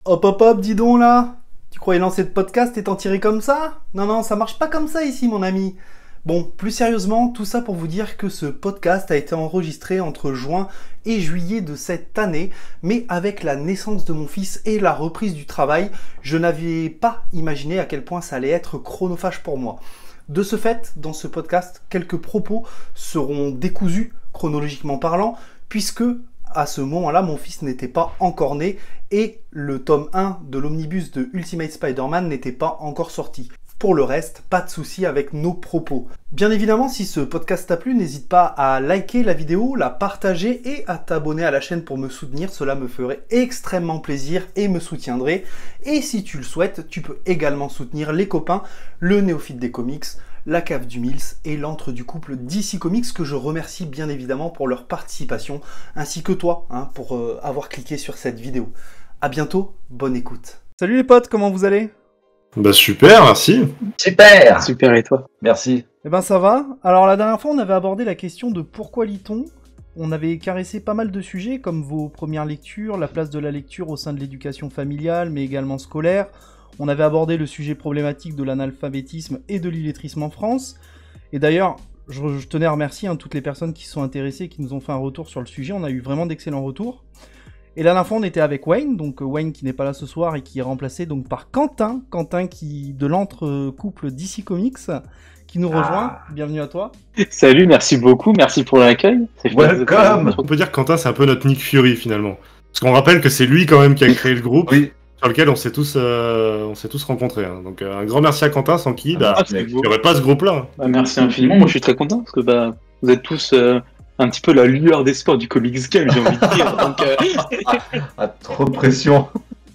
Hop hop hop, dis donc là! Tu croyais lancer le podcast et t'en tirer comme ça? Non, non, ça marche pas comme ça ici, mon ami. Bon, plus sérieusement, tout ça pour vous dire que ce podcast a été enregistré entre juin et juillet de cette année, mais avec la naissance de mon fils et la reprise du travail, je n'avais pas imaginé à quel point ça allait être chronophage pour moi. De ce fait, dans ce podcast, quelques propos seront décousus, chronologiquement parlant, puisque à ce moment-là, mon fils n'était pas encore né et le tome 1 de l'omnibus de Ultimate Spider-Man n'était pas encore sorti. Pour le reste, pas de souci avec nos propos. Bien évidemment, si ce podcast t'a plu, n'hésite pas à liker la vidéo, la partager et à t'abonner à la chaîne pour me soutenir. Cela me ferait extrêmement plaisir et me soutiendrait. Et si tu le souhaites, tu peux également soutenir les copains, le néophyte des comics, la cave du Mills et l'antre du couple DC Comics que je remercie bien évidemment pour leur participation, ainsi que toi pour avoir cliqué sur cette vidéo. A bientôt, bonne écoute. Salut les potes, comment vous allez ? Bah super, merci. Super. Super, et toi? Merci. Eh ben ça va. Alors la dernière fois on avait abordé la question de pourquoi lit-on. On avait caressé pas mal de sujets comme vos premières lectures, la place de la lecture au sein de l'éducation familiale mais également scolaire. On avait abordé le sujet problématique de l'analphabétisme et de l'illettrisme en France. Et d'ailleurs, je tenais à remercier toutes les personnes qui se sont intéressées et qui nous ont fait un retour sur le sujet. On a eu vraiment d'excellents retours. Et la dernière fois, on était avec Wayne, donc Wayne qui n'est pas là ce soir et qui est remplacé donc par Quentin qui de l'entre couple DC Comics, qui nous rejoint. Bienvenue à toi. Salut, merci beaucoup, merci pour l'accueil. Welcome. On peut dire que Quentin, c'est un peu notre Nick Fury finalement. Parce qu'on rappelle que c'est lui quand même qui a créé le groupe. Oui. Sur lequel on s'est tous rencontrés. Hein. Donc un grand merci à Quentin, sans qui il beau. n'y aurait pas ce groupe-là. Bah, merci infiniment, moi je suis très content parce que vous êtes tous un petit peu la lueur des sports du comics game, j'ai envie de dire. Donc, trop de pression.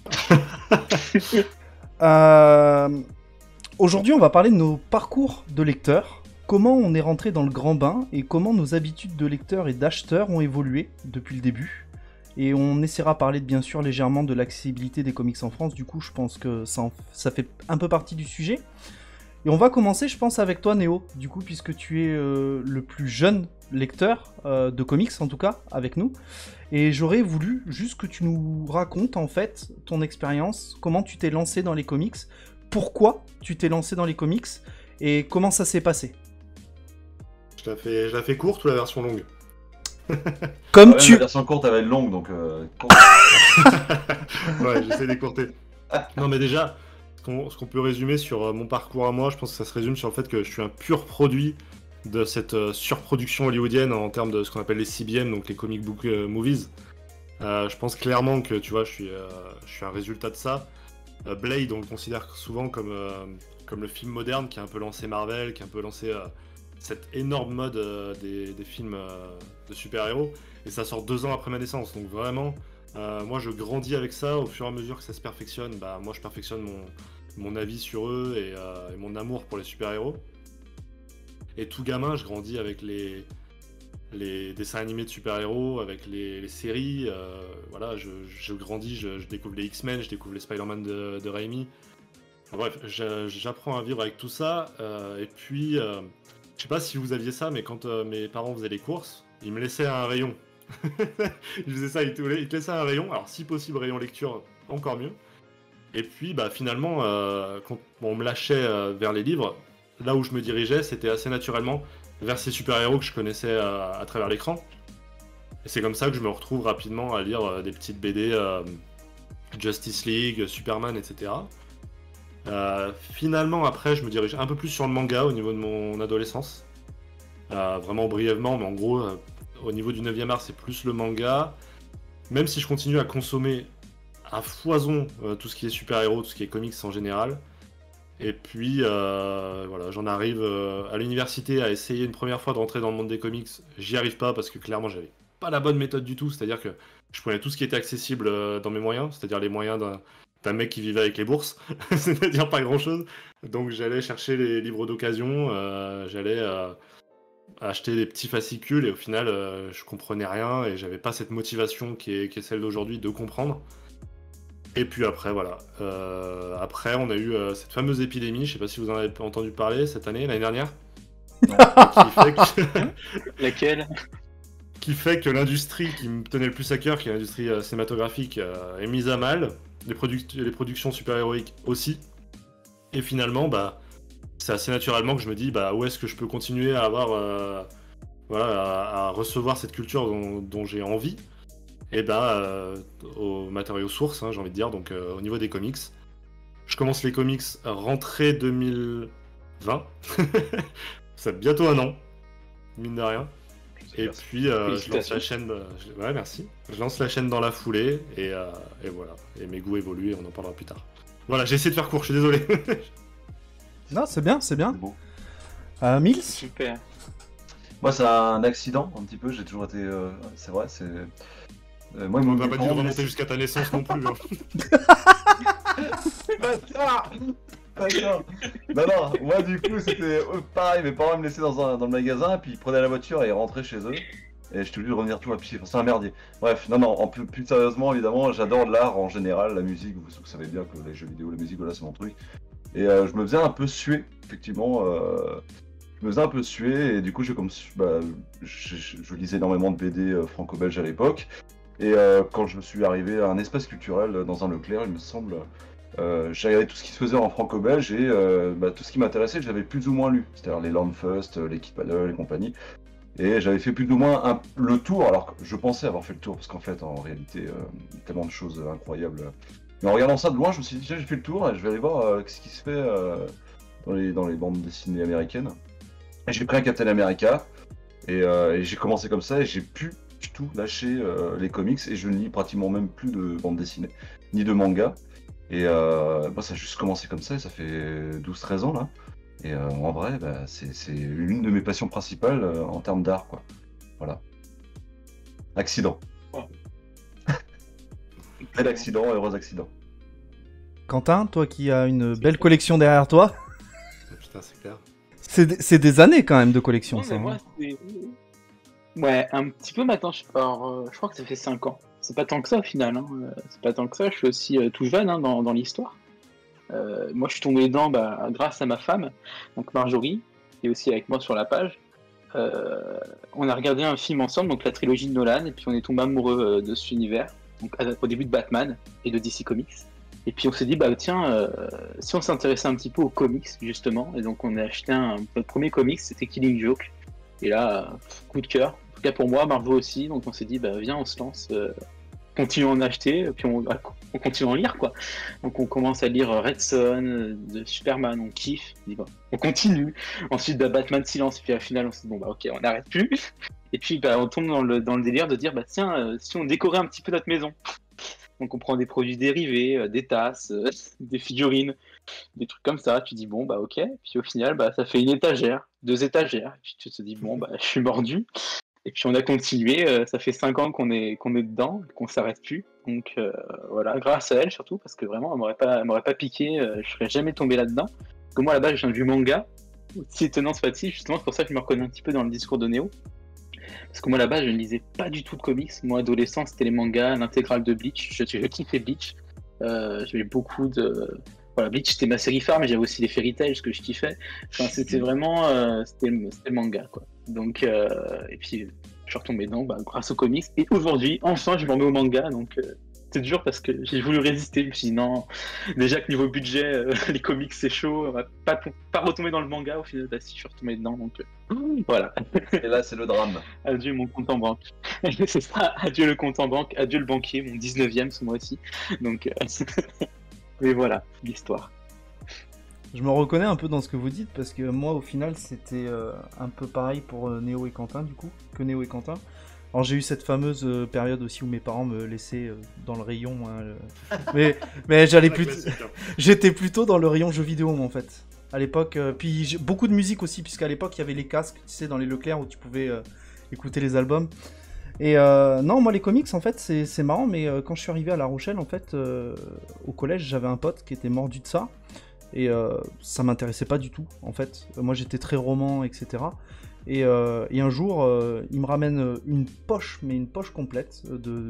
Aujourd'hui, on va parler de nos parcours de lecteurs, comment on est rentré dans le grand bain et comment nos habitudes de lecteurs et d'acheteurs ont évolué depuis le début. Et on essaiera de parler bien sûr légèrement de l'accessibilité des comics en France, du coup je pense que ça fait un peu partie du sujet. Et on va commencer je pense avec toi Néo, du coup puisque tu es le plus jeune lecteur de comics en tout cas, avec nous. Et j'aurais voulu juste que tu nous racontes en fait ton expérience, comment tu t'es lancé dans les comics, pourquoi tu t'es lancé dans les comics et comment ça s'est passé. Je la fais courte ou la version longue? Comme La version courte elle va être longue donc. Ouais, j'essaie d'écourter. Non mais déjà, ce qu'on peut résumer sur mon parcours à moi, je pense que ça se résume sur le fait que je suis un pur produit de cette surproduction hollywoodienne en termes de ce qu'on appelle les CBM, donc les comic book movies. Je pense clairement que tu vois, je suis un résultat de ça. Blade, on le considère souvent comme le film moderne qui a un peu lancé Marvel, qui a un peu lancé cette énorme mode des films de super-héros, et ça sort 2 ans après ma naissance, donc vraiment, moi je grandis avec ça, au fur et à mesure que ça se perfectionne, moi je perfectionne mon avis sur eux et mon amour pour les super-héros. Et tout gamin, je grandis avec les dessins animés de super-héros, avec les séries, voilà, je grandis, je découvre les X-Men, je découvre les Spider-Man de Raimi. Enfin, bref, j'apprends à vivre avec tout ça, et puis... je sais pas si vous aviez ça, mais quand mes parents faisaient les courses, ils me laissaient un rayon. Ils faisaient ça, ils te laissaient un rayon, alors si possible rayon lecture, encore mieux. Et puis finalement, quand on me lâchait vers les livres, là où je me dirigeais, c'était assez naturellement vers ces super-héros que je connaissais à travers l'écran. Et c'est comme ça que je me retrouve rapidement à lire des petites BD Justice League, Superman, etc. Finalement après je me dirige un peu plus sur le manga au niveau de mon adolescence, vraiment brièvement, mais en gros au niveau du 9e art c'est plus le manga, même si je continue à consommer à foison tout ce qui est super-héros, tout ce qui est comics en général. Et puis voilà, j'en arrive à l'université à essayer une première fois de rentrer dans le monde des comics. J'y arrive pas parce que clairement j'avais pas la bonne méthode du tout, c'est-à-dire que je prenais tout ce qui était accessible dans mes moyens, c'est-à-dire les moyens d'un mec qui vivait avec les bourses, c'est-à-dire pas grand-chose. Donc j'allais chercher les livres d'occasion, j'allais acheter des petits fascicules et au final je comprenais rien et j'avais pas cette motivation qui est celle d'aujourd'hui de comprendre. Et puis après voilà, après on a eu cette fameuse épidémie, je sais pas si vous en avez entendu parler cette année, l'année dernière. Laquelle? Qui fait que l'industrie qui me tenait le plus à cœur, qui est l'industrie cinématographique, est mise à mal. les productions super-héroïques aussi. Et finalement, bah, c'est assez naturellement que je me dis, bah, où est-ce que je peux continuer à avoir, à recevoir cette culture dont j'ai envie. Et bah, aux matériaux sources, hein, j'ai envie de dire, donc au niveau des comics. Je commence les comics rentrée 2020. Ça fait bientôt un an, mine de rien. Et puis, je lance la chaîne. Ouais, merci. Je lance la chaîne dans la foulée, et voilà. Et mes goûts évoluent, et on en parlera plus tard. Voilà, j'ai essayé de faire court, je suis désolé. Non, c'est bien, c'est bien. C'est beau. Mills? Super. Moi, c'est un accident, un petit peu. J'ai toujours été. C'est vrai, c'est. Moi, On va pas dire remonter jusqu'à ta naissance non plus. Hein. Bâtard. D'accord. Non, moi du coup c'était pareil, mes parents me laissaient dans le magasin, puis ils prenaient la voiture et ils rentraient chez eux. Et j'étais obligé de revenir tout à pied, enfin, c'est un merdier. Bref, non, plus sérieusement, évidemment, j'adore l'art en général, la musique, vous savez bien que les jeux vidéo, la musique, voilà, c'est mon truc. Et je me faisais un peu suer, effectivement. Je me faisais un peu suer, et du coup, je lisais énormément de BD franco-belge à l'époque. Et quand je suis arrivé à un espace culturel dans un Leclerc, il me semble, j'ai regardé tout ce qui se faisait en franco-belge et tout ce qui m'intéressait, j'avais plus ou moins lu. C'est-à-dire les Landfust, l'équipe Paddle et compagnie. Et j'avais fait plus ou moins le tour, alors que je pensais avoir fait le tour, parce qu'en fait, en réalité, tellement de choses incroyables. Mais en regardant ça de loin, je me suis dit, tiens, j'ai fait le tour et je vais aller voir ce qui se fait dans les bandes dessinées américaines. Et j'ai pris un Captain America et j'ai commencé comme ça et j'ai pu du tout lâcher les comics et je ne lis pratiquement même plus de bandes dessinées, ni de manga. Et ça a juste commencé comme ça et ça fait 12-13 ans là. Et en vrai, c'est l'une de mes passions principales en termes d'art, quoi. Voilà. Accident. Oh. Bel accident, heureux accident. Quentin, toi qui as une belle collection derrière toi, Putain, c'est clair. c'est des années quand même de collection, Non, ça. mais moi, c'est... Ouais, un petit peu maintenant, je crois que ça fait 5 ans. C'est pas tant que ça au final, hein. C'est pas tant que ça, je suis aussi tout jeune hein, dans l'histoire. Moi je suis tombé dedans grâce à ma femme, donc Marjorie, qui est aussi avec moi sur la page. On a regardé un film ensemble, donc la trilogie de Nolan, et puis on est tombé amoureux de cet univers, donc au début de Batman et de DC Comics. Et puis on s'est dit, tiens, si on s'intéressait un petit peu aux comics, justement, et donc on a acheté notre premier comics, c'était Killing Joke. Et là, coup de cœur, en tout cas pour moi, Marjo aussi, donc on s'est dit, viens, on se lance, continue à en acheter, puis on continue à en lire, quoi. Donc on commence à lire Red Son, de Superman, on kiffe, on continue. Ensuite, Batman Silence, puis à la finale, on se dit, ok, on n'arrête plus. Et puis on tombe dans le délire de dire, tiens, si on décorait un petit peu notre maison. Donc on prend des produits dérivés, des tasses, des figurines, des trucs comme ça. Tu dis ok. Puis au final, ça fait une étagère, 2 étagères. Et puis tu te dis je suis mordu. Et puis on a continué. Ça fait 5 ans qu'on est dedans, qu'on s'arrête plus. Donc voilà, grâce à elle surtout, parce que vraiment, elle m'aurait pas piqué. Je serais jamais tombé là-dedans. Parce que moi là-bas, je viens du manga. Aussi étonnant soit-il, justement, c'est pour ça que je me reconnais un petit peu dans le discours de Néo. Parce que moi là-bas, je ne lisais pas du tout de comics. Moi, adolescent, c'était les mangas, l'intégrale de Bleach. Je kiffais Bleach. J'avais beaucoup de... Voilà, Bleach, c'était ma série phare, mais j'avais aussi les Fairy Tail, ce que je kiffais. Enfin, c'était vraiment... c'était le manga, quoi. Donc, et puis, je suis retombé dedans grâce aux comics. Et aujourd'hui, enfin, je m'en mets au manga. Donc, c'est dur parce que j'ai voulu résister. Je me suis dit, non, déjà que niveau budget, les comics, c'est chaud. On va pas retomber dans le manga. Au final, si, je suis retombé dedans. Donc, voilà. Et là, c'est le drame. Adieu mon compte en banque. C'est ça, adieu le compte en banque, adieu le banquier, mon 19e ce mois-ci. Donc, mais voilà, l'histoire. Je me reconnais un peu dans ce que vous dites, parce que moi, au final, c'était un peu pareil pour Néo et Quentin, du coup, que Néo et Quentin. Alors, j'ai eu cette fameuse période aussi où mes parents me laissaient dans le rayon, hein, mais j'allais plus... J'étais plutôt dans le rayon jeux vidéo, moi, en fait. À l'époque, puis beaucoup de musique aussi, puisqu'à l'époque, il y avait les casques, tu sais, dans les Leclerc, où tu pouvais écouter les albums. Et non, moi, les comics, en fait, c'est marrant, mais quand je suis arrivé à La Rochelle, en fait, au collège, j'avais un pote qui était mordu de ça. Et ça m'intéressait pas du tout, en fait. Moi, j'étais très roman, etc. Et un jour, il me ramène une poche, mais une poche complète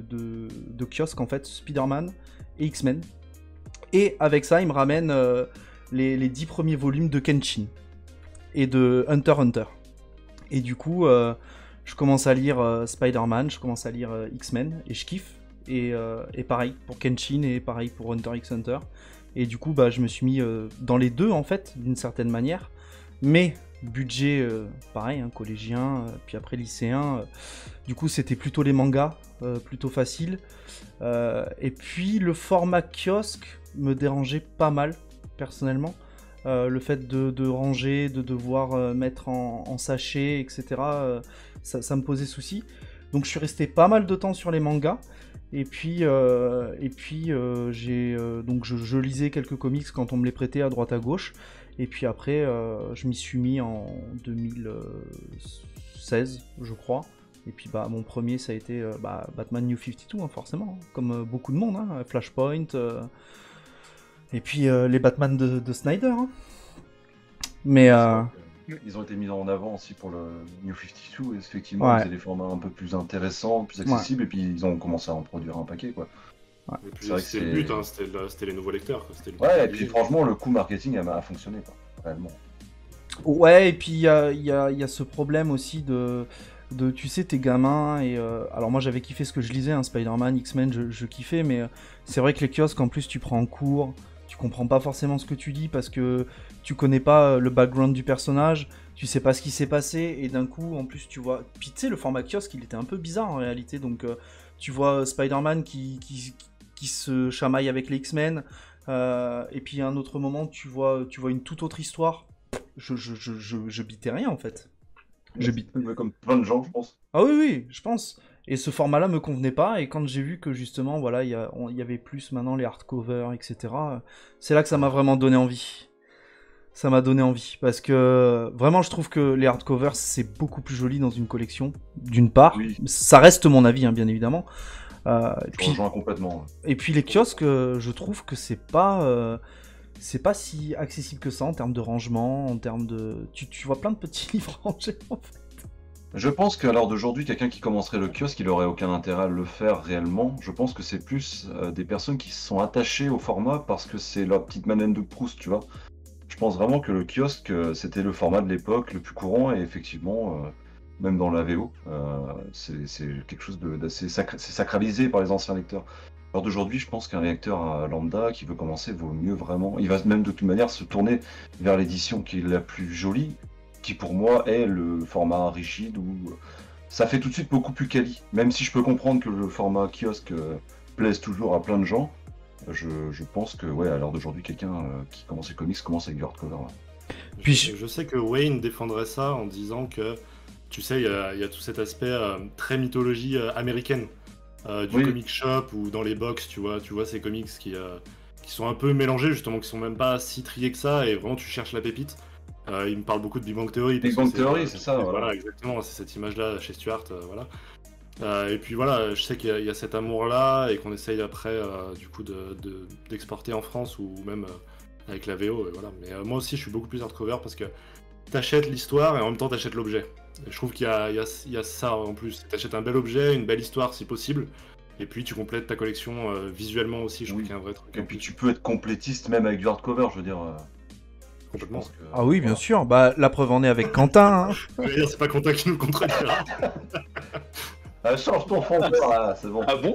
de kiosque, en fait, Spider-Man et X-Men. Et avec ça, il me ramène les 10 premiers volumes de Kenshin et de Hunter x Hunter. Et du coup, je commence à lire Spider-Man, je commence à lire X-Men, et je kiffe. et pareil pour Kenshin et pareil pour Hunter x Hunter. Et du coup, je me suis mis dans les deux en fait, d'une certaine manière. Mais budget pareil, hein, collégien, puis après lycéen. Du coup, c'était plutôt les mangas, plutôt facile. Et puis le format kiosque me dérangeait pas mal personnellement. Le fait de ranger, de devoir mettre en sachet, etc. Ça me posait souci. Donc je suis resté pas mal de temps sur les mangas. Et puis donc je lisais quelques comics quand on me les prêtait à droite à gauche. Et puis après, je m'y suis mis en 2016, je crois. Et puis mon premier, ça a été Batman New 52, hein, forcément, hein, comme beaucoup de monde, hein, Flashpoint. Et puis les Batman de Snyder. Hein. Mais ils ont été mis en avant aussi pour le New 52, et effectivement, ils faisaient des formats un peu plus intéressants, plus accessibles, et puis ils ont commencé à en produire un paquet, quoi. Ouais. Et puis c'était le but, hein, c'était les nouveaux lecteurs. Quoi. Ouais, et puis franchement, le coup marketing a fonctionné, quoi, réellement. Ouais, et puis il y a ce problème aussi de tu sais, tes gamins, et alors moi j'avais kiffé ce que je lisais, hein, Spider-Man, X-Men, je kiffais, mais c'est vrai que les kiosques, en plus, tu prends en cours, tu comprends pas forcément ce que tu dis parce que tu connais pas le background du personnage, tu sais pas ce qui s'est passé, et d'un coup, en plus, tu vois... Puis tu sais, le format kiosque, il était un peu bizarre en réalité, donc tu vois Spider-Man qui se chamaille avec les X-Men, et puis à un autre moment, tu vois une toute autre histoire. Je bitais rien en fait. Comme plein de gens, je pense. Ah oui, je pense. Et ce format-là me convenait pas, et quand j'ai vu que justement, voilà, il y avait plus maintenant les hardcovers, etc., c'est là que ça m'a vraiment donné envie. Ça m'a donné envie, parce que vraiment, je trouve que les hardcovers, c'est beaucoup plus joli dans une collection, d'une part. Oui. Ça reste mon avis, hein, bien évidemment. Je rejoins complètement. Et puis les kiosques, je trouve que c'est pas si accessible que ça en termes de rangement, en termes de... Tu vois plein de petits livres rangés, en fait. Je pense qu'à l'heure d'aujourd'hui, quelqu'un qui commencerait le kiosque, il aurait aucun intérêt à le faire réellement. Je pense que c'est plus des personnes qui se sont attachées au format parce que c'est leur petite Madeleine de Proust, tu vois. Je pense vraiment que le kiosque, c'était le format de l'époque le plus courant, et effectivement, même dans la VO, c'est quelque chose d'assez sacralisé par les anciens lecteurs. Alors d'aujourd'hui, je pense qu'un lecteur lambda qui veut commencer vaut mieux vraiment... Il va même de toute manière se tourner vers l'édition qui est la plus jolie, qui pour moi est le format rigide, où ça fait tout de suite beaucoup plus quali. Même si je peux comprendre que le format kiosque plaise toujours à plein de gens, je pense que à l'heure d'aujourd'hui, quelqu'un qui commence les comics commence avec du hardcover. Là. Puis je sais que Wayne défendrait ça en disant que, tu sais, il y a tout cet aspect très mythologie américaine. Du comic shop ou dans les box, tu vois ces comics qui sont un peu mélangés, justement, qui sont même pas si triés que ça, et vraiment tu cherches la pépite. Il me parle beaucoup de Big Bang Theory. Big Bang Theory, c'est ça. Voilà, exactement, c'est cette image-là chez Stuart, voilà. Et puis voilà, je sais qu'il y a cet amour-là, et qu'on essaye après, du coup, d'exporter en France, ou même avec la VO, et voilà. Mais moi aussi, je suis beaucoup plus hardcover, parce que t'achètes l'histoire, et en même temps t'achètes l'objet. Je trouve qu'il y a ça en plus. T'achètes un bel objet, une belle histoire si possible, et puis tu complètes ta collection visuellement aussi. Je trouve qu'il y a un vrai truc. Et puis tu peux être complétiste même avec du hardcover, je veux dire. Complètement. Ah oui, bien sûr. La preuve en est avec Quentin. Hein. Je veux dire, c'est pas Quentin qui nous contredira. Change ton fond là, c'est bon. Ah bon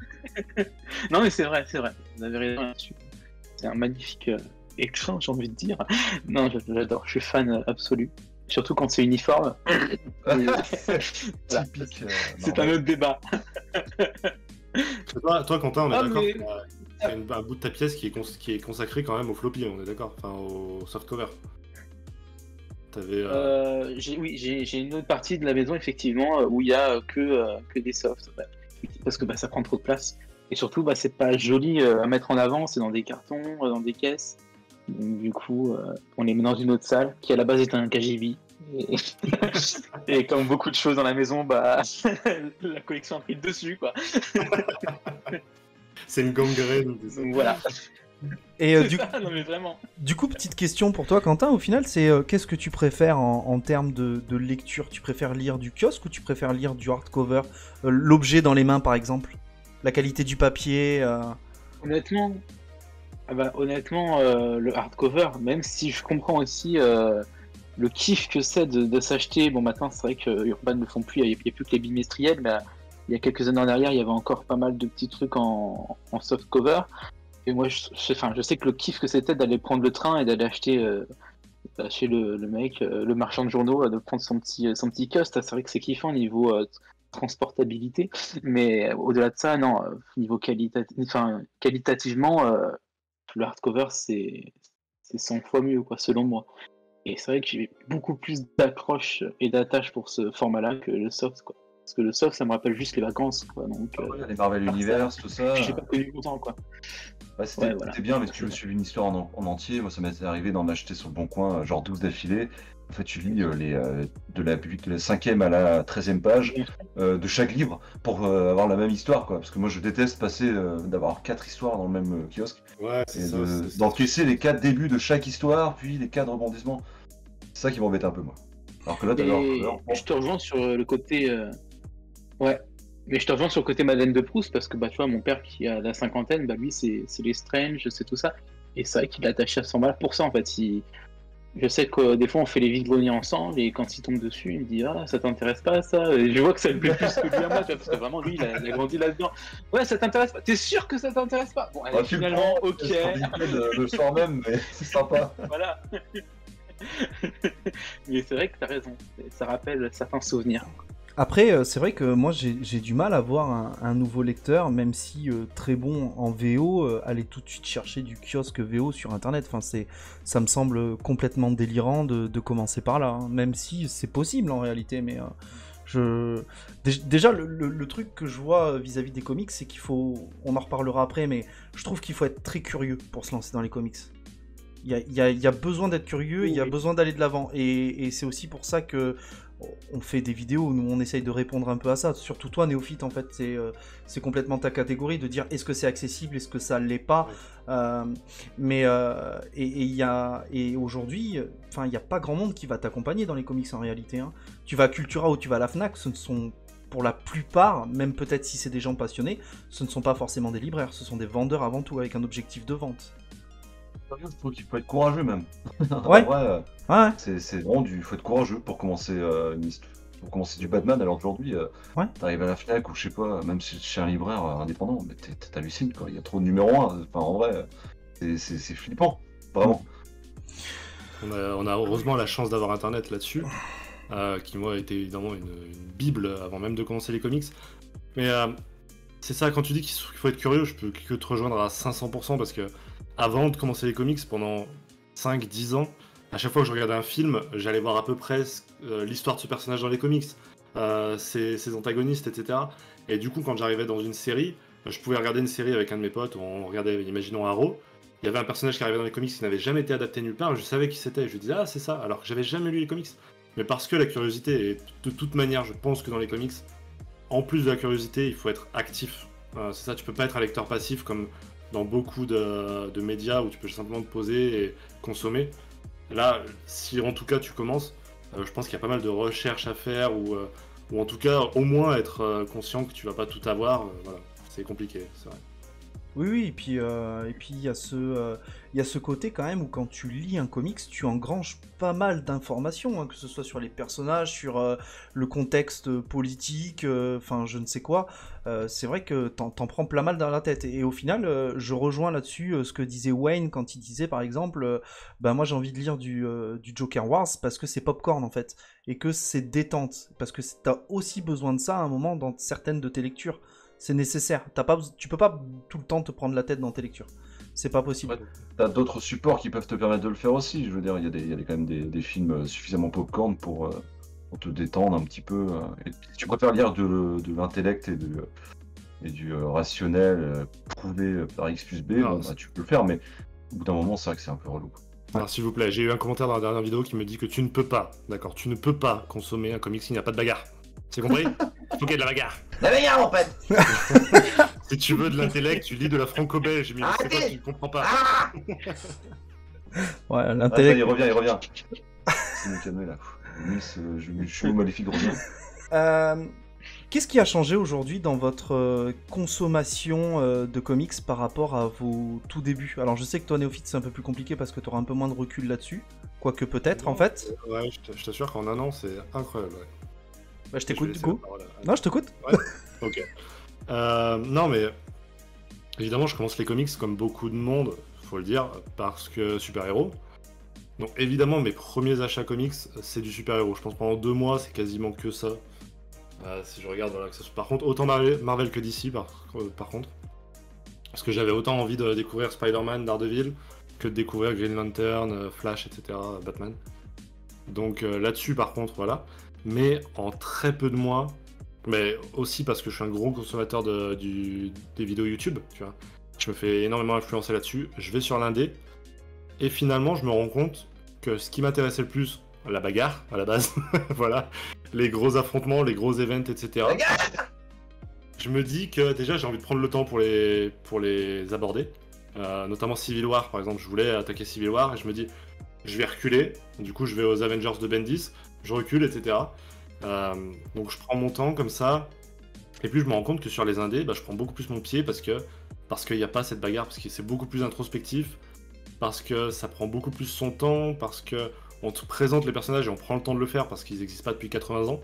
Non mais c'est vrai. Vous avez raison là-dessus. C'est un magnifique écran, j'ai envie de dire. Non, j'adore. Je suis fan absolu. Surtout quand c'est uniforme. Typique. C'est un autre débat. Toi, Quentin, on est d'accord. C'est un bout de ta pièce qui est consacré quand même au floppy, on est d'accord, enfin au softcover. J'ai une autre partie de la maison effectivement où il y a que des softs, parce que ça prend trop de place. Et surtout, c'est pas joli à mettre en avant, c'est dans des cartons, dans des caisses. Donc, du coup, on les met dans une autre salle qui à la base est un KGB. Et comme beaucoup de choses dans la maison, la collection a pris le dessus, quoi. C'est une gangrène. Donc voilà. Et non mais vraiment. Du coup, petite question pour toi, Quentin, au final, c'est qu'est-ce que tu préfères en termes de lecture? Tu préfères lire du kiosque ou tu préfères lire du hardcover? L'objet dans les mains, par exemple? La qualité du papier Honnêtement, le hardcover, même si je comprends aussi le kiff que c'est de s'acheter. Bon, maintenant, c'est vrai que Urban ne le font plus, il n'y a plus que les bimestriels, mais il y a quelques années en arrière, il y avait encore pas mal de petits trucs en soft cover. Et moi, je sais que le kiff que c'était d'aller prendre le train et d'aller acheter chez le mec, le marchand de journaux, de prendre son petit cust. C'est vrai que c'est kiffant niveau transportabilité. Mais au-delà de ça, non, niveau qualitativement, le hardcover, c'est 100 fois mieux, quoi, selon moi. Et c'est vrai que j'ai beaucoup plus d'accroche et d'attache pour ce format-là que le soft, quoi. Parce que le soft, ça me rappelle juste les vacances, quoi. Donc, les Marvel Universe, tout ça. J'ai pas connu longtemps, quoi. Ouais, c'était bien, mais si tu veux suivre une histoire en entier, moi ça m'est arrivé d'en acheter sur le bon coin, genre 12 d'affilée. En fait, tu lis de la 5e à la 13e page de chaque livre pour avoir la même histoire, quoi. Parce que moi je déteste passer d'avoir 4 histoires dans le même kiosque. Ouais, c'est ça. D'encaisser les 4 débuts de chaque histoire, puis les 4 rebondissements. C'est ça qui m'embête un peu, moi. Alors que là, je te rejoins sur le côté. Ouais. Mais je te rejoins sur le côté Madeleine de Proust parce que tu vois, mon père qui a la cinquantaine, lui c'est les Strange, c'est tout ça. Et c'est vrai qu'il est attaché à 100 balles pour ça en fait. Je sais que des fois on fait les vides-greniers ensemble et quand il tombe dessus, il me dit ah ça t'intéresse pas ça. Et je vois que ça le plaît plus que lui à moi, tu vois, parce que vraiment lui il a grandi là-dedans. Ouais, ça t'intéresse pas. T'es sûr que ça t'intéresse pas? Bon, allez, finalement, ok. Le soir même, mais c'est sympa. Voilà. Mais c'est vrai que t'as raison. Ça rappelle certains souvenirs. Après, c'est vrai que moi j'ai du mal à voir un nouveau lecteur, même si très bon en VO, aller tout de suite chercher du kiosque VO sur internet. Enfin, ça me semble complètement délirant de commencer par là, hein. Même si c'est possible en réalité, mais déjà le truc que je vois vis-à-vis des comics, c'est qu'il faut, on en reparlera après, mais je trouve qu'il faut être très curieux pour se lancer dans les comics. Il y a besoin d'être curieux, il y a besoin d'aller de l'avant, et c'est aussi pour ça que on fait des vidéos où nous on essaye de répondre un peu à ça, surtout toi Néophyte en fait, c'est complètement ta catégorie de dire est-ce que c'est accessible, est-ce que ça l'est pas, mais et aujourd'hui, enfin il y a pas grand monde qui va t'accompagner dans les comics en réalité, hein. Tu vas à Cultura ou tu vas à la Fnac, ce ne sont pour la plupart, même peut-être si c'est des gens passionnés, ce ne sont pas forcément des libraires, ce sont des vendeurs avant tout avec un objectif de vente. Je trouve qu'il faut être courageux même. Ouais. Ouais. C'est vraiment faut être courageux pour commencer du Batman. Alors aujourd'hui, t'arrives à la Fnac ou je sais pas, même chez un libraire indépendant, mais t'hallucines quoi. Il y a trop de numéro 1. Enfin en vrai, c'est flippant, vraiment. On a heureusement la chance d'avoir internet là-dessus, qui moi était évidemment une bible avant même de commencer les comics. Mais c'est ça, quand tu dis qu'il faut être curieux, je peux que te rejoindre à 500% parce que avant de commencer les comics, pendant 5-10 ans, à chaque fois que je regardais un film, j'allais voir à peu près l'histoire de ce personnage dans les comics, ses antagonistes, etc. Et du coup, quand j'arrivais dans une série, je pouvais regarder une série avec un de mes potes, on regardait, imaginons Arrow, il y avait un personnage qui arrivait dans les comics qui n'avait jamais été adapté nulle part, je savais qui c'était, je lui disais « Ah, c'est ça », alors que j'avais jamais lu les comics. Mais parce que la curiosité, et de toute manière, je pense que dans les comics, en plus de la curiosité, il faut être actif. C'est ça, tu peux pas être un lecteur passif comme dans beaucoup de médias où tu peux simplement te poser et consommer. Là, si en tout cas tu commences, je pense qu'il y a pas mal de recherches à faire ou en tout cas au moins être conscient que tu vas pas tout avoir. Voilà, c'est compliqué, c'est vrai. Oui, et puis il y a ce côté quand même où quand tu lis un comics, tu engranges pas mal d'informations, hein, que ce soit sur les personnages, sur le contexte politique, enfin je ne sais quoi. C'est vrai que t'en prends plein mal dans la tête. Et au final, je rejoins là-dessus ce que disait Wayne quand il disait par exemple, moi j'ai envie de lire du Joker Wars parce que c'est popcorn en fait, et que c'est détente, parce que t'as aussi besoin de ça à un moment dans certaines de tes lectures. C'est nécessaire. Tu peux pas tout le temps te prendre la tête dans tes lectures. C'est pas possible. Ouais, t'as d'autres supports qui peuvent te permettre de le faire aussi. Je veux dire, il y a quand même des films suffisamment popcorn pour te détendre un petit peu. Et si tu préfères lire de l'intellect et du rationnel prouvé par X plus B, tu peux le faire, mais au bout d'un moment, c'est vrai que c'est un peu relou. Alors s'il vous plaît, j'ai eu un commentaire dans la dernière vidéo qui me dit que tu ne peux pas, d'accord, tu ne peux pas consommer un comics s'il n'y a pas de bagarre. C'est compris? Il faut qu'il y ait de la bagarre. La bagarre en fait. Si tu veux de l'intellect, tu lis de la franco-belge, mais c'est quoi, tu ne comprends pas. Ouais, l'intellect. Il revient. C'est me calmer là. Je suis maléfique revient. Qu'est-ce qui a changé aujourd'hui dans votre consommation de comics par rapport à vos tout débuts? Alors je sais que toi Néophyte c'est un peu plus compliqué parce que tu auras un peu moins de recul là-dessus, quoique peut-être en fait. Ouais, je t'assure qu'en un an c'est incroyable. Ouais. Bah je t'écoute du coup. Non, je t'écoute. Ouais. Ok. Non, mais évidemment, je commence les comics comme beaucoup de monde, faut le dire, parce que super-héros. Donc évidemment, mes premiers achats comics, c'est du super-héros. Je pense pendant 2 mois, c'est quasiment que ça. Si je regarde, voilà, que ça soit... Par contre, autant Marvel que DC, par contre. Parce que j'avais autant envie de découvrir Spider-Man, Daredevil, que de découvrir Green Lantern, Flash, etc., Batman. Donc là-dessus, par contre, voilà. Mais en très peu de mois, mais aussi parce que je suis un gros consommateur des vidéos YouTube, tu vois. Je me fais énormément influencer là-dessus. Je vais sur l'indé, et finalement, je me rends compte que ce qui m'intéressait le plus, la bagarre, à la base, voilà, les gros affrontements, les gros events, etc. Je me dis que déjà, j'ai envie de prendre le temps pour les aborder. Notamment Civil War, par exemple. Je voulais attaquer Civil War, et je me dis, je vais reculer. Du coup, je vais aux Avengers de Bendis, je recule, etc. Donc je prends mon temps comme ça, et puis je me rends compte que sur les indés, je prends beaucoup plus mon pied parce qu'il n'y a pas cette bagarre, parce que c'est beaucoup plus introspectif, parce que ça prend beaucoup plus son temps, parce que on te présente les personnages et on prend le temps de le faire parce qu'ils n'existent pas depuis 80 ans.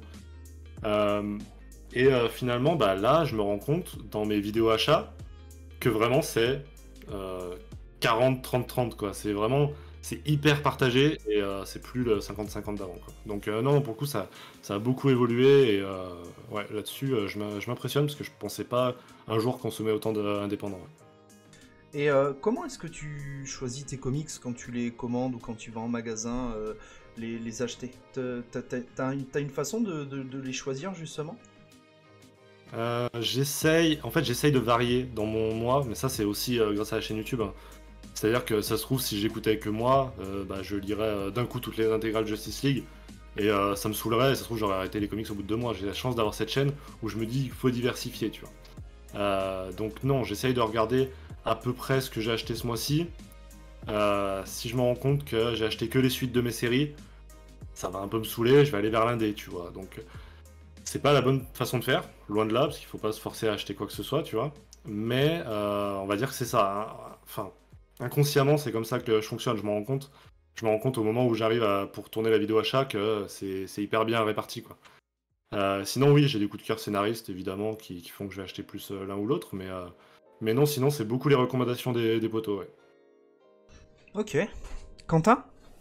Finalement, là, je me rends compte dans mes vidéos achats que vraiment c'est 40-30-30 quoi. C'est hyper partagé et c'est plus le 50-50 d'avant, quoi. Donc non, pour le coup, ça a beaucoup évolué et ouais, là-dessus, je m'impressionne parce que je pensais pas un jour consommer autant d'indépendants. Ouais. Et comment est-ce que tu choisis tes comics quand tu les commandes ou quand tu vas en magasin les acheter? T'as une façon de les choisir justement? J'essaye de varier dans mon mois, mais ça c'est aussi grâce à la chaîne YouTube, hein. C'est-à-dire que ça se trouve, si j'écoutais que moi, je lirais d'un coup toutes les intégrales Justice League, et ça me saoulerait, et ça se trouve j'aurais arrêté les comics au bout de 2 mois. J'ai la chance d'avoir cette chaîne où je me dis qu'il faut diversifier, tu vois. Donc non, j'essaye de regarder à peu près ce que j'ai acheté ce mois-ci. Si je me rends compte que j'ai acheté que les suites de mes séries, ça va un peu me saouler, je vais aller vers l'indé, tu vois. Donc c'est pas la bonne façon de faire, loin de là, parce qu'il faut pas se forcer à acheter quoi que ce soit, tu vois. Mais on va dire que c'est ça, hein. Enfin, inconsciemment, c'est comme ça que je fonctionne, je m'en rends compte. Je me rends compte au moment où j'arrive pour tourner la vidéo achat que c'est hyper bien réparti, quoi. Sinon, oui, j'ai des coups de cœur scénaristes, évidemment, qui font que je vais acheter plus l'un ou l'autre, mais non, sinon, c'est beaucoup les recommandations des potos, ouais. Ok. Quentin?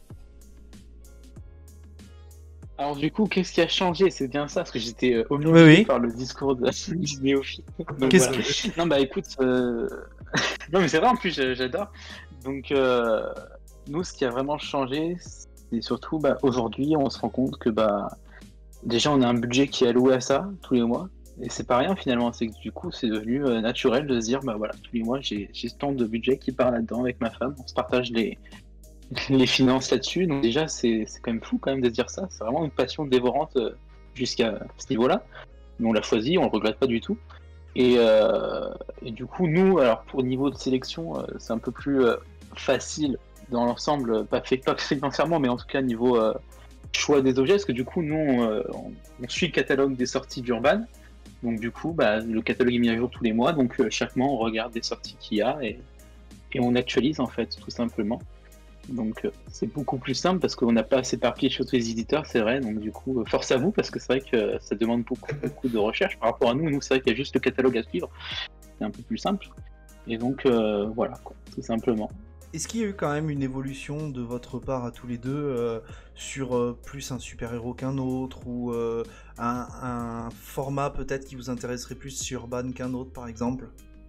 Alors du coup, qu'est-ce qui a changé? C'est bien ça, parce que j'étais omnibulé Oui. par le discours de du néophyte. Donc, Qu'est-ce voilà. que... Non, écoute, non mais c'est vrai, en plus j'adore. Donc nous, ce qui a vraiment changé, c'est surtout aujourd'hui, on se rend compte que déjà on a un budget qui est alloué à ça tous les mois, et c'est pas rien finalement. C'est que du coup, c'est devenu naturel de se dire voilà, tous les mois j'ai tant de budget qui part là-dedans avec ma femme, on se partage les finances là-dessus. Donc déjà c'est quand même fou quand même de se dire ça. C'est vraiment une passion dévorante jusqu'à ce niveau-là. Mais on l'a choisi, on le regrette pas du tout. Et du coup nous, alors pour niveau de sélection, c'est un peu plus facile dans l'ensemble, pas financièrement, mais en tout cas niveau choix des objets, parce que du coup nous on suit le catalogue des sorties d'Urban. Donc du coup le catalogue est mis à jour tous les mois, donc chaque mois on regarde les sorties qu'il y a et on actualise en fait tout simplement. Donc c'est beaucoup plus simple parce qu'on n'a pas à s'éparpiller sur tous les éditeurs, c'est vrai. Donc du coup, force à vous, parce que c'est vrai que ça demande beaucoup de recherche par rapport à nous. Nous, c'est vrai qu'il y a juste le catalogue à suivre, c'est un peu plus simple. Et donc voilà, quoi, tout simplement. Est-ce qu'il y a eu quand même une évolution de votre part à tous les deux sur plus un super-héros qu'un autre, ou un format peut-être qui vous intéresserait plus sur Urban qu'un autre par exemple?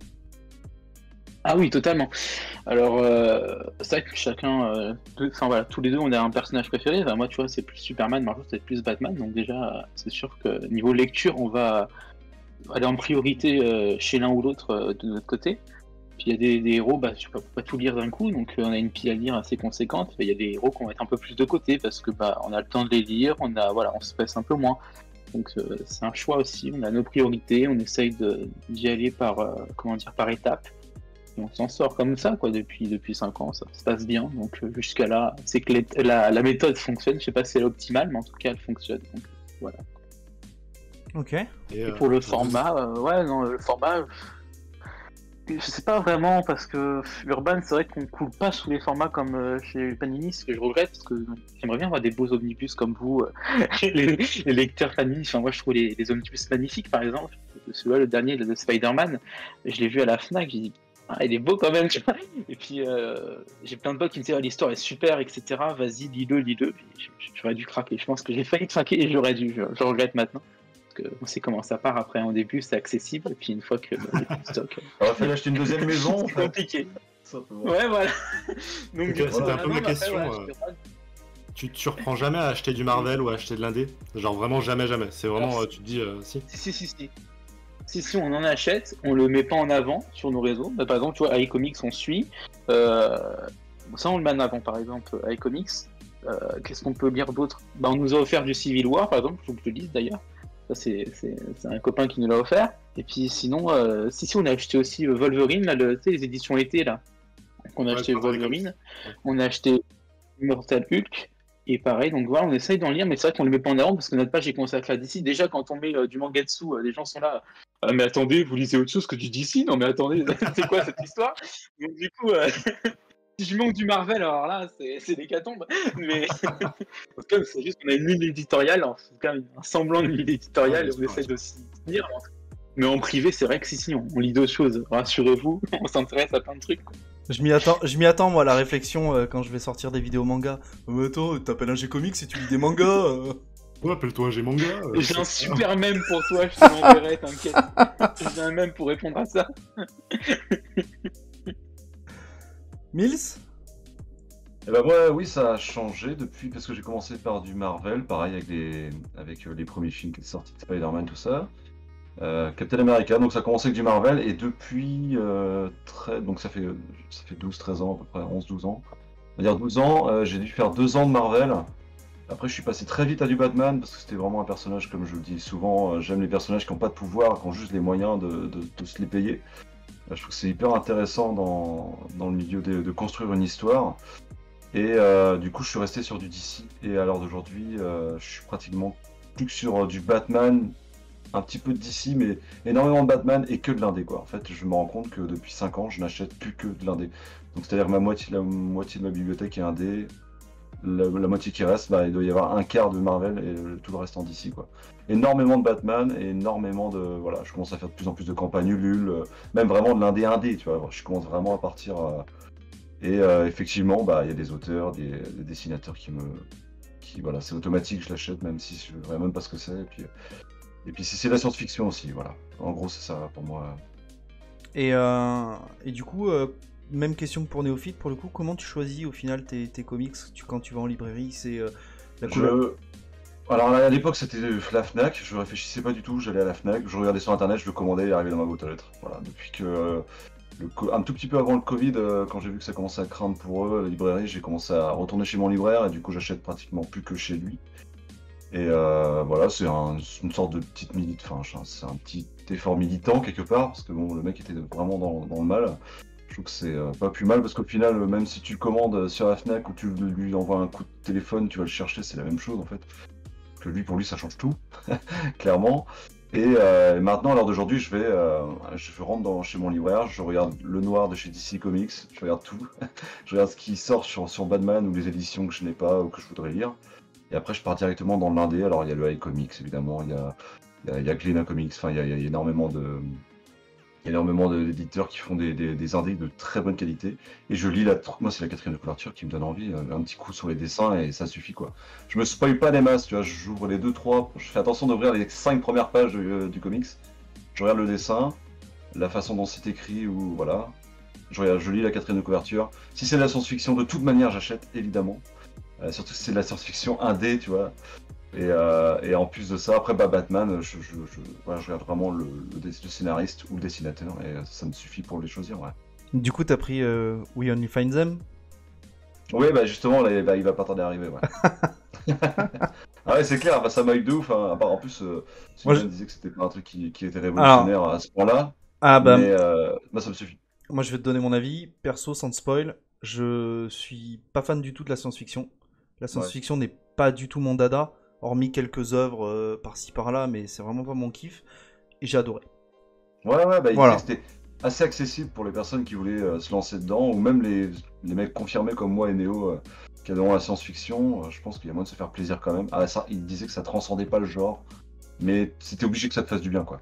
Ah oui, totalement. Alors, c'est vrai que chacun, tous les deux, on a un personnage préféré. Enfin, moi, tu vois, c'est plus Superman, Marjo, c'est plus Batman. Donc déjà, c'est sûr que niveau lecture, on va aller en priorité chez l'un ou l'autre de notre côté. Puis il y a des héros, je peux pas tout lire d'un coup, donc on a une pile à lire assez conséquente. Il y a des héros qu'on va être un peu plus de côté parce que on a le temps de les lire, on se stresse un peu moins. Donc c'est un choix aussi. On a nos priorités, on essaye d'y aller par étapes. Et on s'en sort comme ça, quoi, depuis 5 ans, ça se passe bien. Donc jusqu'à là, c'est que la méthode fonctionne. Je sais pas si elle est optimale, mais en tout cas, elle fonctionne. Donc voilà. Ok. Et pour le format, le format, je sais pas vraiment, parce que Urban, c'est vrai qu'on coule pas sous les formats comme chez Panini, ce que je regrette, parce que j'aimerais bien avoir des beaux omnibus comme vous, les lecteurs Panini. Enfin, moi, je trouve les omnibus magnifiques, par exemple. celui-là, le dernier, de Spider-Man, je l'ai vu à la Fnac, j'ai dit, ah, il est beau quand même, tu vois. Et puis, j'ai plein de potes qui me disaient, ah, l'histoire est super, etc. Vas-y, lis-le. Puis, j'aurais dûu craquer. Je pense que j'ai failli craquer et j'aurais dû. Je regrette maintenant. Parce qu'on sait comment ça part. Après, en début, c'est accessible. Et puis, une fois que il y a plus de stock, Il aurait fallu acheter une deuxième maison. en c'est fait. compliqué. Simplement. Ouais, voilà. Donc, Ok, c'était un peu ma après, question, voilà, Tu reprends jamais à acheter du Marvel ou à acheter de l'indé? Genre vraiment jamais. C'est vraiment, tu te dis, si. Si, on en achète, on le met pas en avant sur nos réseaux. Bah, par exemple, tu vois, iComics, on suit. Ça, on le met en avant, par exemple, iComics. Qu'est-ce qu'on peut lire d'autre? Bah, on nous a offert du Civil War, par exemple, il faut que je le lise d'ailleurs. Ça, c'est un copain qui nous l'a offert. Et puis sinon, si, on a acheté aussi Wolverine, là, tu sais, les éditions été, là. Donc, on a acheté Wolverine, on a acheté Immortal Hulk. Et pareil, donc voilà, on essaye d'en lire, mais c'est vrai qu'on le met pas en avant parce que notre page est consacrée à DC. Déjà, quand on met du mangatsu, les gens sont là. Ah, mais attendez, vous lisez autre chose que du DC? Non, mais attendez, c'est quoi cette histoire? Donc, du coup, si je manque du Marvel, alors là, c'est l'hécatombe. Mais en tout cas, c'est juste qu'on a une ligne éditoriale, en tout cas, un semblant de ligne éditoriale, et on essaye de s'y lire. Mais en privé, c'est vrai que si, on lit d'autres choses. Rassurez-vous, on s'intéresse à plein de trucs. Je m'y attends, moi, à la réflexion quand je vais sortir des vidéos manga. Mais attends, t'appelles un G-Comics et tu lis des mangas Ouais, appelle-toi un G-Manga. J'ai un super mème pour toi, je te l'enverrai, t'inquiète. J'ai un mème pour répondre à ça. Mills? Et bah moi, oui, ça a changé depuis, parce que j'ai commencé par du Marvel, pareil, avec les premiers films qui étaient sortis de Spider-Man, tout ça. Captain America, donc ça a commencé avec du Marvel, et depuis, donc ça fait 12-13 ans, à peu près 11-12 ans. On va dire 12 ans, j'ai dû faire 2 ans de Marvel. Après, je suis passé très vite à du Batman, parce que c'était vraiment un personnage, comme je le dis souvent, j'aime les personnages qui n'ont pas de pouvoir, qui ont juste les moyens de se les payer. Je trouve que c'est hyper intéressant dans le milieu de construire une histoire. Et du coup, je suis resté sur du DC, et à l'heure d'aujourd'hui, je suis pratiquement plus que sur du Batman, un petit peu de DC, mais énormément de Batman et que de l'indé, quoi. En fait, je me rends compte que depuis 5 ans, je n'achète plus que de l'indé. Donc, c'est-à-dire que la moitié de ma bibliothèque est indé, la moitié qui reste, bah, il doit y avoir un quart de Marvel et tout le reste en DC, quoi. Énormément de Batman et énormément de... Voilà, je commence à faire de plus en plus de campagnes Ulule, même vraiment de l'indé, tu vois. Je commence vraiment à partir... Et effectivement, bah, il y a des auteurs, des dessinateurs voilà, c'est automatique, je l'achète, même si je ne saurais même pas ce que c'est. Et puis c'est de la science-fiction aussi, voilà. En gros, c'est ça pour moi. Et du coup, même question que pour Néophyte, pour le coup, comment tu choisis au final tes comics quand tu vas en librairie? C'est la couleur. Alors à l'époque, c'était la Fnac, je réfléchissais pas du tout, j'allais à la Fnac, je regardais sur internet, je le commandais, il arrivait dans ma boîte aux lettres. Voilà, depuis que. Un tout petit peu avant le Covid, quand j'ai vu que ça commençait à craindre pour eux, la librairie, j'ai commencé à retourner chez mon libraire et du coup j'achète pratiquement plus que chez lui. Et voilà, c'est une sorte de petite c'est un petit effort militant quelque part, parce que bon, le mec était vraiment dans le mal. Je trouve que c'est pas plus mal, parce qu'au final, même si tu le commandes sur la Fnac ou tu lui envoies un coup de téléphone, tu vas le chercher, c'est la même chose en fait. Que pour lui, ça change tout, clairement. Et maintenant, à l'heure d'aujourd'hui, je rentre chez mon libraire, je regarde le noir de chez DC Comics, je regarde tout. Je regarde ce qui sort sur Batman ou les éditions que je n'ai pas ou que je voudrais lire. Et après, je pars directement dans l'indé. Alors, il y a le iComics, évidemment, il y a Glénat Comics, enfin, il y a énormément d'éditeurs qui font des indés de très bonne qualité. Et je lis moi, c'est la 4e de couverture qui me donne envie, un petit coup sur les dessins et ça suffit, quoi. Je me spoil pas les masses, tu vois, j'ouvre les 2-3, je fais attention d'ouvrir les 5 premières pages du comics. Je regarde le dessin, la façon dont c'est écrit, ou voilà. Je lis la 4e de couverture. Si c'est de la science-fiction, de toute manière, j'achète, évidemment. Surtout si c'est de la science-fiction indé, tu vois. Et en plus de ça, après Batman, je regarde vraiment le scénariste ou le dessinateur, et ça me suffit pour les choisir, ouais. Du coup, t'as pris We Only Find Them? Oui, bah justement, là, il va pas tarder à arriver, ouais. Ah ouais, c'est clair, bah, ça m'a eu de ouf, hein. En plus, Sylvain disait que c'était pas un truc qui était révolutionnaire à ce point-là, mais ça me suffit. Moi, je vais te donner mon avis, perso, sans te spoil, je suis pas fan du tout de la science-fiction. La science-fiction n'est pas du tout mon dada, hormis quelques œuvres par-ci par-là, mais c'est vraiment pas mon kiff, et j'ai adoré. Ouais, bah il disait que c'était assez accessible pour les personnes qui voulaient se lancer dedans, ou même les mecs confirmés comme moi et Néo qui adorent la science-fiction. Je pense qu'il y a moyen de se faire plaisir quand même. Ah, ça, il disait que ça transcendait pas le genre, mais c'était obligé que ça te fasse du bien, quoi.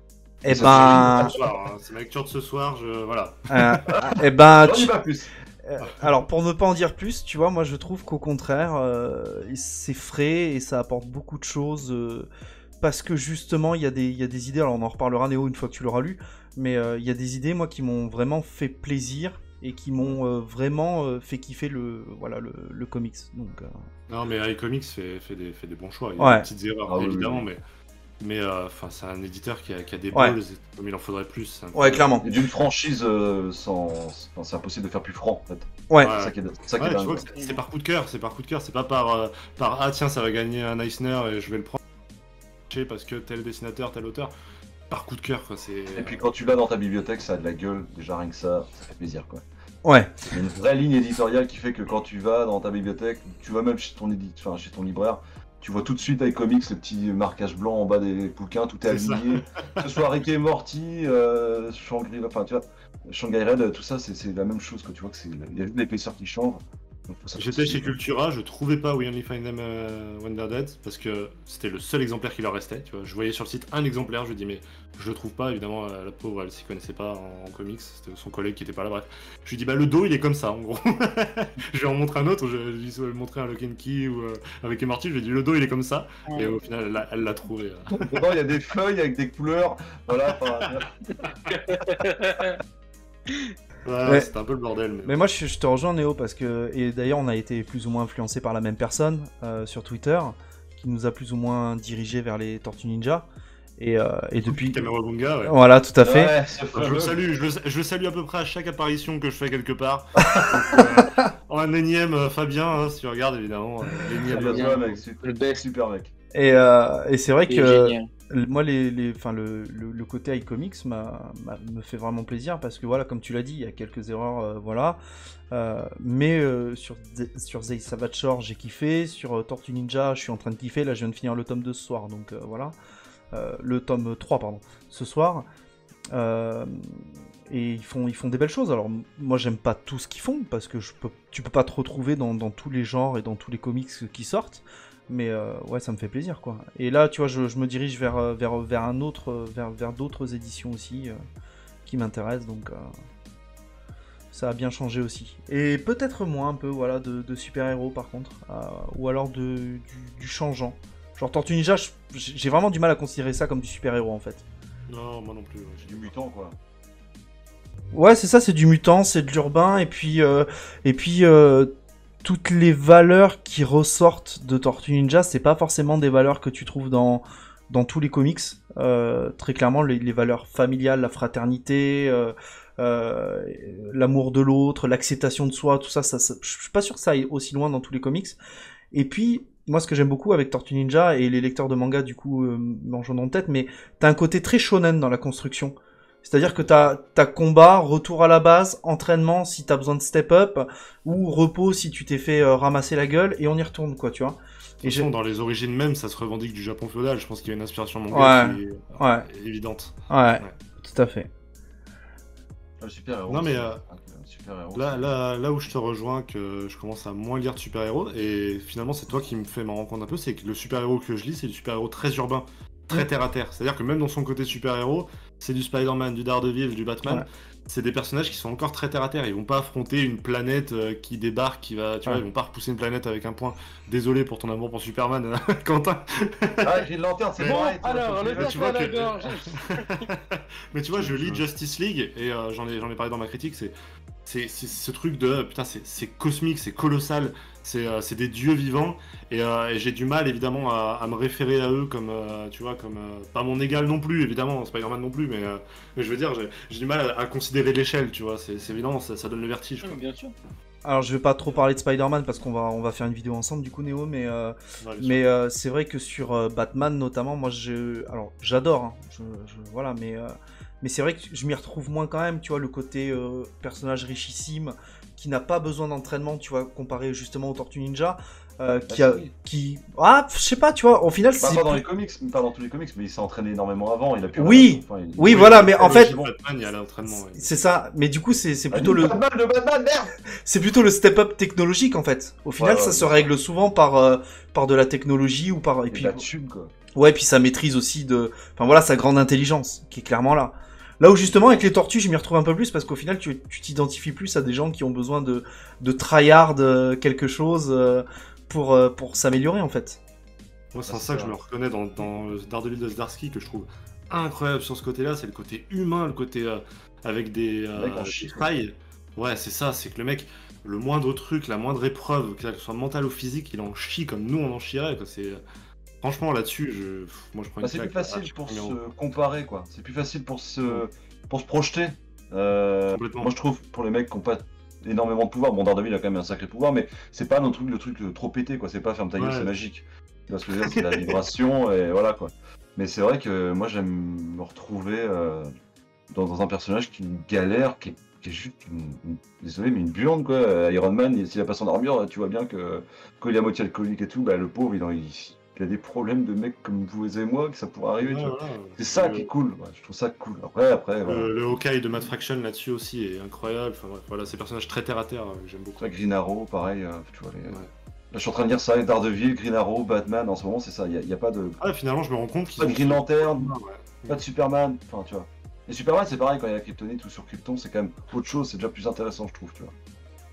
Eh Ça, ben, Ce soir, hein. C'est ma lecture de ce soir, voilà. eh ben, J'en dis pas plus. alors pour ne pas en dire plus, tu vois, moi je trouve qu'au contraire, c'est frais et ça apporte beaucoup de choses parce que justement il y a des idées. Alors on en reparlera Néo une fois que tu l'auras lu, mais il y a des idées moi qui m'ont vraiment fait plaisir et qui m'ont vraiment fait kiffer le comics. Donc Non, mais iComics fait des bons choix. Il y Ouais. a des petites erreurs, Ah oui, évidemment, oui. mais enfin, c'est un éditeur qui a des Ouais. balls, comme il en faudrait plus. C'est ouais, clairement. Et d'une franchise enfin, c'est impossible de faire plus franc en fait. Ouais. C'est ça qui est, c'est ça qui est Ouais, tu dingue. vois que c'est par coup de cœur, c'est pas par ah tiens, ça va gagner un Eisner et je vais le prendre parce que tel dessinateur, tel auteur. Par coup de cœur, quoi. C'est. Et puis quand tu l'as dans ta bibliothèque, ça a de la gueule, déjà rien que ça fait plaisir quoi. Ouais. Il y a une vraie ligne éditoriale qui fait que quand tu vas dans ta bibliothèque, tu vas même chez ton chez ton libraire, tu vois tout de suite avec comics le petit marquage blanc en bas des bouquins, tout est C'est ça. aligné. Que ce soit Rick et Morty, Shangri-La, enfin tu vois, Shanghai Red, tout ça c'est la même chose que tu vois que il y a juste l'épaisseur qui change. Donc, faut J'étais s'apprécier. chez Cultura, je trouvais pas We Only Find Them When They're Dead parce que c'était le seul exemplaire qui leur restait. Tu vois, je voyais sur le site un exemplaire, je me dis mais je le trouve pas. Évidemment, la pauvre, elle s'y connaissait pas en comics, c'était son collègue qui était pas là. Bref, je lui dis bah le dos il est comme ça en gros. Je lui en montre un autre, je lui ai montré un Lock and Key ou avec Marty, je lui ai dit le dos il est comme ça. Et au final, elle l'a trouvé. Dedans il y a des feuilles avec des couleurs, voilà. Voilà, Ouais. c'était un peu le bordel. Mais moi je te rejoins Néo parce que, et d'ailleurs on a été plus ou moins influencé par la même personne sur Twitter qui nous a plus ou moins dirigé vers les Tortues Ninja et depuis... Kamera Bunga, ouais. Voilà, tout à fait. Ouais, ce Je le fameux. salue, je le salue à peu près à chaque apparition que je fais quelque part. Donc, en énième Fabien, hein, si tu regardes évidemment. L'énième Bien bien. joué, mec, Le best. super mec. Et c'est vrai Il est que génial. moi le côté iComics me fait vraiment plaisir parce que voilà, comme tu l'as dit, il y a quelques erreurs, voilà. Mais sur Zay Savage Shore j'ai kiffé, sur Tortue Ninja je suis en train de kiffer, là je viens de finir le tome 2 ce soir, donc voilà. Le tome 3 pardon, ce soir. Et ils font des belles choses. Alors moi j'aime pas tout ce qu'ils font parce que tu peux pas te retrouver dans tous les genres et dans tous les comics qui sortent. Mais ouais, ça me fait plaisir quoi. Et là, tu vois, je me dirige vers un autre, vers d'autres éditions aussi qui m'intéressent, donc ça a bien changé aussi. Et peut-être moins un peu, voilà, de super-héros par contre, ou alors du changeant. Genre Tortue Ninja, j'ai vraiment du mal à considérer ça comme du super-héros en fait. Non, moi non plus. Ouais, Du mutant quoi. Ouais, c'est ça, c'est du mutant, c'est de l'urbain, et puis toutes les valeurs qui ressortent de Tortue Ninja, c'est pas forcément des valeurs que tu trouves dans tous les comics. Très clairement, les valeurs familiales, la fraternité, l'amour de l'autre, l'acceptation de soi, tout ça, je suis pas sûr que ça aille aussi loin dans tous les comics. Et puis, moi, ce que j'aime beaucoup avec Tortue Ninja, et les lecteurs de manga, du coup, m'en jaunent en tête, mais t'as un côté très shonen dans la construction. C'est-à-dire que t'as combat, retour à la base, entraînement si t'as besoin de step up, ou repos si tu t'es fait ramasser la gueule, et on y retourne, quoi, tu vois. Et dans les origines même, ça se revendique du Japon féodal. Je pense qu'il y a une inspiration manga qui est évidente. Ouais, tout à fait. Le super-héros. Non, mais, super-héros. Là où je te rejoins, que je commence à moins lire de super-héros, et finalement c'est toi qui me fais m'en rendre compte un peu, c'est que le super-héros que je lis, c'est du super-héros très urbain, très terre-à-terre. C'est-à-dire que même dans son côté super-héros, c'est du Spider-Man, du Daredevil, du Batman. Ouais. C'est des personnages qui sont encore très terre-à-terre. Ils vont pas affronter une planète qui débarque, tu vois, ils vont pas repousser une planète avec un point. Désolé pour ton amour pour Superman, Quentin. Ah, j'ai une lanterne, c'est Bon, pareil. alors, le tu tape à vois la que- gorge. Mais tu vois, je lis Justice League et j'en ai parlé dans ma critique. C'est ce truc de putain, c'est cosmique, c'est colossal, c'est des dieux vivants et j'ai du mal évidemment à me référer à eux comme tu vois, comme pas mon égal non plus, évidemment, Spider-Man non plus, mais je veux dire, j'ai du mal à considérer l'échelle, tu vois, c'est évident, ça donne le vertige. Quoi. Bien sûr. Alors, je vais pas trop parler de Spider-Man parce on va faire une vidéo ensemble, du coup, Néo, mais Ouais, bien sûr. c'est vrai que sur Batman notamment, moi alors j'adore, hein, voilà, mais c'est vrai que je m'y retrouve moins quand même, tu vois, le côté personnage richissime qui n'a pas besoin d'entraînement, tu vois, comparé justement aux Tortues Ninja, je sais pas, tu vois, au final c'est Pas dans les comics, pas dans tous les comics, mais il s'est entraîné énormément avant. Il a pu. Oui. Enfin, oui, voilà, mais en fait Logiquement, Batman, il y a l'entraînement. Ouais. c'est ça, mais du coup c'est Ah, plutôt le Batman, merde. c'est plutôt le step-up technologique en fait. Au final, Ouais, ça se règle souvent par de la technologie ou par Et puis la thune quoi. Ouais, puis sa maîtrise aussi enfin voilà, sa grande intelligence, qui est clairement là. Là où justement, avec les tortues, je m'y retrouve un peu plus, parce qu'au final, tu t'identifies plus à des gens qui ont besoin de tryhard quelque chose pour s'améliorer, en fait. Moi, c'est ça que je me reconnais dans le Daredevil de Zdarsky, que je trouve incroyable sur ce côté-là, c'est le côté humain, le côté avec des failles. Ouais, c'est ça, c'est que le mec, le moindre truc, la moindre épreuve, que ce soit mentale ou physique, il en chie comme nous on en chierait, quoi. Franchement, là-dessus, moi je prends une C'est plus claque, facile pour je se prends comparer, quoi. C'est plus facile pour se projeter. Complètement. Moi, je trouve, pour les mecs qui n'ont pas énormément de pouvoir, bon, Daredevil a quand même un sacré pouvoir, mais c'est pas non plus le truc trop pété, quoi. C'est pas ferme ta gueule, Ouais. c'est magique. Tu vois ce que je veux dire, c'est la vibration, et voilà, quoi. Mais c'est vrai que moi, j'aime me retrouver dans un personnage qui galère, qui est juste désolé, mais une burne, quoi. Iron Man, s'il a pas son armure, tu vois bien que quand il est à moitié alcoolique et tout, bah, le pauvre, il a des problèmes de mecs comme vous et moi, que ça pourrait arriver, tu vois. voilà. C'est ça qui est cool, ouais, je trouve ça cool. Après, voilà. Le Hawkeye de Matt Fraction là-dessus aussi est incroyable. Enfin bref, voilà, ces personnages très terre à terre, j'aime beaucoup. Après, Green Arrow, pareil, tu vois. Ouais. Là, je suis en train de dire ça, Daredevil, Green Arrow, Batman, en ce moment, c'est ça, il n'y a pas de... Ah, finalement, je me rends compte qu'ils Pas de Green Lantern, Ouais. pas de Superman, enfin, tu vois. Et Superman, c'est pareil, quand il y a Kryptonite ou sur Krypton, c'est quand même autre chose, c'est déjà plus intéressant, je trouve, tu vois.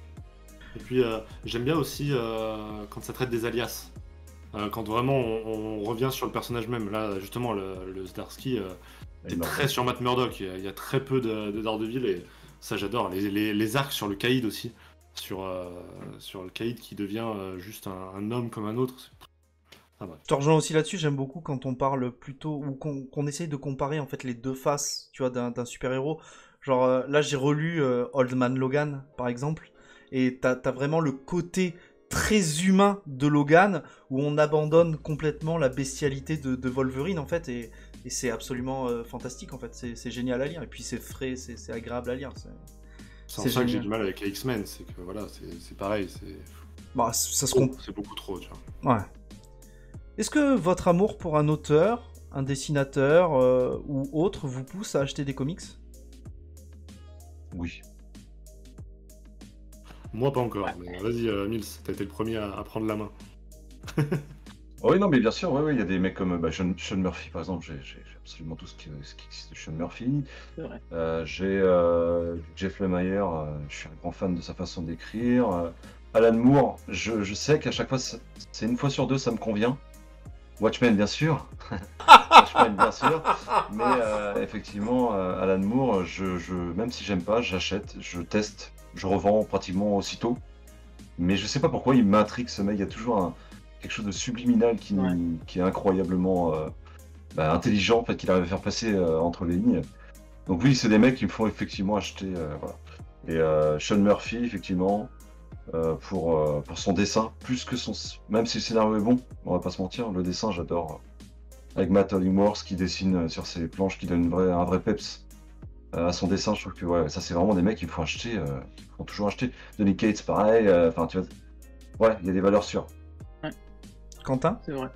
Et puis, j'aime bien aussi quand ça traite des alias. Quand vraiment on revient sur le personnage même. Là, justement, le Zdarsky, c'est très sur Matt Murdock. Il y a très peu de Daredevil et ça, j'adore. Les arcs sur le Caïd aussi. Sur le Caïd qui devient juste un homme comme un autre. Ah, bref. Je te rejoins aussi là-dessus, j'aime beaucoup quand on parle plutôt, ou qu'on essaye de comparer en fait les deux faces, tu vois, d'un super-héros. Genre là j'ai relu Old Man Logan par exemple, et t'as vraiment le côté très humain de Logan, où on abandonne complètement la bestialité de Wolverine en fait, et c'est absolument fantastique en fait, c'est génial à lire, et puis c'est frais, c'est agréable à lire. C'est en ça que j'ai du mal avec les X-Men, c'est que voilà, c'est pareil, Bah, ça se c'est beaucoup trop, tu vois. Ouais. Est-ce que votre amour pour un auteur, un dessinateur ou autre vous pousse à acheter des comics ? Oui. Moi, pas encore, mais vas-y, Mills, t'as été le premier à prendre la main. Oui, non, mais bien sûr, il y a des mecs comme Sean Murphy, par exemple, j'ai absolument tout ce qui existe de Sean Murphy. C'est vrai. J'ai Jeff Lemire, je suis un grand fan de sa façon d'écrire. Alan Moore, je sais qu'à chaque fois, c'est une fois sur deux, ça me convient. Watchmen, bien sûr. Watchmen, bien sûr. Mais effectivement, Alan Moore, même si j'aime pas, j'achète, je teste, je revends pratiquement aussitôt. Mais je sais pas pourquoi il m'intrigue ce mec, il y a toujours quelque chose de subliminal qui est incroyablement intelligent, en fait, qu'il arrive à faire passer entre les lignes. Donc oui, c'est des mecs qui me font effectivement acheter. Voilà. Et Sean Murphy, effectivement, pour son dessin, plus que même si le scénario est bon, on va pas se mentir, le dessin j'adore. Avec Matt Hollingworth qui dessine sur ses planches, qui donne un vrai peps à son dessin, je trouve que ça c'est vraiment des mecs qui me font acheter, qui me font toujours acheter. Donny Cates, pareil, enfin tu vois, ouais, il y a des valeurs sûres. Quentin ? C'est vrai.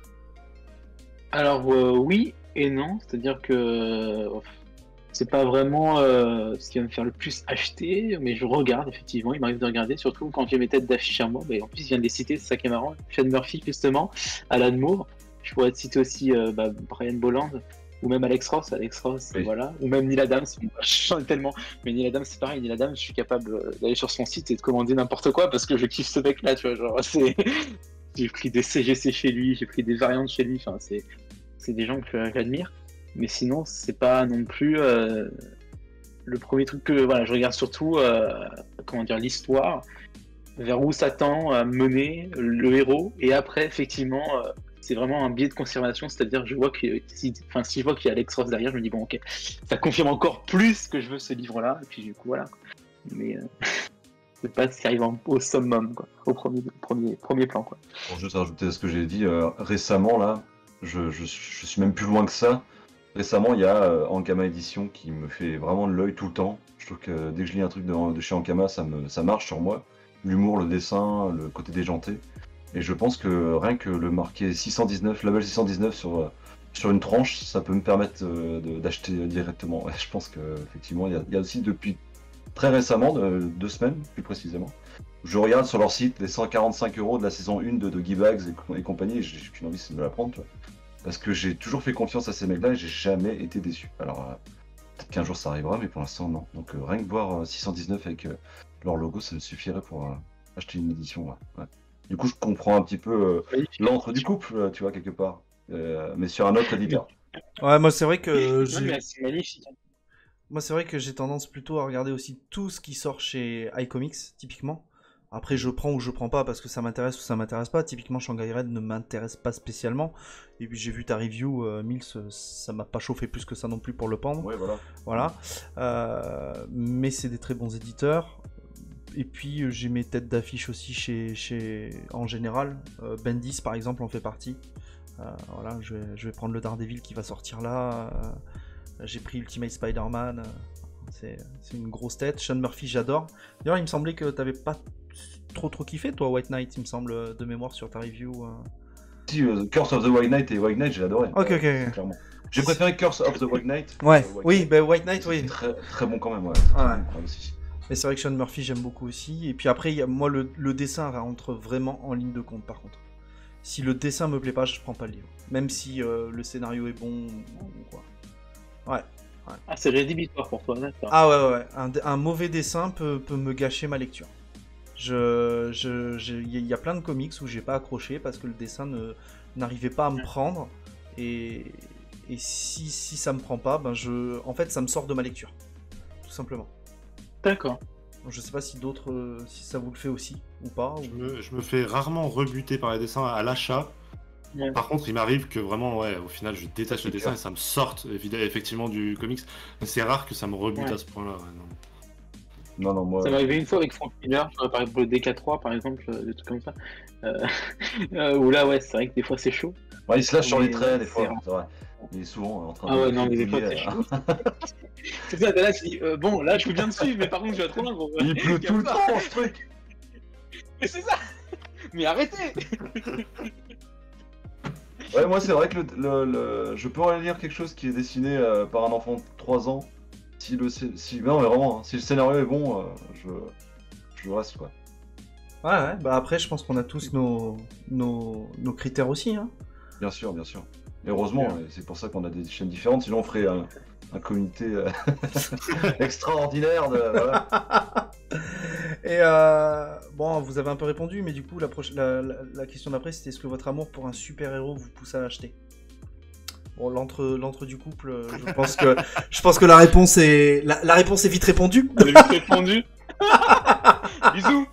Alors oui et non, c'est-à-dire que c'est pas vraiment ce qui va me faire le plus acheter, mais je regarde effectivement, il m'arrive de regarder, surtout quand j'ai mes têtes d'affiche à moi, en plus il vient de les citer, c'est ça qui est marrant, Sean Murphy justement, Alan Moore, je pourrais te citer aussi Brian Bolland, ou même Alex Ross, Oui. voilà, ou même Neil Adams, j'en ai tellement, mais Neil Adams c'est pareil, Neil Adams je suis capable d'aller sur son site et de commander n'importe quoi parce que je kiffe ce mec là, tu vois, genre c'est... J'ai pris des CGC chez lui, j'ai pris des variantes chez lui, enfin c'est des gens que j'admire. Mais sinon, c'est pas non plus le premier truc que je regarde surtout, l'histoire, vers où ça tend à mener le héros. Et après, effectivement, c'est vraiment un biais de confirmation, c'est-à-dire je vois que si je vois qu'il y a Alex Ross derrière, je me dis bon ok, ça confirme encore plus que je veux ce livre-là. Et puis du coup voilà. Mais c'est pas ce qui arrive au summum, quoi, au premier plan, quoi. Pour juste rajouter à ce que j'ai dit, récemment là, je suis même plus loin que ça. Récemment, il y a Ankama Édition qui me fait vraiment de l'œil tout le temps. Je trouve que dès que je lis un truc de chez Ankama, ça marche sur moi. L'humour, le dessin, le côté déjanté. Et je pense que rien que le marquer 619, label 619 sur une tranche, ça peut me permettre d'acheter directement. Ouais, je pense qu'effectivement, il y a aussi depuis très récemment, 2 semaines plus précisément, je regarde sur leur site les 145 € de la saison 1 de Gibags et compagnie, et j'ai qu'une envie, c'est de me la prendre, tu vois. parce que j'ai toujours fait confiance à ces mecs-là et j'ai jamais été déçu. Alors, peut-être qu'un jour ça arrivera, mais pour l'instant, non. Donc, rien que voir 619 avec leur logo, ça me suffirait pour acheter une édition. Ouais. Du coup, je comprends un petit peu l'antre du couple, tu vois, quelque part. Mais sur un autre éditeur. Ouais, moi c'est vrai que Non, mais c'est magnifique. moi c'est vrai que j'ai tendance plutôt à regarder aussi tout ce qui sort chez iComics, typiquement. Après, je prends ou je prends pas parce que ça m'intéresse ou ça m'intéresse pas. Typiquement, Shanghai Red ne m'intéresse pas spécialement. Et puis j'ai vu ta review, Mills, ça m'a pas chauffé plus que ça non plus pour le prendre. Ouais, voilà. Voilà. Mais c'est des très bons éditeurs. Et puis j'ai mes têtes d'affiche aussi en général. Bendis par exemple en fait partie. Voilà, je vais prendre le Daredevil qui va sortir là. J'ai pris Ultimate Spider-Man. C'est une grosse tête. Sean Murphy, j'adore. D'ailleurs, il me semblait que t'avais pas trop kiffé, toi, White Knight, il me semble, de mémoire sur ta review. Si, Curse of the White Knight et White Knight, j'ai adoré. Ok. Clairement. J'ai préféré Curse of the White Knight. Ouais, oui, White Knight, oui. Très, très bon quand même, ouais. Aussi. Mais c'est vrai que Sean Murphy, j'aime beaucoup aussi. Et puis après, moi, le dessin rentre vraiment en ligne de compte, par contre. Si le dessin me plaît pas, je prends pas le livre. Même si le scénario est bon ou quoi. Ouais. Ah, c'est rédhibitoire pour toi, d'accord. Ah ouais. Un mauvais dessin peut me gâcher ma lecture. Il y a plein de comics où j'ai pas accroché parce que le dessin n'arrivait pas à me prendre. Et si ça me prend pas, en fait, ça me sort de ma lecture. Tout simplement. D'accord. Je sais pas si si ça vous le fait aussi ou pas. Je me fais rarement rebuter par les dessins à l'achat. Ouais. Par contre, il m'arrive que vraiment, au final, je détache le dessin et ça me sorte effectivement du comics. Mais c'est rare que ça me rebute à ce point-là. Non, moi. Ça m'est arrivé une fois avec Frank Miller, par exemple le DK3 par exemple, des trucs comme ça. Où là, c'est vrai que des fois c'est chaud. Ouais, il se lâche sur les traits, des c'est fois, rare. c'est vrai. Il est souvent en train Ah de. ouais, non, mais des fois c'est chaud. C'est ça, là, je dis, bon, là je veux bien te suivre, mais par contre, je vais trop loin. Gros. Il pleut tout le temps, ce truc. Mais c'est ça. Mais arrêtez. Ouais, moi, c'est vrai que je peux aller lire quelque chose qui est dessiné par un enfant de 3 ans. Non, mais vraiment, hein, si le scénario est bon, je reste, quoi. Ouais, bah après, je pense qu'on a tous nos critères aussi. Hein. Bien sûr. Et heureusement, et c'est pour ça qu'on a des chaînes différentes, sinon on ferait un comité extraordinaire de. Voilà. Et bon, vous avez un peu répondu, mais du coup, la question d'après, c'était est-ce que votre amour pour un super-héros vous pousse à l'acheter? Bon, l'entre du couple, je pense que la réponse est vite répondue. Elle est vite répondue. Bisous.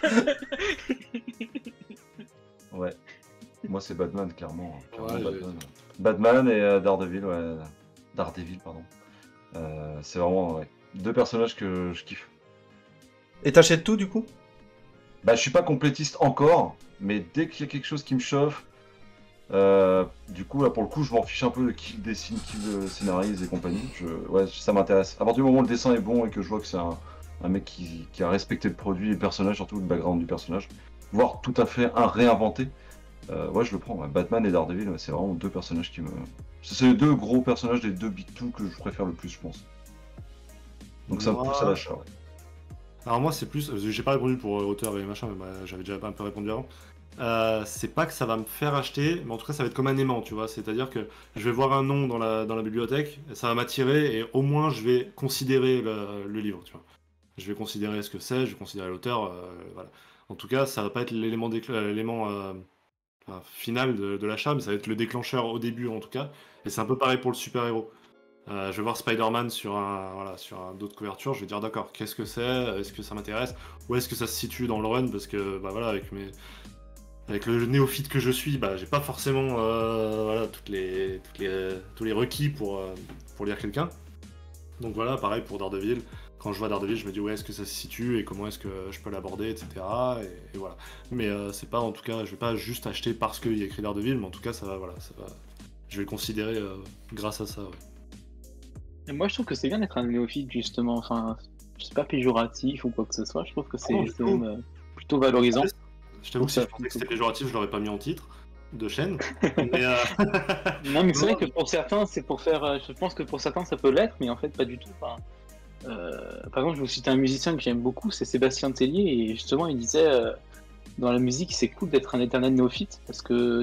Ouais. Moi, c'est Batman, clairement. Ouais, Batman et Daredevil, pardon. C'est vraiment deux personnages que je kiffe. Et t'achètes tout, du coup? Bah, je suis pas complétiste encore, mais dès qu'il y a quelque chose qui me chauffe, du coup, là, pour le coup, je m'en fiche un peu de qui le dessine, qui le scénarise et compagnie. Ça m'intéresse. À partir du moment où le dessin est bon et que je vois que c'est un mec qui a respecté le produit et le personnage, surtout le background du personnage, voire tout à fait un réinventé, je le prends. Ouais. Batman et Daredevil, c'est vraiment deux personnages qui me. C'est les deux gros personnages des deux Big Two que je préfère le plus, je pense. Donc ça me pousse à l'achat. Ouais. Alors moi c'est plus, j'ai pas répondu pour auteur et machin, mais j'avais déjà un peu répondu avant. C'est pas que ça va me faire acheter, mais en tout cas ça va être comme un aimant, tu vois. C'est-à-dire que je vais voir un nom dans la bibliothèque, ça va m'attirer et au moins je vais considérer le livre, tu vois. Je vais considérer ce que c'est, je vais considérer l'auteur, voilà. En tout cas, ça va pas être l'élément final de l'achat, mais ça va être le déclencheur au début en tout cas. Et c'est un peu pareil pour le super-héros. Je vais voir Spider-Man sur d'autres couvertures, je vais dire d'accord, qu'est-ce que c'est, est-ce que ça m'intéresse, où est-ce que ça se situe dans le run, parce que avec le néophyte que je suis, j'ai pas forcément tous les requis pour lire quelqu'un. Donc voilà, pareil pour Daredevil. Quand je vois Daredevil, je me dis où est-ce que ça se situe et comment est-ce que je peux l'aborder, etc. Et voilà. Mais c'est pas, en tout cas, je vais pas juste acheter parce qu'il y a écrit Daredevil, mais en tout cas, je vais le considérer grâce à ça. Ouais. Et moi, je trouve que c'est bien d'être un néophyte, justement. Enfin, je sais pas péjoratif ou quoi que ce soit. Je trouve que c'est même plutôt valorisant. Je t'avoue que si je pensais que c'était péjoratif, je l'aurais pas mis en titre de chaîne. Mais non, mais c'est vrai que pour certains, c'est pour faire. Je pense que pour certains, ça peut l'être, mais en fait, pas du tout. Enfin, par exemple, je vous cite un musicien que j'aime beaucoup, c'est Sébastien Tellier, et justement, il disait dans la musique, c'est cool d'être un éternel néophyte parce que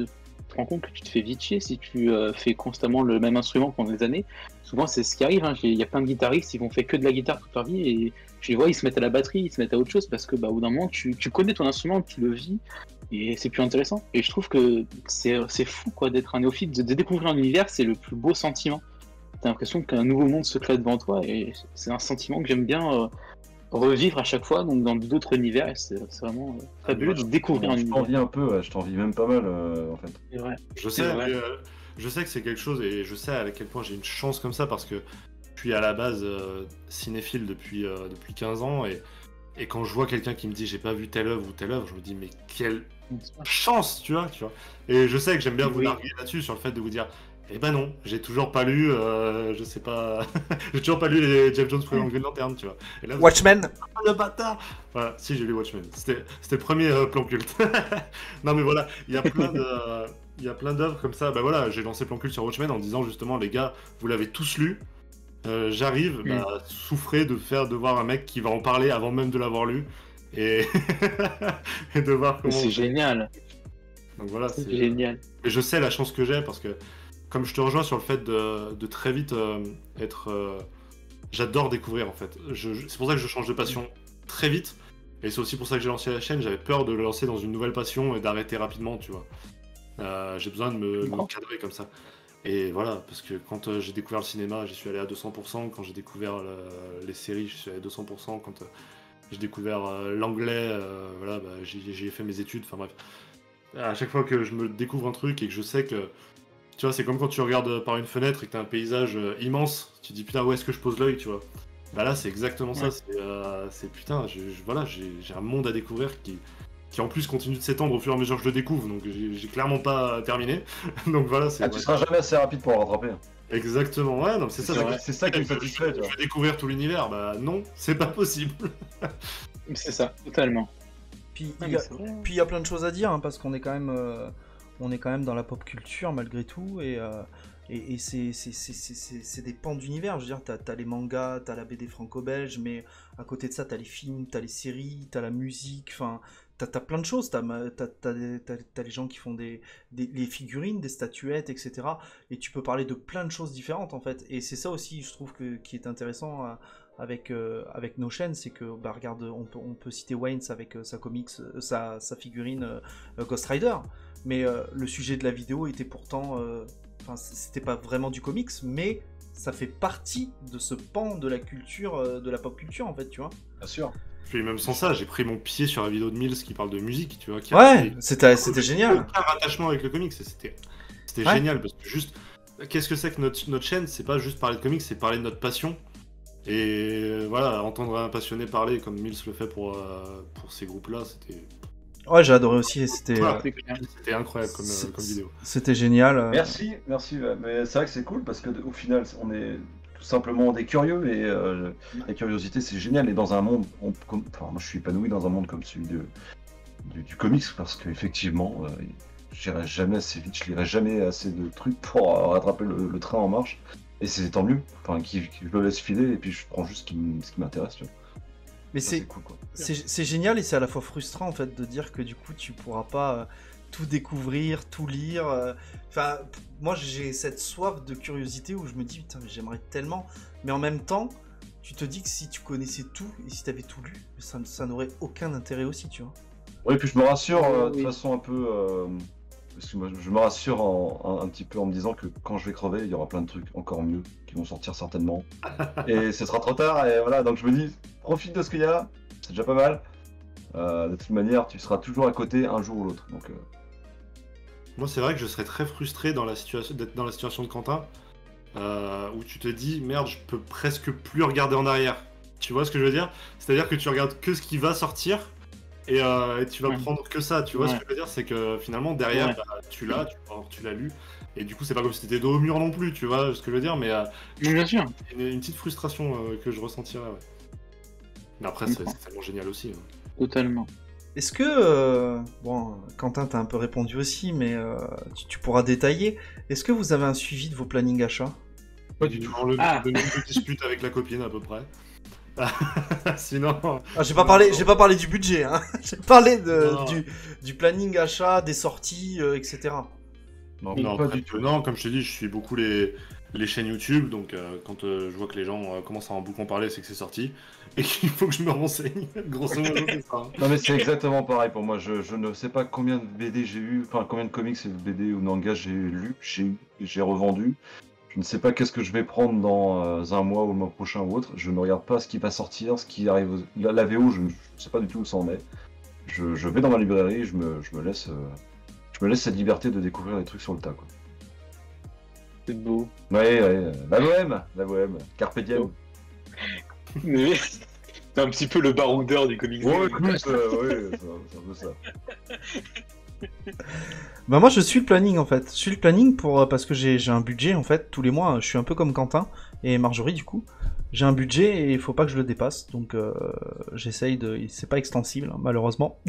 te rends compte que tu te fais vite chier si tu fais constamment le même instrument pendant des années. Souvent, c'est ce qui arrive. Hein. Il y a plein de guitaristes, ils vont faire que de la guitare toute leur vie et tu les vois, ils se mettent à la batterie, ils se mettent à autre chose parce que, au bout d'un moment, tu connais ton instrument, tu le vis et c'est plus intéressant. Et je trouve que c'est fou, quoi, d'être un néophyte, de découvrir un univers, c'est le plus beau sentiment. T'as l'impression qu'un nouveau monde se crée devant toi et c'est un sentiment que j'aime bien revivre à chaque fois, donc dans d'autres univers, et c'est vraiment fabuleux de découvrir un Je univers. t'envie un peu, ouais, je t'envie même pas mal en fait. C'est vrai. Je sais, mais, je sais que c'est quelque chose et je sais à quel point j'ai une chance comme ça parce que je suis à la base cinéphile depuis 15 ans et quand je vois quelqu'un qui me dit j'ai pas vu telle œuvre ou telle œuvre, je me dis mais quelle chance, tu vois. Et je sais que j'aime bien vous larguer là-dessus sur le fait de vous dire eh ben non, j'ai toujours pas lu, je sais pas, j'ai toujours pas lu les Jeff Jones Green Lantern, tu vois. Et là, Watchmen. Le bâtard. Voilà, si j'ai lu Watchmen, c'était le premier plan culte. Non mais voilà, il y a plein d'œuvres comme ça. Bah voilà, j'ai lancé plan culte sur Watchmen en disant justement les gars, vous l'avez tous lu. J'arrive, souffrez de voir un mec qui va en parler avant même de l'avoir lu et et de voir comment. C'est génial. Donc voilà, c'est génial. Et je sais la chance que j'ai parce que comme je te rejoins sur le fait de très vite être... J'adore découvrir en fait. C'est pour ça que je change de passion très vite. Et c'est aussi pour ça que j'ai lancé la chaîne. J'avais peur de le lancer dans une nouvelle passion et d'arrêter rapidement, tu vois. J'ai besoin de me cadrer comme ça. Et voilà, parce que quand j'ai découvert le cinéma, j'y suis allé à 200%. Quand j'ai découvert les séries, j'y suis allé à 200%. Quand j'ai découvert l'anglais, voilà, j'y ai fait mes études. Enfin bref. À chaque fois que je me découvre un truc et que je sais que tu vois, c'est comme quand tu regardes par une fenêtre et que t'as un paysage immense, tu te dis putain où est-ce que je pose l'œil, tu vois. Bah là c'est exactement ça, c'est putain, voilà, j'ai un monde à découvrir qui en plus continue de s'étendre au fur et à mesure que je le découvre, donc j'ai clairement pas terminé. Donc voilà, c'est... tu seras jamais assez rapide pour le rattraper. Exactement, ouais, non, c'est ça qui me satisfait, tu vois. Je vais découvrir tout l'univers, bah non, c'est pas possible. C'est ça, totalement. Puis il y a plein de choses à dire, hein, parce qu'on est quand même dans la pop culture malgré tout, et c'est des pans d'univers. Je veux dire, t'as les mangas, t'as la BD franco-belge, mais à côté de ça, t'as les films, t'as les séries, t'as la musique, enfin, t'as plein de choses. T'as les gens qui font les figurines, des statuettes, etc. Et tu peux parler de plein de choses différentes, en fait. Et c'est ça aussi, je trouve, qui est intéressant avec nos chaînes, c'est que, regarde, on peut citer Wayne avec sa comics, sa figurine Ghost Rider. Mais le sujet de la vidéo était pourtant... c'était pas vraiment du comics, mais ça fait partie de ce pan de la culture, de la pop culture, en fait, tu vois. Bien sûr. Puis même sans ça, j'ai pris mon pied sur la vidéo de Mills qui parle de musique, tu vois. C'était génial. Aucun rattachement avec le comics, c'était génial, parce que juste... Qu'est-ce que c'est que notre chaîne? C'est pas juste parler de comics, c'est parler de notre passion. Et voilà, entendre un passionné parler comme Mills le fait pour ces groupes-là, c'était... Ouais, j'ai adoré aussi, c'était incroyable comme vidéo. C'était génial. Merci, mais c'est vrai que c'est cool parce que au final, on est tout simplement des curieux et la curiosité c'est génial. Et dans un monde, moi je suis épanoui dans un monde comme celui du comics parce qu'effectivement, j'irai jamais assez vite, je lirai jamais assez de trucs pour rattraper le train en marche. Et c'est tant mieux, je le laisse filer et puis je prends juste ce qui m'intéresse, tu vois. Mais c'est cool, quoi. C'est génial et c'est à la fois frustrant en fait de dire que du coup tu pourras pas tout découvrir, tout lire. Enfin, moi j'ai cette soif de curiosité où je me dis putain mais j'aimerais tellement, mais en même temps tu te dis que si tu connaissais tout et si tu avais tout lu, ça n'aurait aucun intérêt aussi, tu vois. Oui, puis je me rassure de façon un peu, parce que moi, je me rassure un petit peu en me disant que quand je vais crever, il y aura plein de trucs encore mieux qui vont sortir certainement. Et ce sera trop tard, et voilà, donc je me dis, profite de ce qu'il y a, c'est déjà pas mal. De toute manière, tu seras toujours à côté un jour ou l'autre. Donc, moi, c'est vrai que je serais très frustré d'être dans la situation de Quentin, où tu te dis, merde, je peux presque plus regarder en arrière. Tu vois ce que je veux dire? C'est-à-dire que tu regardes que ce qui va sortir, et tu vas prendre que ça, tu vois ce que je veux dire, c'est que finalement derrière tu l'as lu, et du coup c'est pas comme si t'étais dos au mur non plus, tu vois ce que je veux dire, mais bien sûr. Une petite frustration que je ressentirais, ouais. Mais après c'est tellement génial aussi. Hein. Totalement. Est-ce que, Quentin t'as un peu répondu aussi, mais tu pourras détailler, est-ce que vous avez un suivi de vos plannings achats? Pas du tout. Le même dispute avec la copine à peu près. Sinon. J'ai pas parlé du budget, hein. J'ai parlé du planning achat, des sorties, etc. Non, Non, pas très du peu. tout. Non, comme je t'ai dit, je suis beaucoup les chaînes YouTube, donc quand je vois que les gens commencent à en beaucoup en parler, c'est que c'est sorti, et qu'il faut que je me renseigne. Grosso modo, c'est ça. Hein. Non mais c'est exactement pareil pour moi, je ne sais pas combien de BD j'ai eu, enfin combien de comics et de BD ou manga j'ai lu, j'ai revendu. Je ne sais pas qu'est-ce que je vais prendre dans un mois ou le mois prochain ou autre. Je ne regarde pas ce qui va sortir, ce qui arrive. La VO, je ne sais pas du tout où ça en est. Je vais dans ma librairie, je me laisse cette liberté de découvrir des trucs sur le tas, quoi. C'est beau. Ouais, la bohème, carpe diem. Mais c'est un petit peu le baroudeur du comics. Ouais, écoute, ouais, c'est un peu ça. Bah moi je suis le planning en fait. Je suis le planning parce que j'ai un budget en fait tous les mois. Je suis un peu comme Quentin et Marjorie du coup. J'ai un budget et il faut pas que je le dépasse. Donc j'essaye de. C'est pas extensible hein, malheureusement.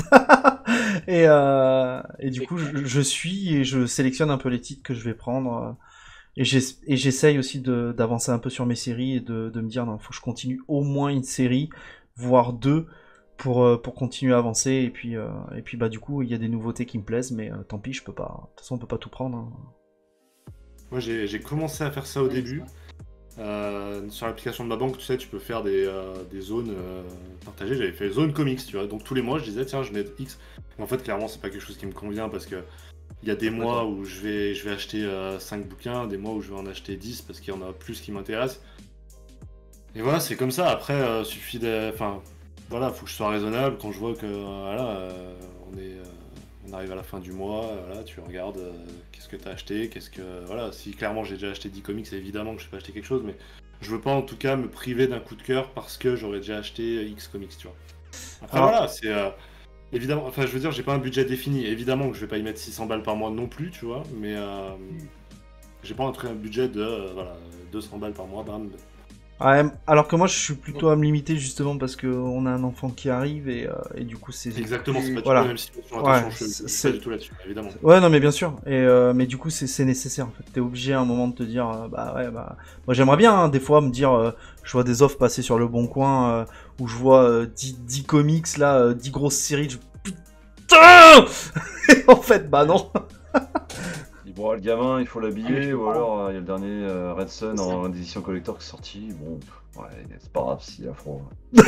Et du coup je suis et je sélectionne un peu les titres que je vais prendre. Et j'essaye aussi d'avancer un peu sur mes séries et de me dire non faut que je continue au moins une série voire deux pour continuer à avancer et puis bah du coup il y a des nouveautés qui me plaisent mais tant pis je peux pas de toute façon on peut pas tout prendre hein. Moi, j'ai commencé à faire ça au début. Sur l'application de ma banque, tu sais, tu peux faire des zones partagées. J'avais fait zone comics, tu vois. Donc tous les mois, je disais tiens, je mets X. Mais en fait, clairement, c'est pas quelque chose qui me convient parce que il y a des mois où je vais acheter 5 bouquins, des mois où je vais en acheter 10 parce qu'il y en a plus qui m'intéressent. Et voilà, c'est comme ça. Après, suffit de. Enfin, voilà, faut que je sois raisonnable quand je vois que voilà, on arrive à la fin du mois, voilà, tu regardes qu'est-ce que t'as acheté, voilà, si clairement j'ai déjà acheté 10 comics, c'est évidemment que je vais pas acheter quelque chose, mais je veux pas en tout cas me priver d'un coup de cœur parce que j'aurais déjà acheté X comics, tu vois. Après voilà, c'est évidemment, enfin je veux dire, j'ai pas un budget défini, évidemment que je vais pas y mettre 600 balles par mois non plus, tu vois, mais j'ai pas un budget de voilà, 200 balles par mois, bam. Ouais, alors que moi je suis plutôt à me limiter justement parce qu'on a un enfant qui arrive et du coup c'est... Exactement, c'est pas du Voilà. tout la même situation, Ouais, attention, je suis pas du tout là-dessus, évidemment. Ouais non mais bien sûr, mais du coup c'est nécessaire en fait, t'es obligé à un moment de te dire, bah ouais bah... Moi j'aimerais bien hein, des fois me dire, je vois des offres passer sur le bon coin, où je vois 10 comics là, 10 grosses séries, putain. En fait bah non. Bon, le gamin, il faut l'habiller, ou alors il y a le dernier Red Sun en édition collector qui est sorti. Bon, ouais, c'est pas grave s'il a froid.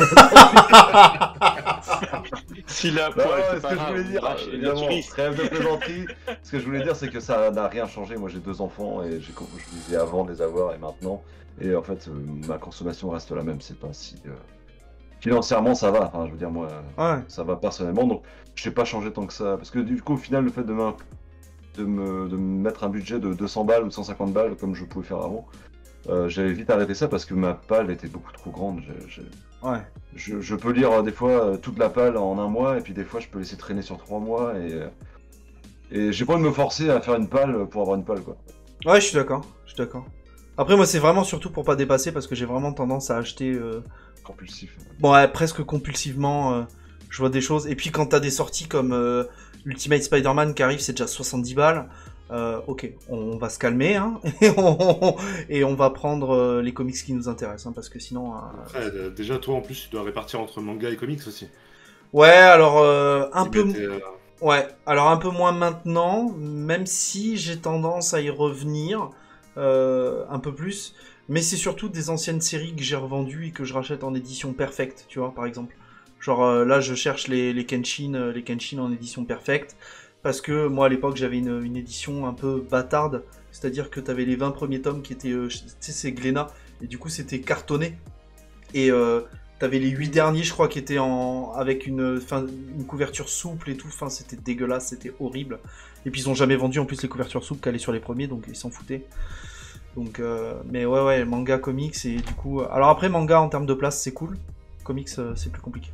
S'il a Non, ce que je voulais dire, évidemment, trêve de plaisanterie. Ce que je voulais dire, c'est que ça n'a rien changé. Moi, j'ai 2 enfants et je disais avant de les avoir et maintenant. Et en fait, ma consommation reste la même. C'est pas si. Financièrement, ça va. Enfin, je veux dire, moi, ça va personnellement. Donc, je n'ai pas changé tant que ça. Parce que du coup, au final, le fait de me mettre un budget de 200 balles ou de 150 balles comme je pouvais faire avant, j'avais vite arrêté ça parce que ma palle était beaucoup trop grande. Je peux lire des fois toute la palle en un mois et puis des fois je peux laisser traîner sur 3 mois et j'ai pas envie de me forcer à faire une palle pour avoir une palle quoi. Ouais je suis d'accord. Après moi c'est vraiment surtout pour pas dépasser parce que j'ai vraiment tendance à acheter... Compulsif. Bon ouais presque compulsivement, je vois des choses et puis quand t'as des sorties comme... Ultimate Spider-Man qui arrive, c'est déjà 70 balles. Ok, on va se calmer hein, et on va prendre les comics qui nous intéressent, hein, parce que sinon... Après, déjà, toi, en plus, tu dois répartir entre manga et comics aussi. Ouais, alors un peu... Ouais, alors un peu moins maintenant, même si j'ai tendance à y revenir un peu plus. Mais c'est surtout des anciennes séries que j'ai revendues et que je rachète en édition perfecte, tu vois, par exemple. Genre là, je cherche les Kenshin en édition perfecte, parce que moi, à l'époque, j'avais une édition un peu bâtarde, c'est-à-dire que t'avais les 20 premiers tomes qui étaient, tu sais, c'est Glénat, et du coup, c'était cartonné. Et t'avais les 8 derniers, je crois, qui étaient avec une couverture souple et tout, enfin, c'était dégueulasse, c'était horrible. Et puis, ils ont jamais vendu, en plus, les couvertures souples qu'allaient sur les premiers, donc ils s'en foutaient. Donc, mais ouais, manga, comics, et du coup... Alors après, manga, en termes de place, c'est cool. Comics, c'est plus compliqué.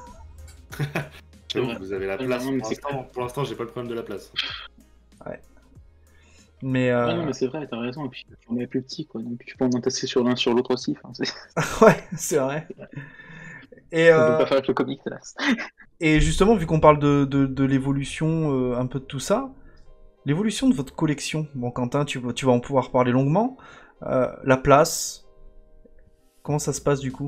Vous avez la place pour l'instant, j'ai pas le problème de la place. Ouais. Mais non, mais c'est vrai, t'as raison. Et puis, on est plus petit, quoi. Donc, tu peux en entasser sur l'un sur l'autre aussi. Ouais, c'est vrai. Et on peut pas faire avec le comics, là. Et justement, vu qu'on parle de l'évolution, un peu de tout ça, l'évolution de votre collection. Bon, Quentin, tu vas en pouvoir parler longuement. La place, comment ça se passe du coup ?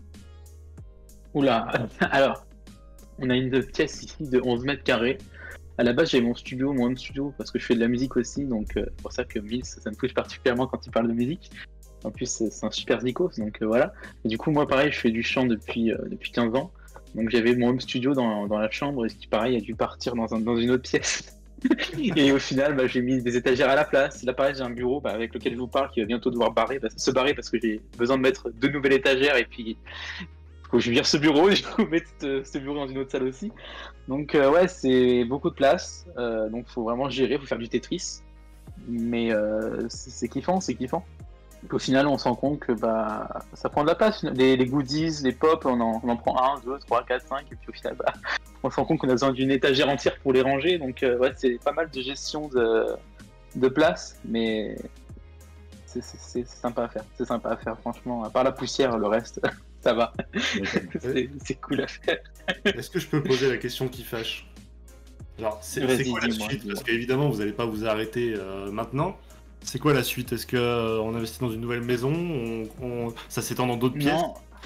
Oula, alors, on a une pièce ici de 11 mètres carrés. À la base, j'avais mon home studio, parce que je fais de la musique aussi, donc c'est pour ça que Mills, ça me touche particulièrement quand il parle de musique. En plus, c'est un super zikos, donc voilà. Et du coup, moi, pareil, je fais du chant depuis 15 ans. Donc j'avais mon home studio dans la chambre, et ce qui, pareil, a dû partir dans une autre pièce. Et au final, bah, j'ai mis des étagères à la place. Là, pareil, j'ai un bureau avec lequel je vous parle qui va bientôt devoir se barrer parce que j'ai besoin de mettre 2 nouvelles étagères et puis faut que je vire ce bureau et je vais mettre ce bureau dans une autre salle aussi. Donc ouais, c'est beaucoup de place. Donc faut vraiment gérer, faut faire du Tetris. Mais c'est kiffant, c'est kiffant. Au final, on se rend compte que bah, ça prend de la place. Les goodies, les pop, on en prend 1, 2, 3, 4, 5. Et puis au final, bah, on se rend compte qu'on a besoin d'une étagère entière pour les ranger. Donc ouais, c'est pas mal de gestion de place. Mais c'est sympa à faire. C'est sympa à faire, franchement. À part la poussière, le reste, ça va. C'est cool à faire. Est-ce que je peux poser la question qui fâche? Genre, c'est quoi la suite? Parce qu'évidemment, vous n'allez pas vous arrêter maintenant. C'est quoi la suite? Est-ce qu'on investit dans une nouvelle maison? Ça s'étend dans d'autres pièces?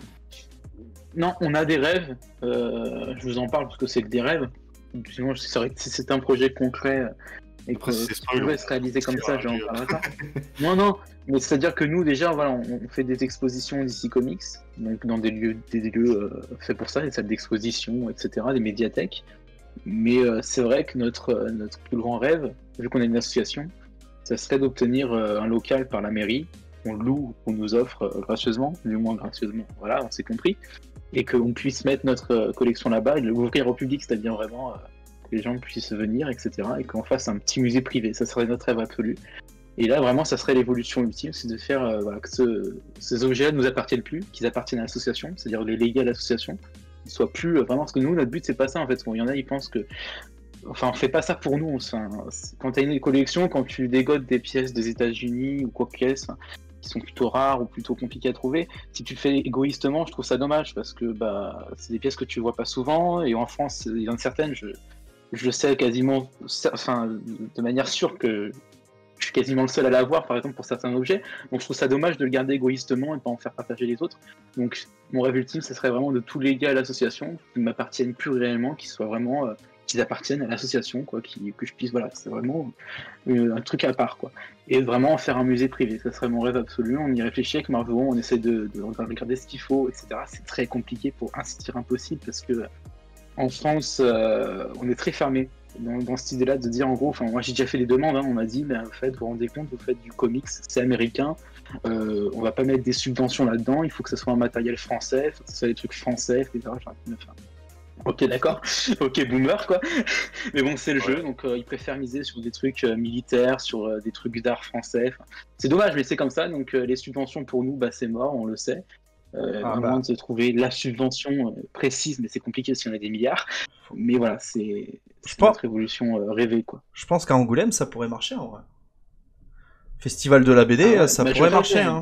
Non, on a des rêves. Je vous en parle parce que c'est que des rêves. Sinon, c'est vrai que si c'était un projet concret et que ça pouvait se réaliser comme ça, j'en parlerai pas. Non, mais c'est-à-dire que nous, déjà, voilà, on fait des expositions DC Comics, donc dans des lieux faits pour ça, des salles d'exposition, etc., des médiathèques. Mais c'est vrai que notre plus grand rêve, vu qu'on est une association, ça serait d'obtenir un local par la mairie, qu'on loue, qu'on nous offre gracieusement, du moins gracieusement, voilà, on s'est compris, et qu'on puisse mettre notre collection là-bas et l'ouvrir au public, c'est-à-dire vraiment que les gens puissent venir, etc., et qu'on fasse un petit musée privé, ça serait notre rêve absolu. Et là, vraiment, ça serait l'évolution ultime, c'est de faire voilà, que ces objets ne nous appartiennent plus, qu'ils appartiennent à l'association, c'est-à-dire les léguer à l'association, qu'ils soient plus vraiment, parce que nous, notre but, c'est pas ça, en fait. Bon, il y en a, ils pensent que enfin, on fait pas ça pour nous. Quand tu as une collection, quand tu dégotes des pièces des États-Unis ou quoi que ce soit, qui sont plutôt rares ou plutôt compliquées à trouver, si tu le fais égoïstement, je trouve ça dommage parce que bah, c'est des pièces que tu vois pas souvent. Et en France, il y en a certaines, je sais quasiment, enfin, de manière sûre que je suis quasiment le seul à l'avoir, par exemple, pour certains objets. Donc je trouve ça dommage de le garder égoïstement et pas en faire partager les autres. Donc mon rêve ultime, ce serait vraiment de tout léguer à l'association, qui ne m'appartiennent plus réellement, qui soient vraiment. Qu'ils appartiennent à l'association, quoi, que je puisse, voilà, c'est vraiment un truc à part, quoi. Et vraiment en faire un musée privé, ça serait mon rêve absolu. On y réfléchit avec Marveau, on essaie de regarder ce qu'il faut, etc. C'est très compliqué, pour ainsi dire impossible, parce que en France, on est très fermé dans cette idée-là de dire, en gros, enfin, moi j'ai déjà fait les demandes, hein, on m'a dit, ben, vous vous rendez compte, vous faites du comics, c'est américain, on va pas mettre des subventions là-dedans, il faut que ce soit un matériel français, il faut que ce soit des trucs français, etc. Ok, d'accord. Ok, boomer, quoi. Mais bon, c'est le jeu, donc ils préfèrent miser sur des trucs militaires, sur des trucs d'art français. Enfin, c'est dommage, mais c'est comme ça. Donc les subventions pour nous, bah, c'est mort, on le sait. Vraiment de trouver la subvention précise, mais c'est compliqué si on a des milliards. Mais voilà, c'est notre évolution rêvée, quoi. Je pense qu'à Angoulême, ça pourrait marcher, en vrai. Festival de la BD, ça pourrait marcher, hein.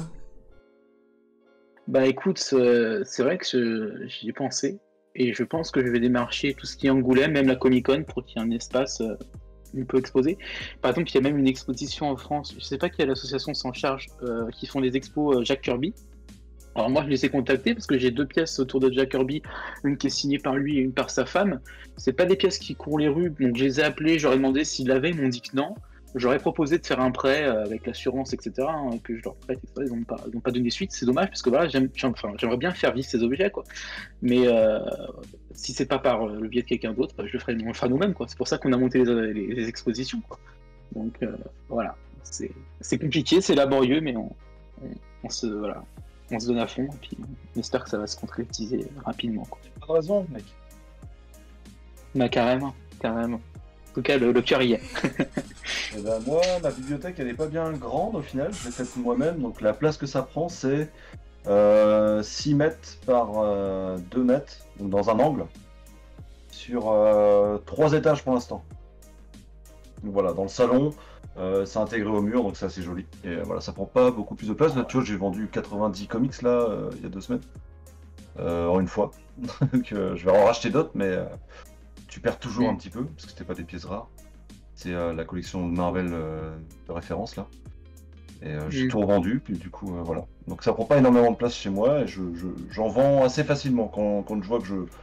Bah écoute, c'est vrai que j'y ai pensé. Et je pense que je vais démarcher tout ce qui est Angoulême, même la Comic-Con, pour qu'il y ait un espace où on peut exposer. Par exemple, il y a même une exposition en France, je sais pas quelle association s'en charge, qui font des expos Jack Kirby. Alors moi, je les ai contactés parce que j'ai 2 pièces autour de Jack Kirby, une qui est signée par lui et une par sa femme. C'est pas des pièces qui courent les rues, donc je les ai appelés, j'aurais demandé s'ils l'avaient, ils m'ont dit que non. J'aurais proposé de faire un prêt avec l'assurance, etc., hein, que je leur prête, etc. Ils n'ont pas donné suite, c'est dommage, parce que voilà, j'aimerais bien faire vivre ces objets, quoi. Mais si c'est pas par le biais de quelqu'un d'autre, on le fera nous-mêmes, quoi. C'est pour ça qu'on a monté les expositions, quoi. Donc voilà, c'est compliqué, c'est laborieux, mais on se donne à fond, et puis on espère que ça va se concrétiser rapidement, quoi. Pas de raison, mec. Bah carrément. En tout cas, le cœur y est. Et ben moi, ma bibliothèque, elle est pas bien grande au final, je l'ai faite moi-même, donc la place que ça prend, c'est 6 mètres par 2 mètres, donc dans un angle, sur 3 étages pour l'instant. Donc voilà, dans le salon, c'est intégré au mur, donc c'est assez joli. Et voilà, ça prend pas beaucoup plus de place. Là, tu vois, j'ai vendu 90 comics là, il y a 2 semaines, en une fois. Donc je vais en racheter d'autres, mais tu perds toujours un petit peu, parce que c'était pas des pièces rares. C'est la collection de Marvel de référence là. Et j'ai tout revendu, puis du coup voilà. Donc ça prend pas énormément de place chez moi, et j'en vends assez facilement quand je vois que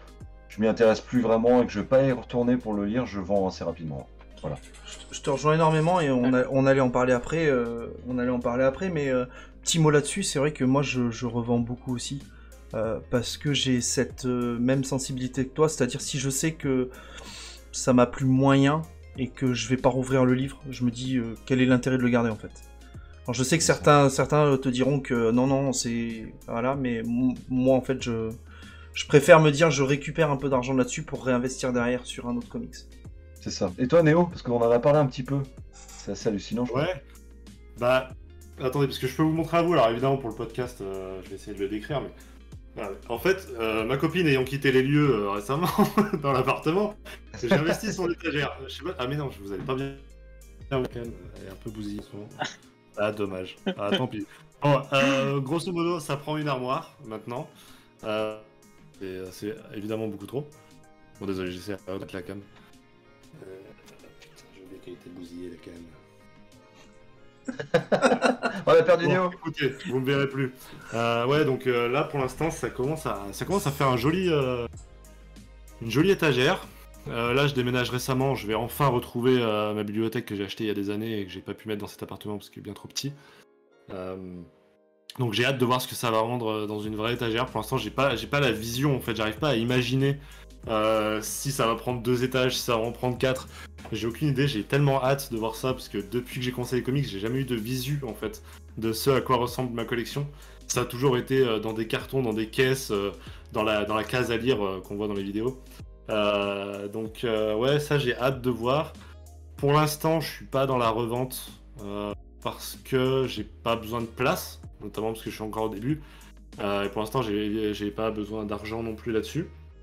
je m'y intéresse plus vraiment et que je vais pas y retourner pour le lire, je vends assez rapidement. Voilà. Je te rejoins énormément et on allait en parler après. Mais petit mot là-dessus, c'est vrai que moi je revends beaucoup aussi parce que j'ai cette même sensibilité que toi, c'est-à-dire si je sais que ça m'a plu moyen et que je vais pas rouvrir le livre, je me dis quel est l'intérêt de le garder en fait. Alors je sais que certains te diront que non c'est voilà, mais moi en fait je préfère me dire je récupère un peu d'argent là-dessus pour réinvestir derrière sur un autre comics. C'est ça. Et toi, Néo, parce qu'on en a parlé un petit peu. C'est assez hallucinant, je crois. Ouais. Bah, attendez, parce que je peux vous montrer à vous. Alors évidemment, pour le podcast, je vais essayer de le décrire, mais voilà. En fait, ma copine ayant quitté les lieux récemment dans l'appartement, j'ai investi son étagère. Je sais pas. Ah mais non, vous allez pas bien. Elle est un peu bousillée en ce moment. Ah dommage. Ah tant pis. Bon, grosso modo, ça prend une armoire maintenant. Et c'est évidemment beaucoup trop. Bon désolé, j'essaie de mettre la cam. Putain, j'ai oublié qu'elle était bousillée la cam. On a perdu Bon, Néo. écoutez, vous me verrez plus. Ouais, donc là pour l'instant, ça commence à faire une jolie étagère. Là, je déménage récemment. Je vais enfin retrouver ma bibliothèque que j'ai achetée il y a des années et que j'ai pas pu mettre dans cet appartement parce qu'il est bien trop petit. Donc j'ai hâte de voir ce que ça va rendre dans une vraie étagère. Pour l'instant, j'ai pas la vision. En fait, j'arrive pas à imaginer si ça va prendre 2 étages, si ça va en prendre 4. J'ai aucune idée. J'ai tellement hâte de voir ça parce que depuis que j'ai commencé les comics, j'ai jamais eu de visu en fait de ce à quoi ressemble ma collection. Ça a toujours été dans des cartons, dans des caisses, dans la case à lire qu'on voit dans les vidéos. Donc ouais, ça j'ai hâte de voir. Pour l'instant, je suis pas dans la revente parce que j'ai pas besoin de place, notamment parce que je suis encore au début. Et pour l'instant, j'ai pas besoin d'argent non plus là-dessus.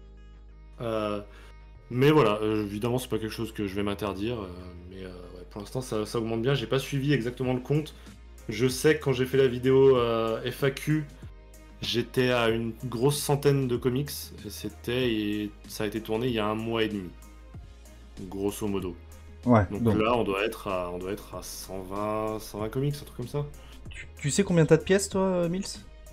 Mais voilà, évidemment, c'est pas quelque chose que je vais m'interdire. Mais ouais, pour l'instant, ça augmente bien. J'ai pas suivi exactement le compte. Je sais que quand j'ai fait la vidéo FAQ, j'étais à une grosse centaine de comics. Et ça a été tourné il y a 1 mois et demi. Grosso modo. Ouais. Donc là, on doit être à 120 comics, un truc comme ça. Tu sais combien t'as de pièces, toi, Mills?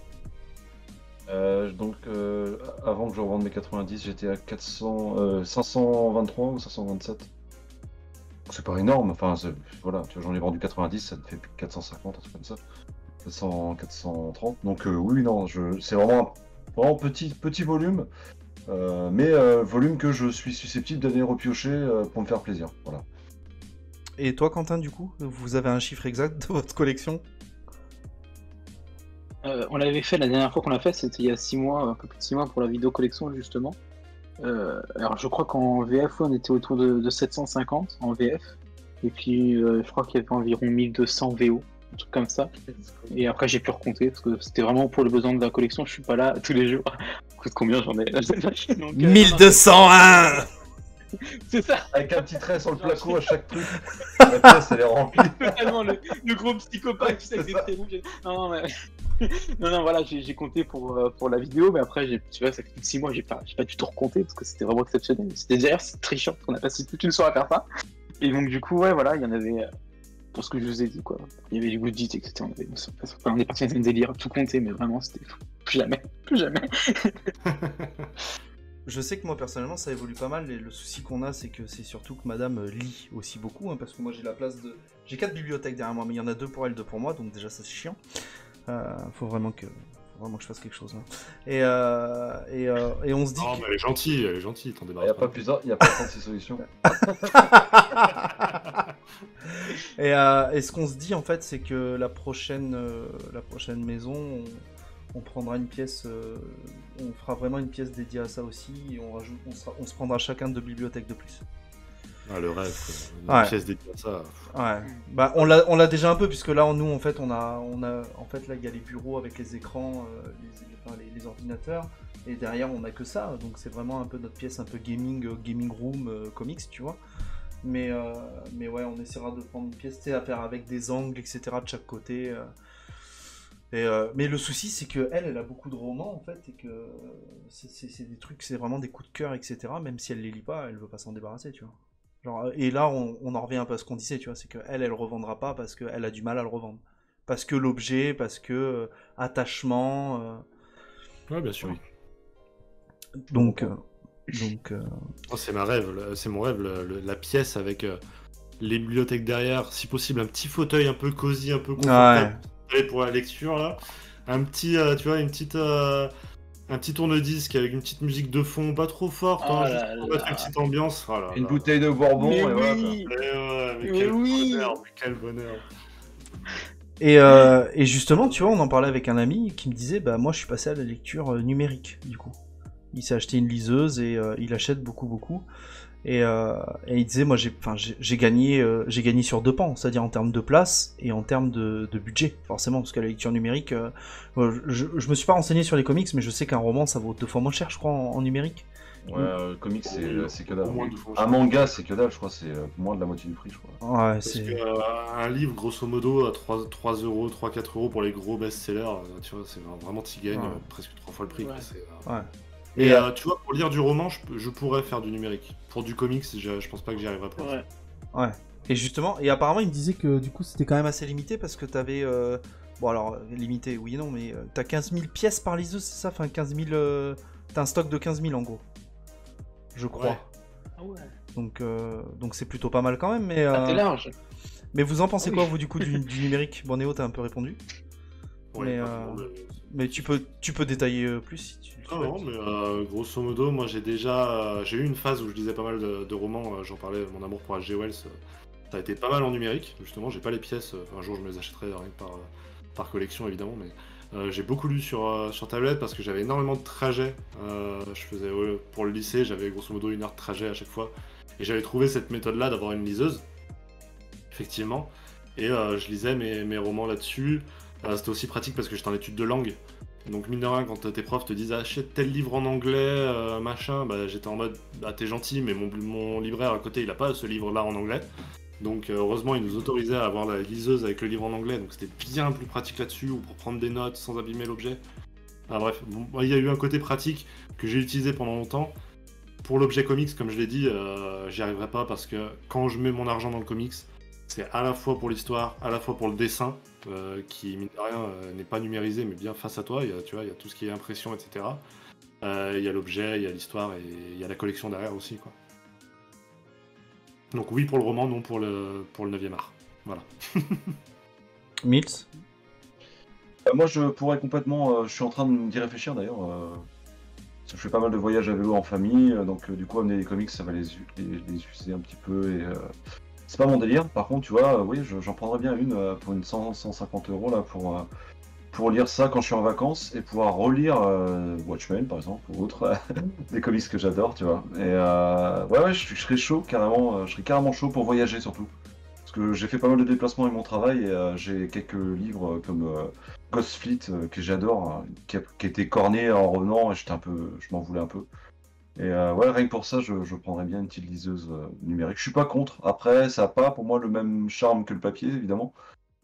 Donc, avant que je revende mes 90, j'étais à 523 ou 527. C'est pas énorme, enfin, voilà, tu vois, j'en ai vendu 90, ça te fait plus de 450, un truc comme ça. 430. Donc, oui, non, c'est vraiment petit volume, mais volume que je suis susceptible d'aller repiocher pour me faire plaisir. Voilà. Et toi, Quentin, du coup, vous avez un chiffre exact de votre collection? On l'avait fait la dernière fois qu'on l'a fait, c'était il y a 6 mois, un peu plus de 6 mois pour la vidéo collection justement. Alors je crois qu'en VF on était autour de 750 en VF. Et puis je crois qu'il y avait environ 1200 VO, un truc comme ça. Et après j'ai pu recompter parce que c'était vraiment pour le besoin de la collection, je suis pas là tous les jours. Écoute combien j'en ai. Donc, 1201. C'est ça. Avec un petit trait sur le placo à chaque truc. La pièce, elle est remplie. Totalement le gros psychopathe, tu sais, avec des traits rouges. Non, mais... non, voilà, j'ai compté pour la vidéo, mais après, tu vois, ça fait 6 mois, j'ai pas du tout recompté parce que c'était vraiment exceptionnel. C'était d'ailleurs très chiant parce qu'on a passé toute une soirée à faire ça. Et donc, du coup, ouais, voilà, il y en avait, pour ce que je vous ai dit, quoi. Il y avait du Goodit, etc. On est parti dans un délire, tout compter, mais vraiment, c'était fou. Plus jamais. Je sais que moi personnellement ça évolue pas mal et le souci qu'on a c'est que c'est surtout que madame lit aussi beaucoup hein, parce que moi j'ai 4 bibliothèques derrière moi mais il y en a 2 pour elle, 2 pour moi donc déjà ça c'est chiant. Faut vraiment que je fasse quelque chose hein. Et on se dit Oh, mais elle est gentille, t'en Il débarrasses n'y a pas plus, il y a pas 36 solutions. et ce qu'on se dit en fait c'est que la prochaine maison on prendra une pièce, on fera vraiment une pièce dédiée à ça aussi, et on se prendra chacun 2 bibliothèques de plus. Ah, le rêve, une Ouais. pièce dédiée à ça. Ouais. Bah on l'a déjà un peu puisque là nous en fait on a en fait là il y a les bureaux avec les écrans, les ordinateurs et derrière on a que ça donc c'est vraiment un peu notre pièce un peu gaming room comics tu vois. Mais ouais on essaiera de prendre une pièce à faire avec des angles etc de chaque côté. Mais le souci c'est que elle a beaucoup de romans en fait et que c'est des trucs, c'est vraiment des coups de cœur etc. Même si elle les lit pas, elle veut pas s'en débarrasser tu vois. Genre, et là on en revient un peu à ce qu'on disait tu vois, c'est que elle revendra pas parce qu'elle a du mal à le revendre. Parce que l'objet, parce que attachement. Ouais, bien sûr. Donc Donc, Oh, c'est ma rêve, c'est mon rêve, la pièce avec les bibliothèques derrière, si possible un petit fauteuil un peu cosy, un peu confortable pour la lecture là, un petit, tu vois, un petit tourne-disque avec une petite musique de fond, pas trop forte, Oh juste là pour mettre une là. petite ambiance. Oh là Une là. bouteille de Bourbon, Mais et voilà quoi. oui. Mais ouais, mais Mais quel oui. bonheur, mais quel bonheur. et justement, tu vois, on en parlait avec un ami qui me disait, bah moi je suis passé à la lecture numérique, du coup. Il s'est acheté une liseuse et il achète beaucoup. Et il disait, moi j'ai gagné sur 2 pans, c'est-à-dire en termes de place et en termes de budget, forcément, parce que la lecture numérique, je me suis pas renseigné sur les comics, mais je sais qu'un roman ça vaut 2 fois moins cher, je crois, en numérique. Ouais, comics, c'est que dalle. Au moins 2 fois. Un manga, c'est que dalle, je crois, c'est moins de la moitié du prix, je crois. Ouais, Parce que un livre, grosso modo, à 3 euros, 3-4 euros pour les gros best-sellers, tu vois, c'est vraiment, t'y gagnes presque 3 fois le prix. Ouais. Ouais. Et tu vois, pour lire du roman, je pourrais faire du numérique. Pour du comics, je pense pas que j'y arriverai pas. Ouais. Et justement, et apparemment, il me disait que du coup, c'était quand même assez limité parce que t'avais. Bon, alors, limité, oui et non, mais t'as 15 000 pièces par liseuse, c'est ça? Enfin, 15 000. T'as un stock de 15 000 en gros. Je crois. Ouais. Ah ouais. Donc c'est plutôt pas mal quand même, mais. T'es large. Mais vous en pensez Oui. quoi, vous, du coup, du numérique? Bon, Néo, t'as un peu répondu. Ouais, Mais tu peux détailler plus si tu. Non, mais grosso modo, moi j'ai eu une phase où je lisais pas mal de romans, j'en parlais, mon amour pour H.G. Wells, ça a été pas mal en numérique, justement, j'ai pas les pièces, un jour je me les achèterai rien que par collection évidemment, mais j'ai beaucoup lu sur tablette parce que j'avais énormément de trajets, je faisais, pour le lycée, j'avais grosso modo 1 heure de trajet à chaque fois, et j'avais trouvé cette méthode-là d'avoir une liseuse, effectivement, et je lisais mes romans là-dessus, c'était aussi pratique parce que j'étais en études de langue. Donc mine de rien, quand tes profs te disent achète tel livre en anglais, machin, bah j'étais en mode bah t'es gentil, mais mon libraire à côté il a pas ce livre-là en anglais. Donc heureusement il nous autorisait à avoir la liseuse avec le livre en anglais, donc c'était bien plus pratique là-dessus, ou pour prendre des notes sans abîmer l'objet. Enfin bref, bon, il y a eu un côté pratique que j'ai utilisé pendant longtemps. Pour l'objet comics, comme je l'ai dit, j'y arriverai pas parce que quand je mets mon argent dans le comics, c'est à la fois pour l'histoire, à la fois pour le dessin, qui, mine de rien, n'est pas numérisé, mais bien face à toi. Il y a tout ce qui est impression, etc. Il y a l'objet, il y a l'histoire, et il y a la collection derrière aussi, quoi. Donc oui pour le roman, non pour le 9e art. Voilà. Mills. Moi, je pourrais complètement. Je suis en train d'y réfléchir d'ailleurs. Je fais pas mal de voyages à vélo en famille, donc du coup, amener les comics, ça va les user un petit peu. Et c'est pas mon délire. Par contre, tu vois, oui, j'en prendrais bien une pour une 150 € là pour lire ça quand je suis en vacances et pouvoir relire Watchmen par exemple ou autre des comics que j'adore, tu vois. Et ouais, je serais chaud carrément. Je serais carrément chaud pour voyager surtout. Parce que j'ai fait pas mal de déplacements avec mon travail et j'ai quelques livres comme Ghost Fleet que j'adore, hein, qui était corné en revenant et je m'en voulais un peu. Et ouais, rien que pour ça, je prendrais bien une petite liseuse numérique. Je suis pas contre. Après, ça n'a pas pour moi le même charme que le papier, évidemment.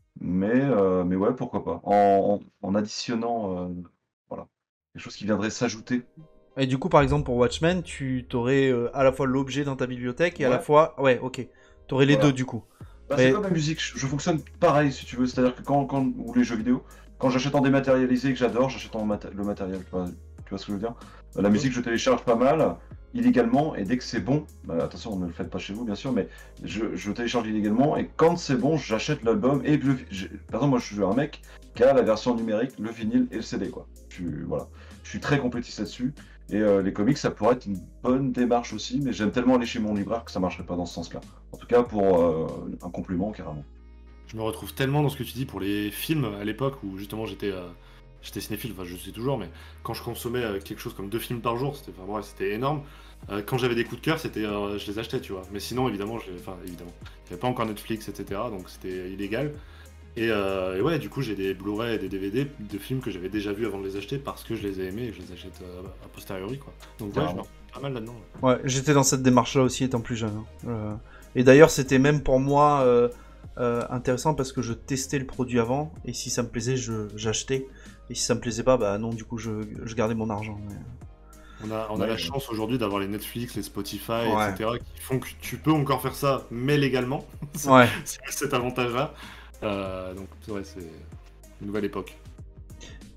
Mais ouais, pourquoi pas. En additionnant, voilà, quelque chose qui viendrait s'ajouter. Et du coup, par exemple, pour Watchmen, tu t'aurais à la fois l'objet dans ta bibliothèque et à la Ouais. fois. Ouais, ok. T'aurais les Voilà. deux, du coup. Bah, Mais- c'est comme la musique, je fonctionne pareil si tu veux, c'est-à-dire que ou les jeux vidéo, quand j'achète en dématérialisé et que j'adore, j'achète le matériel, tu vois ce que je veux dire? La musique, je télécharge pas mal, illégalement, et dès que c'est bon, bah, attention, ne le faites pas chez vous bien sûr, mais je télécharge illégalement, et quand c'est bon, j'achète l'album, et par exemple, moi je suis un mec qui a la version numérique, le vinyle et le CD, quoi. Voilà. Je suis très complétiste là-dessus, et les comics, ça pourrait être une bonne démarche aussi, mais j'aime tellement aller chez mon libraire que ça marcherait pas dans ce sens-là. En tout cas, pour un complément, carrément. Je me retrouve tellement dans ce que tu dis pour les films à l'époque où justement j'étais cinéphile, enfin je sais toujours, mais quand je consommais quelque chose comme 2 films par jour, c'était énorme. Quand j'avais des coups de cœur, je les achetais, tu vois. Mais sinon, évidemment, il n'y avait pas encore Netflix, etc. Donc c'était illégal. Et ouais, du coup, j'ai des Blu-ray et des DVD de films que j'avais déjà vus avant de les acheter parce que je les ai aimés et que je les achète a posteriori, quoi. Donc ouais, je me retrouve pas mal là-dedans. Ouais, j'étais dans cette démarche-là aussi étant plus jeune, hein. Et d'ailleurs, c'était même pour moi intéressant parce que je testais le produit avant et si ça me plaisait, j'achetais. Et si ça me plaisait pas, bah non, du coup, je gardais mon argent. On a Ouais. la chance aujourd'hui d'avoir les Netflix, les Spotify, Ouais. etc. qui font que tu peux encore faire ça, mais légalement. Ouais. C'est cet avantage-là. Donc ouais, c'est une nouvelle époque.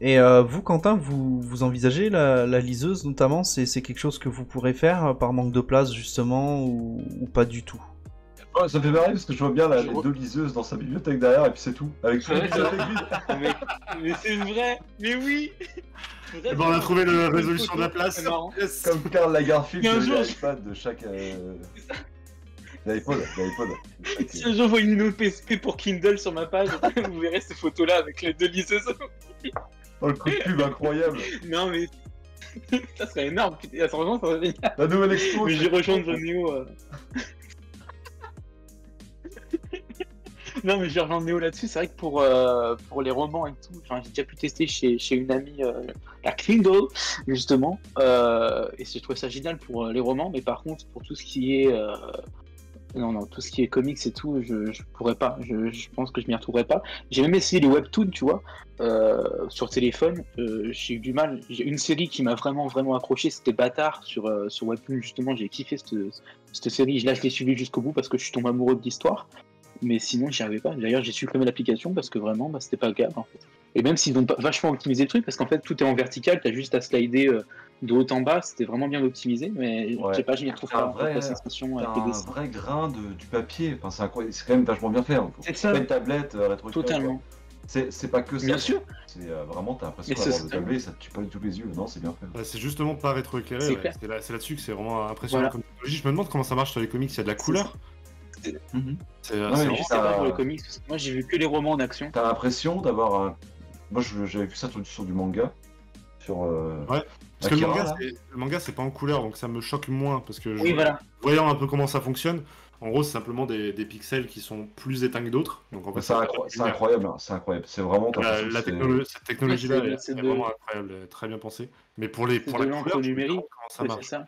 Et vous, Quentin, vous envisagez la liseuse notamment? C'est quelque chose que vous pourrez faire par manque de place justement ou pas du tout? Ouais, ça me fait marrer parce que je vois bien les 2 liseuses dans sa bibliothèque derrière et puis c'est tout. Avec tout Ouais, la bibliothèque vide. mais c'est vrai, mais oui. Eh ben, on a trouvé la résolution de la place. C'est marrant. Yes. Comme Karl Lagerfeld, Mais un c'est jour, l'iPad de chaque. L'iPod. Si un jour vous voyez une OPSP pour Kindle sur ma page, vous verrez ces photos-là avec les 2 liseuses. Oh, le coup de pub incroyable. Non mais ça serait énorme. Putain, franchement, ça serait génial. La nouvelle expo. Mais c'est- j'ai rejoint Néo. Non mais j'ai rejoint Néo là-dessus. C'est vrai que pour les romans et tout, j'ai déjà pu tester chez une amie la Kindle justement. Et j'ai trouvé ça génial pour les romans, mais par contre pour tout ce qui est non, tout ce qui est comics et tout, je pourrais pas. Je pense que je m'y retrouverais pas. J'ai même essayé les webtoons, tu vois, sur téléphone. J'ai eu du mal. J'ai une série qui m'a vraiment accroché, c'était Bâtard sur webtoon justement. J'ai kiffé cette série. Là, je l'ai suivi jusqu'au bout parce que je suis tombé amoureux de l'histoire. Mais sinon, j'y arrivais pas. D'ailleurs, j'ai supprimé l'application parce que vraiment, c'était pas grave en fait. Et même s'ils ont vachement optimisé le truc, parce qu'en fait, tout est en vertical, t'as juste à slider de haut en bas, c'était vraiment bien optimisé, mais Ouais. je sais pas, je m'y retrouve T'as pas. un vrai- La sensation T'as avec les un dessins. vrai grain du papier. Enfin, c'est incroyable. C'est quand même vachement bien fait. Hein. C'est ça. pas une tablette rétro. Totalement. C'est pas que ça. Bien sûr. C'est vraiment, t'as l'impression Mais c'est d'avoir le ça. tablé, ça te tue pas du tout les yeux. Non, c'est bien fait. Ouais, c'est justement pas rétroéclairé. C'est Ouais. clair. C'est là-dessus que c'est vraiment impressionnant Voilà. comme technologie. Je me demande comment ça marche sur les comics. Il y a de la couleur. Mhm. C'est Ouais, c'est mais vraiment- Je sais pas pour les comics, parce que moi j'ai vu que les romans en action. T'as l'impression d'avoir un. Moi, j'avais vu ça sur du manga. Sur. Ouais. Parce que Akira, là. le manga, c'est pas en couleur, donc ça me choque moins. Parce que Oui, voilà. voyant un peu comment ça fonctionne, en gros, c'est simplement des pixels qui sont plus éteints que d'autres. Donc en fait, C'est incroyable, hein, c'est incroyable. C'est vraiment. t'as l'impression que c'est- Cette technologie-là Ouais, est c'est de- vraiment incroyable, elle est très bien pensée. Mais pour la de couleur, l'encre je me numérique. demande comment ça Ouais, marche. c'est ça.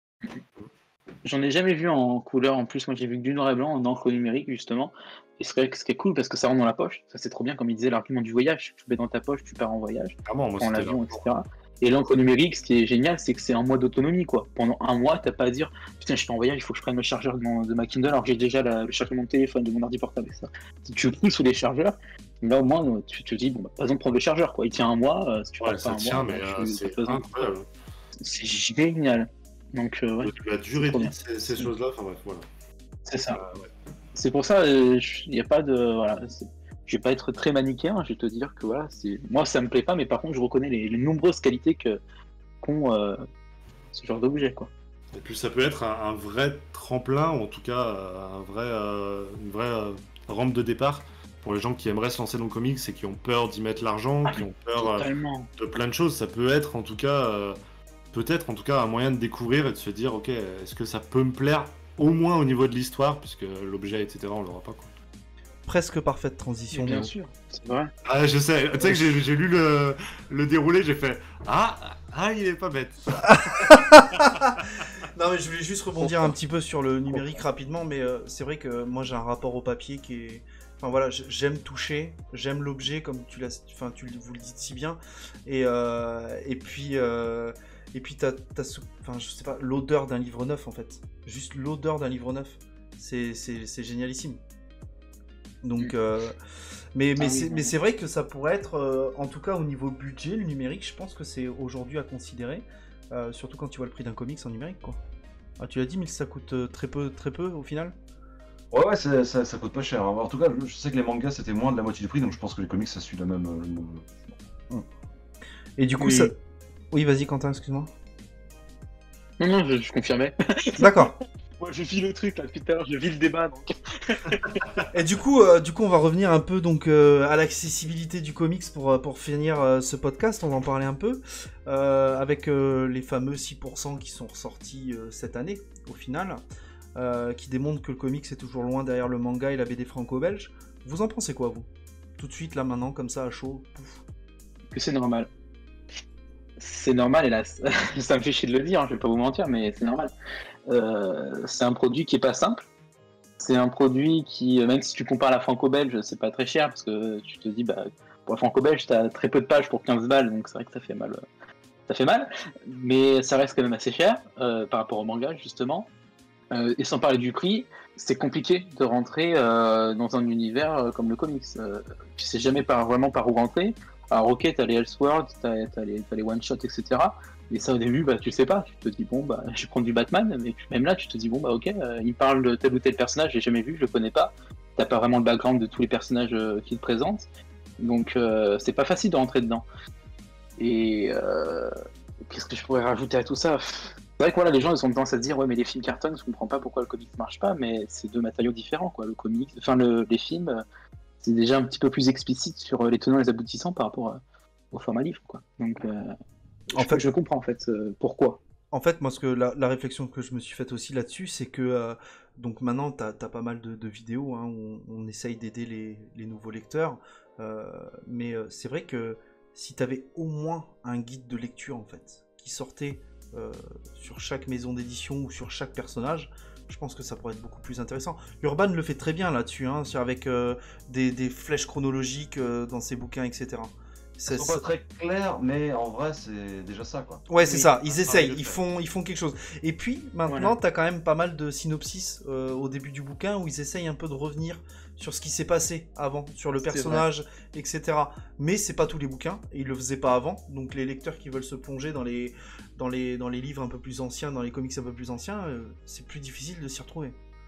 J'en ai jamais vu en couleur en plus, moi j'ai vu que du noir et blanc en encre numérique justement. Et c'est vrai que ce qui est cool parce que ça rentre dans la poche, ça c'est trop bien comme il disait l'argument du voyage, tu mets dans ta poche, tu pars en voyage, Clairement, moi, prends c'était l'avion, là. etc. Et l'encre numérique, ce qui est génial, c'est que c'est un mois d'autonomie quoi. Pendant un mois, t'as pas à dire putain, je suis en voyage, il faut que je prenne le chargeur de ma Kindle alors que j'ai déjà le chargeur de mon téléphone, de mon ordi portable et ça. Si tu roules sous les chargeurs, là au moins tu te dis bon, bah, pas besoin de prendre le chargeur quoi. Il tient un mois, si tu Ouais, pars pas ça un tient, mois, mais bah, c'est pas besoin. incroyable. C'est génial. Donc ouais, La durée de trop vie bien. de ces choses-là, enfin bref, voilà. c'est ça. Ouais. C'est pour ça, il y a pas de voilà. Je vais pas être très manichéen, je vais te dire que voilà, moi ça me plaît pas, mais par contre je reconnais les nombreuses qualités qu'ont ce genre d'objet quoi. Et puis ça peut être un vrai tremplin, ou en tout cas une vraie rampe de départ pour les gens qui aimeraient se lancer dans le comics et qui ont peur d'y mettre l'argent, qui ont peur Totalement. de plein de choses. Ça peut être en tout cas, peut-être en tout cas un moyen de découvrir et de se dire ok, est-ce que ça peut me plaire au moins au niveau de l'histoire, puisque l'objet etc on l'aura pas quoi. Presque parfaite transition. Bien Néo. sûr, c'est vrai. Ah je sais, tu sais que j'ai lu le déroulé, j'ai fait ah il est pas bête. Non mais je voulais juste rebondir un petit peu sur le numérique rapidement, mais c'est vrai que moi j'ai un rapport au papier qui est... Enfin voilà, j'aime toucher, j'aime l'objet comme vous le dites si bien, et puis t'as enfin je sais pas, l'odeur d'un livre neuf en fait, juste l'odeur d'un livre neuf, c'est génialissime. Donc mais c'est vrai que ça pourrait être en tout cas au niveau budget, le numérique, je pense que c'est aujourd'hui à considérer. Surtout quand tu vois le prix d'un comics en numérique, quoi. Ah, tu l'as dit, mais ça coûte très peu au final. Ouais, ça coûte pas cher. Hein. En tout cas, je sais que les mangas c'était moins de la moitié du prix, donc je pense que les comics ça suit le même. Et du coup, Oui. ça. Oui, vas-y, Quentin, excuse-moi. Non, je confirmais. D'accord. Moi je vis le truc là depuis tout à l'heure, je vis le débat donc. Et du coup, on va revenir un peu donc à l'accessibilité du comics pour finir ce podcast. On va en parler un peu avec les fameux 6% qui sont ressortis cette année au final, qui démontrent que le comics est toujours loin derrière le manga et la BD franco-belge. Vous en pensez quoi, vous? Tout de suite là maintenant, comme ça à chaud. Pouf. Que c'est normal. C'est normal, hélas. Ça me fait chier de le dire, hein, je vais pas vous mentir, mais c'est normal. C'est un produit qui est pas simple. C'est un produit qui, même si tu compares à la franco-belge, c'est pas très cher, parce que tu te dis, bah, pour la franco-belge, t'as très peu de pages pour 15 balles, donc c'est vrai que ça fait mal. Ça fait mal, mais ça reste quand même assez cher par rapport au manga, justement. Et sans parler du prix, c'est compliqué de rentrer dans un univers comme le comics. Tu sais jamais vraiment par où rentrer. Alors ok, t'as les Elseworlds, t'as les one-shots, etc. Mais ça au début, bah tu sais pas, tu te dis bon bah je vais prendre du Batman, mais même là tu te dis bon bah ok, il parle de tel ou tel personnage, j'ai jamais vu, je le connais pas. T'as pas vraiment le background de tous les personnages qu'il te présente, donc c'est pas facile de rentrer dedans. Et qu'est-ce que je pourrais rajouter à tout ça? C'est vrai que voilà, les gens ils ont tendance à se dire ouais mais les films cartonnent, je comprends pas pourquoi le comics marche pas, mais c'est deux matériaux différents quoi. Le comics, enfin les films, c'est déjà un petit peu plus explicite sur les tenants et les aboutissants par rapport au format livre quoi. Donc je comprends en fait pourquoi. En fait, moi, la réflexion que je me suis faite aussi là-dessus, c'est que donc maintenant, t'as pas mal de vidéos hein, où on essaye d'aider les nouveaux lecteurs, mais c'est vrai que si t'avais au moins un guide de lecture en fait qui sortait sur chaque maison d'édition ou sur chaque personnage, je pense que ça pourrait être beaucoup plus intéressant. Urban le fait très bien là-dessus, hein, avec des flèches chronologiques dans ses bouquins, etc. Ils sont pas très clairs, mais en vrai, c'est déjà ça, quoi. Ouais, c'est ça. Ils essayent, ils font quelque chose. Et puis, maintenant, t'as quand même pas mal de synopsis au début du bouquin où ils essayent un peu de revenir sur ce qui s'est passé avant, sur le personnage, etc. Mais c'est pas tous les bouquins, et ils le faisaient pas avant. Donc, les lecteurs qui veulent se plonger dans les livres un peu plus anciens, dans les comics un peu plus anciens, c'est plus difficile de s'y retrouver.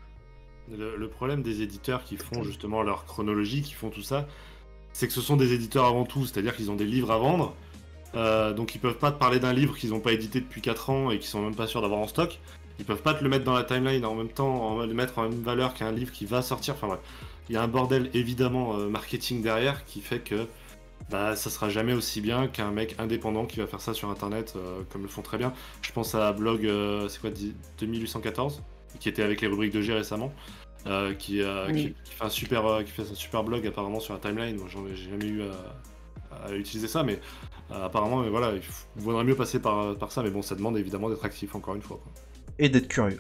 Le problème des éditeurs qui font justement leur chronologie, qui font tout ça, c'est que ce sont des éditeurs avant tout, c'est-à-dire qu'ils ont des livres à vendre, donc ils peuvent pas te parler d'un livre qu'ils n'ont pas édité depuis 4 ans et qu'ils sont même pas sûrs d'avoir en stock. Ils peuvent pas te le mettre dans la timeline en même temps, le mettre en même valeur qu'un livre qui va sortir. Enfin bref, il y a un bordel évidemment marketing derrière qui fait que ça sera jamais aussi bien qu'un mec indépendant qui va faire ça sur internet comme le font très bien. Je pense à blog, c'est quoi, 2814, qui était avec les rubriques de G récemment. Qui fait un super blog apparemment sur la timeline. Moi, j'ai jamais eu à utiliser ça, mais apparemment, voilà, il vaudrait mieux passer par ça, mais bon, ça demande évidemment d'être actif encore une fois, quoi. Et d'être curieux.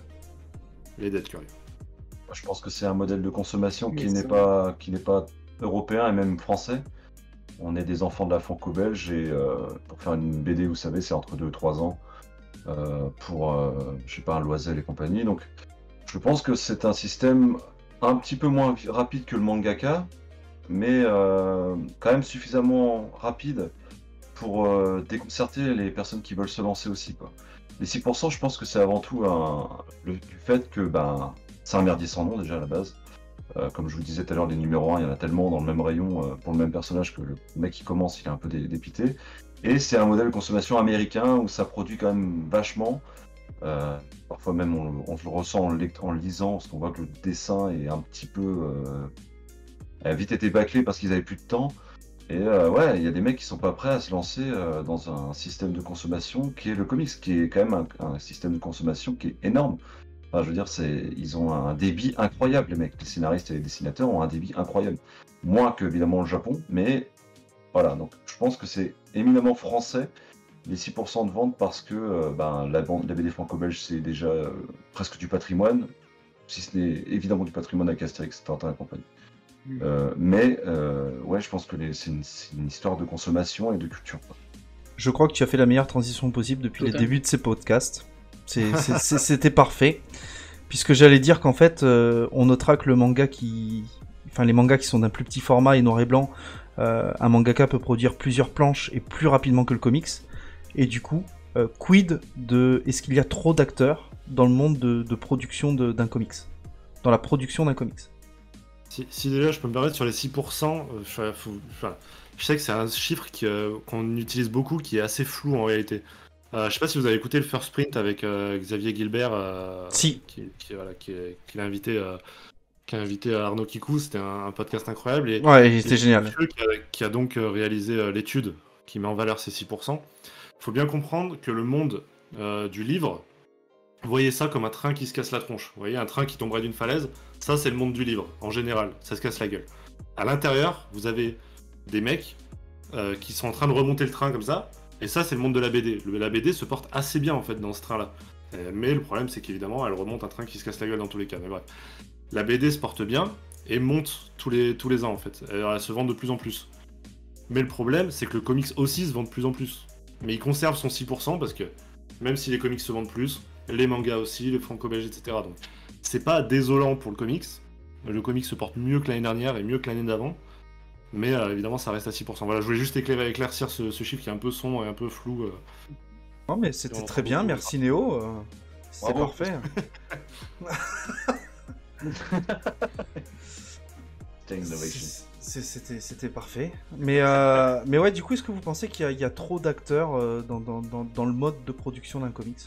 Je pense que c'est un modèle de consommation qui n'est pas européen et même français. On est des enfants de la franco-belge et pour faire une BD, vous savez, c'est entre 2 et 3 ans pour, je sais pas, un Loisel et compagnie. Donc, je pense que c'est un système un petit peu moins rapide que le mangaka, mais quand même suffisamment rapide pour déconcerter les personnes qui veulent se lancer aussi, quoi. Les 6%, je pense que c'est avant tout du fait que c'est un merdier sans nom déjà à la base. Comme je vous disais tout à l'heure, les numéros 1, il y en a tellement dans le même rayon pour le même personnage que le mec qui commence, il est un peu dépité. Et c'est un modèle de consommation américain où ça produit quand même vachement. Parfois même on le ressent en lisant, parce qu'on voit que le dessin est un petit peu a vite été bâclé parce qu'ils avaient plus de temps. Et ouais, il y a des mecs qui sont pas prêts à se lancer dans un système de consommation qui est le comics, qui est quand même un système de consommation qui est énorme. Enfin, je veux dire, ils ont un débit incroyable, les mecs. Les scénaristes et les dessinateurs ont un débit incroyable. Moins que évidemment le Japon, mais voilà. Donc je pense que c'est éminemment français. Les 6% de vente parce que la BD franco-belge c'est déjà presque du patrimoine, si ce n'est évidemment du patrimoine avec Astérix, Tintin et compagnie. Mais ouais, je pense que c'est une histoire de consommation et de culture. Je crois que tu as fait la meilleure transition possible depuis les débuts de ces podcasts. C'était parfait. Puisque j'allais dire qu'en fait, on notera que les mangas qui sont d'un plus petit format et noir et blanc, un mangaka peut produire plusieurs planches et plus rapidement que le comics. Et du coup, quid de... Est-ce qu'il y a trop d'acteurs dans le monde de production d'un comics? Dans la production d'un comics? Si déjà je peux me permettre sur les 6%, je sais que c'est un chiffre qu'on utilise beaucoup, qui est assez flou en réalité. Je sais pas si vous avez écouté le First Print avec Xavier Gilbert, si. qui l'a invité, qui a invité Arnaud Kikou, c'était un podcast incroyable. Ouais, c'était génial. Qui a donc réalisé l'étude qui met en valeur ces 6%. Il faut bien comprendre que le monde du livre, vous voyez ça comme un train qui se casse la tronche. Vous voyez un train qui tomberait d'une falaise, ça c'est le monde du livre, en général, ça se casse la gueule. À l'intérieur, vous avez des mecs qui sont en train de remonter le train comme ça, et ça c'est le monde de la BD. La BD se porte assez bien en fait dans ce train-là. Mais le problème c'est qu'évidemment elle remonte un train qui se casse la gueule dans tous les cas. Mais bref, la BD se porte bien et monte tous les ans en fait. Elle se vend de plus en plus. Mais le problème c'est que le comics aussi se vend de plus en plus. Mais il conserve son 6% parce que même si les comics se vendent plus, les mangas aussi, les franco-belges, etc. Donc c'est pas désolant pour le comics. Le comics se porte mieux que l'année dernière et mieux que l'année d'avant. Mais évidemment, ça reste à 6%. Voilà, je voulais juste éclaircir ce chiffre qui est un peu sombre et un peu flou. Non, mais c'était très bien, merci Néo. C'était Bravo. parfait. C'était parfait. Mais ouais, du coup, est-ce que vous pensez qu'il y a trop d'acteurs dans le mode de production d'un comics?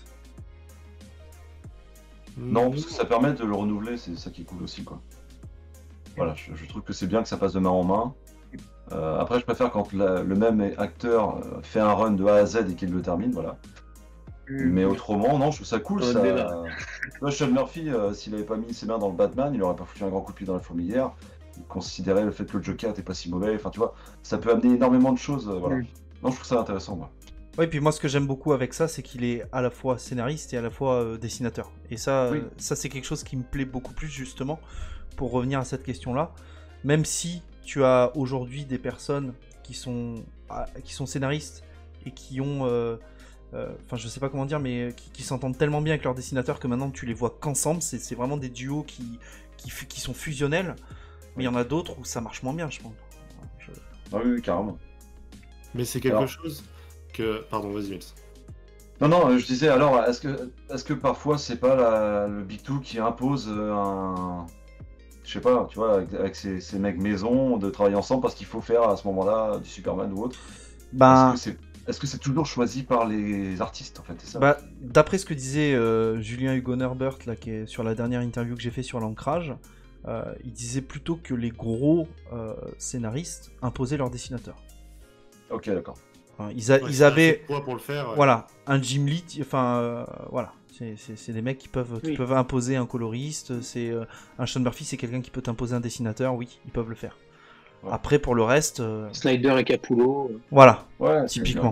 Non, parce que ça permet de le renouveler, c'est ça qui est cool aussi, quoi. Voilà, je trouve que c'est bien que ça passe de main en main. Après, je préfère quand le même acteur fait un run de A à Z et qu'il le termine, voilà. Mais autrement, non, je trouve ça cool. Ça... Là, Sean Murphy, s'il avait pas mis ses mains dans le Batman, il aurait pas foutu un grand coup de pied dans la fourmilière. Il considérait le fait que le Joker était pas si mauvais. Enfin, tu vois, ça peut amener énormément de choses. Voilà. Non, je trouve ça intéressant, moi. Oui, puis moi, ce que j'aime beaucoup avec ça, c'est qu'il est à la fois scénariste et à la fois dessinateur. Et ça, Oui. ça c'est quelque chose qui me plaît beaucoup plus, justement, pour revenir à cette question-là. Même si tu as aujourd'hui des personnes qui sont scénaristes et qui ont... Enfin, je sais pas comment dire, mais qui s'entendent tellement bien avec leurs dessinateurs que maintenant tu les vois qu'ensemble. C'est vraiment des duos qui sont fusionnels. Mais il y en a d'autres où ça marche moins bien, je pense. Ah oui, carrément. Mais c'est quelque chose que... Pardon, vas-y, Mills. Non, je disais, alors, est-ce que parfois c'est pas le Big Two qui impose un... Je sais pas, tu vois, avec ces mecs maison, de travailler ensemble parce qu'il faut faire à ce moment-là du Superman ou autre. Ben... Est-ce que c'est toujours choisi par les artistes, en fait, c'est ça? Bah, d'après ce que disait Julien Hugo Nerbert, là, qui est sur la dernière interview que j'ai fait sur l'ancrage, il disait plutôt que les gros scénaristes imposaient leurs dessinateurs. Ok, d'accord. Enfin, ils avaient pour le faire, voilà, un Jim Lee, enfin voilà, c'est des mecs qui peuvent imposer un coloriste, c'est un Sean Murphy, c'est quelqu'un qui peut t'imposer un dessinateur, oui, ils peuvent le faire. Ouais. Après, pour le reste... Snyder et Capullo. Voilà, ouais, typiquement.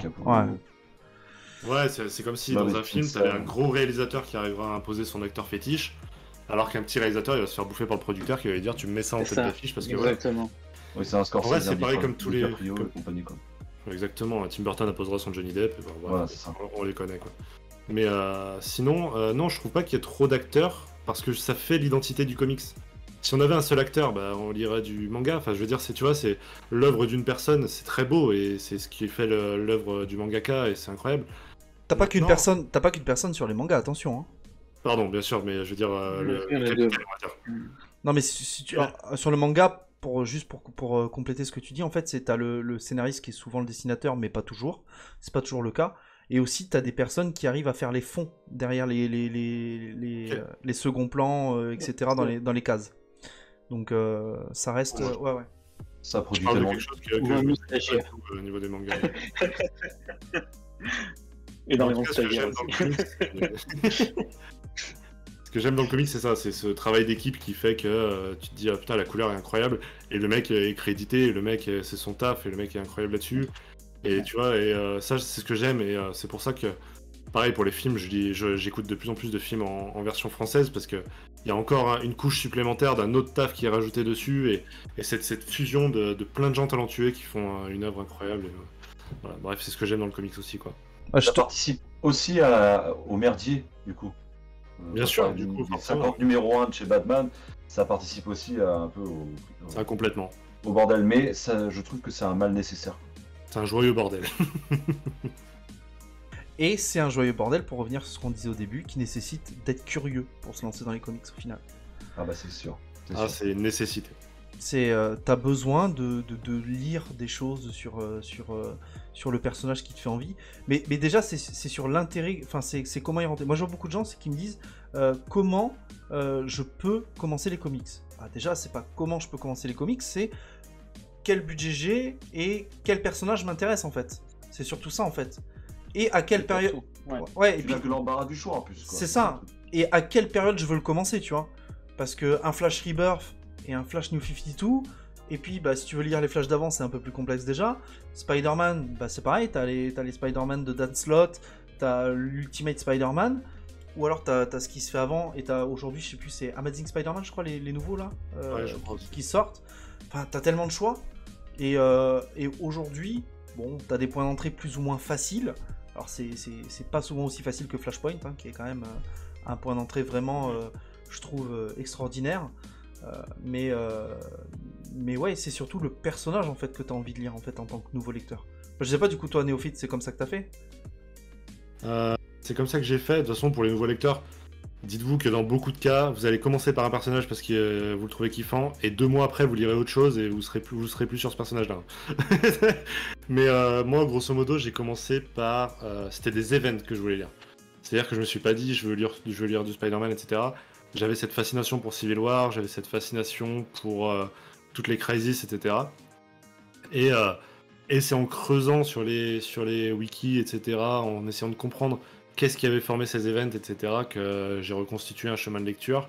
Ouais, c'est comme si dans un film, t'avais un gros réalisateur qui arrivera à imposer son acteur fétiche, alors qu'un petit réalisateur, il va se faire bouffer par le producteur qui va lui dire tu me mets ça en tête d'affiche parce que exactement. Oui, c'est un score. En vrai, c'est pareil comme tous les... compagnie, quoi. Exactement, Tim Burton imposera son Johnny Depp, et ben, voilà, c'est ça. On les connaît, quoi. Mais sinon, non, je trouve pas qu'il y ait trop d'acteurs, parce que ça fait l'identité du comics. Si on avait un seul acteur, bah, on lirait du manga. Enfin, je veux dire, tu vois, c'est l'œuvre d'une personne, c'est très beau et c'est ce qui fait l'œuvre du mangaka et c'est incroyable. T'as pas qu'une personne sur les mangas, attention. Hein. Pardon, bien sûr, mais je veux dire le capitaine, on va dire. Non, mais si tu sur le manga, pour compléter ce que tu dis, en fait, c'est t'as le scénariste qui est souvent le dessinateur, mais pas toujours. C'est pas toujours le cas. Et aussi, t'as des personnes qui arrivent à faire les fonds derrière les seconds plans, etc. dans les cases. Donc ça reste... ouais. Ça produit tellement quelque chose que je au niveau des mangas. Et dans les ce que j'aime dans le comics, c'est ça, c'est ce travail d'équipe qui fait que tu te dis ah putain la couleur est incroyable et le mec est crédité, et le mec c'est son taf et le mec est incroyable là-dessus. Et tu vois, ça c'est ce que j'aime et c'est pour ça que pareil pour les films, j'écoute de plus en plus de films en version française parce que il y a encore une couche supplémentaire d'un autre taf qui est rajouté dessus et cette fusion de plein de gens talentueux qui font une œuvre incroyable. Voilà, bref, c'est ce que j'aime dans le comics aussi, quoi. Ça participe aussi au merdier, du coup. Bien sûr, du coup, 50 numéro 1 de chez Batman, ça participe aussi un peu complètement. Au bordel, mais ça, je trouve que c'est un mal nécessaire. C'est un joyeux bordel. Et c'est un joyeux bordel, pour revenir sur ce qu'on disait au début, qui nécessite d'être curieux pour se lancer dans les comics au final. Ah bah c'est sûr. C'est une nécessité. T'as besoin de lire des choses sur le personnage qui te fait envie. Mais déjà, c'est sur l'intérêt, enfin c'est comment y rentrer. Moi, je vois beaucoup de gens qui me disent comment je peux commencer les comics. Ah, déjà, c'est pas comment je peux commencer les comics, c'est quel budget j'ai et quel personnage m'intéresse en fait. C'est surtout ça en fait. Et à quelle période. Ouais, et puis que l'embarras du choix en plus. C'est ça. Et à quelle période je veux le commencer, tu vois. Parce que un Flash Rebirth et un Flash New 52, et puis bah, si tu veux lire les Flash d'avant, c'est un peu plus complexe déjà. Spider-Man, bah, c'est pareil, t'as les Spider-Man de Dan Slott, t'as l'Ultimate Spider-Man, ou alors t'as ce qui se fait avant, et t'as aujourd'hui, je sais plus, c'est Amazing Spider-Man, je crois, les nouveaux là, qui sortent. Enfin, t'as tellement de choix. Et aujourd'hui, bon, t'as des points d'entrée plus ou moins faciles. Alors c'est pas souvent aussi facile que Flashpoint, hein, qui est quand même un point d'entrée vraiment, je trouve, extraordinaire. Mais mais ouais, c'est surtout le personnage en fait que t'as envie de lire en fait en tant que nouveau lecteur. Enfin, je sais pas, du coup, toi, Néophyte, c'est comme ça que t'as fait? C'est comme ça que j'ai fait. De toute façon, pour les nouveaux lecteurs, dites-vous que dans beaucoup de cas, vous allez commencer par un personnage parce que vous le trouvez kiffant, et 2 mois après, vous lirez autre chose et vous serez plus sur ce personnage-là. Mais moi, grosso modo, j'ai commencé par... c'était des events que je voulais lire. C'est-à-dire que je me suis pas dit, je veux lire du Spider-Man, etc. J'avais cette fascination pour Civil War, j'avais cette fascination pour toutes les crises, etc. Et, euh, et c'est en creusant sur les wikis, etc., en essayant de comprendre qu'est-ce qui avait formé ces events, etc., que j'ai reconstitué un chemin de lecture.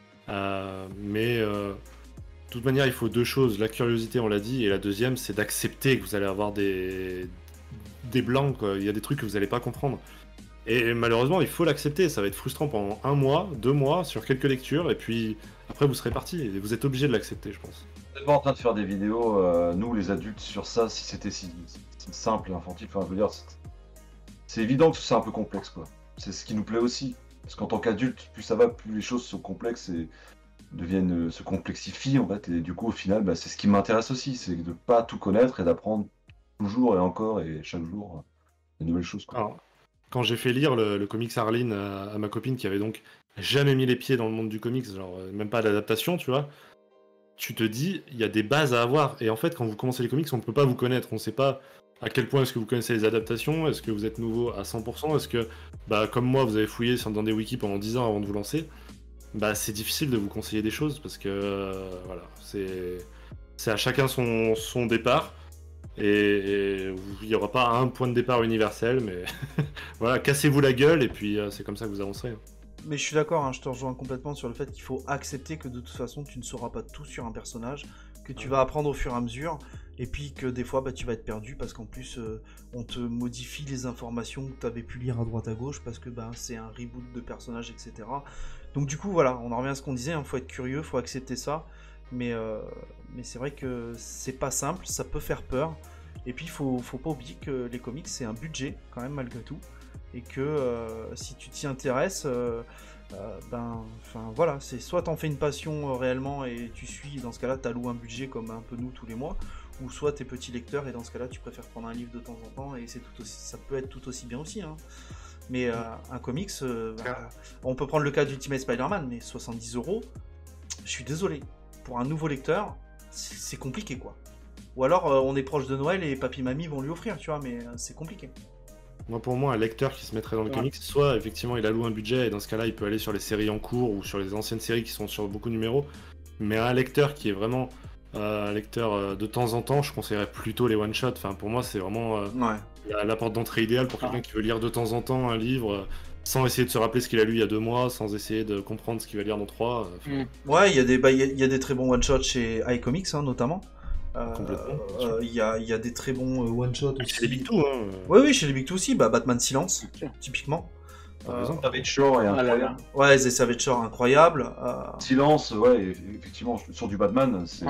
De toute manière, il faut 2 choses. La curiosité, on l'a dit, et la deuxième, c'est d'accepter que vous allez avoir des blancs, quoi. Il y a des trucs que vous n'allez pas comprendre. Et malheureusement, il faut l'accepter. Ça va être frustrant pendant 1 mois, 2 mois, sur quelques lectures, et puis après, vous serez parti. Et vous êtes obligé de l'accepter, je pense. On n'est pas en train de faire des vidéos, nous les adultes, sur ça, si c'était si simple et infantile. Enfin, je veux dire, c'est évident que c'est un peu complexe, quoi. C'est ce qui nous plaît aussi. Parce qu'en tant qu'adulte, plus ça va, plus les choses sont complexes et se complexifient, en fait. Et du coup, au final, bah, c'est ce qui m'intéresse aussi, c'est de pas tout connaître et d'apprendre toujours et encore et chaque jour de nouvelles choses, quoi. Alors, quand j'ai fait lire le comics Arline à ma copine qui avait donc jamais mis les pieds dans le monde du comics, genre même pas d'adaptation, tu vois, tu te dis, il y a des bases à avoir. Et en fait, quand vous commencez les comics, on ne peut pas vous connaître. On ne sait pas à quel point est-ce que vous connaissez les adaptations, est-ce que vous êtes nouveau à 100%, est-ce que, bah, comme moi, vous avez fouillé dans des wikis pendant 10 ans avant de vous lancer. Bah, c'est difficile de vous conseiller des choses parce que, voilà, c'est à chacun son départ. Et il n'y aura pas un point de départ universel, mais voilà, cassez-vous la gueule et puis c'est comme ça que vous avancerez. Mais je suis d'accord, hein, je te rejoins complètement sur le fait qu'il faut accepter que de toute façon tu ne sauras pas tout sur un personnage, que tu vas apprendre au fur et à mesure, et puis que des fois bah, tu vas être perdu parce qu'en plus on te modifie les informations que tu avais pu lire à droite à gauche parce que bah, c'est un reboot de personnage, etc. Donc du coup voilà, on en revient à ce qu'on disait, il faut être curieux, faut accepter ça, mais c'est vrai que c'est pas simple, ça peut faire peur, et puis faut pas oublier que les comics c'est un budget quand même malgré tout. Et que si tu t'y intéresses, enfin voilà, c'est soit t'en fais une passion réellement et tu suis, et dans ce cas-là t'alloues un budget comme un peu nous tous les mois, ou soit t'es petit lecteur et dans ce cas-là tu préfères prendre un livre de temps en temps et c'est tout aussi, ça peut être tout aussi bien aussi. Hein. Mais un comics, on peut prendre le cas d'Ultimate Spider-Man, mais 70€, je suis désolé, pour un nouveau lecteur, c'est compliqué quoi. Ou alors on est proche de Noël et papy mamie vont lui offrir, tu vois, mais c'est compliqué. Moi, pour moi, un lecteur qui se mettrait dans le comics, soit effectivement il alloue un budget et dans ce cas-là il peut aller sur les séries en cours ou sur les anciennes séries qui sont sur beaucoup de numéros, mais un lecteur qui est vraiment un lecteur de temps en temps, je conseillerais plutôt les one-shots. Enfin, pour moi, c'est vraiment la porte d'entrée idéale pour quelqu'un qui veut lire de temps en temps un livre sans essayer de se rappeler ce qu'il a lu il y a 2 mois, sans essayer de comprendre ce qu'il va lire dans 3. Ouais, il y a des très bons one-shots chez iComics hein, notamment. Il y a des très bons one-shots aussi. Chez les Big Two, hein. Oui, chez les Big Two aussi, bah, Batman Silence, typiquement. Savage Shore est incroyable. Ouais, The Savage Shore incroyable. Silence, ouais, effectivement, sur du Batman, c'est.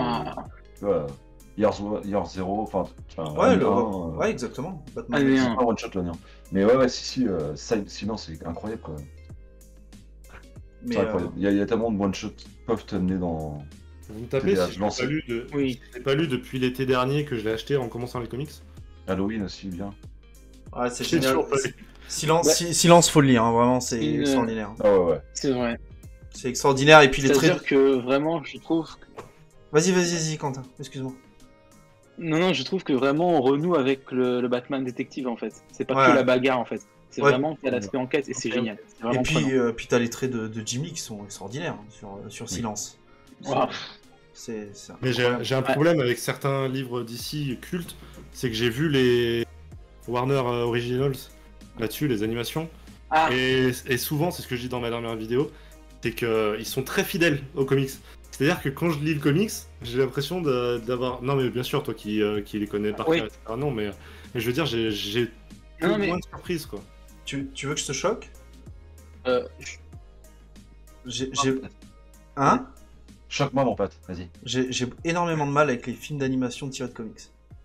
Year Zero, enfin. Ouais, exactement. Batman. C'est pas un one-shot là, non. Mais ouais, si, Silence, c'est incroyable quand même. Mais, c'est incroyable. Il y a tellement de one-shots qui peuvent t'amener dans. Vous me tapez si je l'ai pas lu depuis l'été dernier que je l'ai acheté en commençant les comics. Halloween aussi, bien. Ouais, c'est génial. Silence, faut le lire, hein, vraiment, c'est extraordinaire. Ah ouais. C'est vrai. C'est extraordinaire, et puis les traits. C'est-à-dire que vraiment, je trouve. Vas-y, Quentin, excuse-moi. Non, je trouve que vraiment on renoue avec le Batman détective en fait. C'est pas que la bagarre en fait. C'est vraiment qu'il y a l'aspect enquête et c'est génial. Et puis t'as les traits de Jim Lee qui sont extraordinaires hein, sur Silence. Wow. Mais j'ai un problème avec certains livres d'ici cultes, c'est que j'ai vu les Warner Originals là-dessus, les animations, et souvent, c'est ce que je dis dans ma dernière vidéo, c'est qu'ils sont très fidèles aux comics. C'est-à-dire que quand je lis le comics, j'ai l'impression d'avoir... Non mais bien sûr, toi qui les connais par cœur, etc. Non mais je veux dire, j'ai moins de surprises quoi. Tu veux que je te choque Hein Choque-moi mon pote, vas-y. J'ai énormément de mal avec les films d'animation tirés de comics.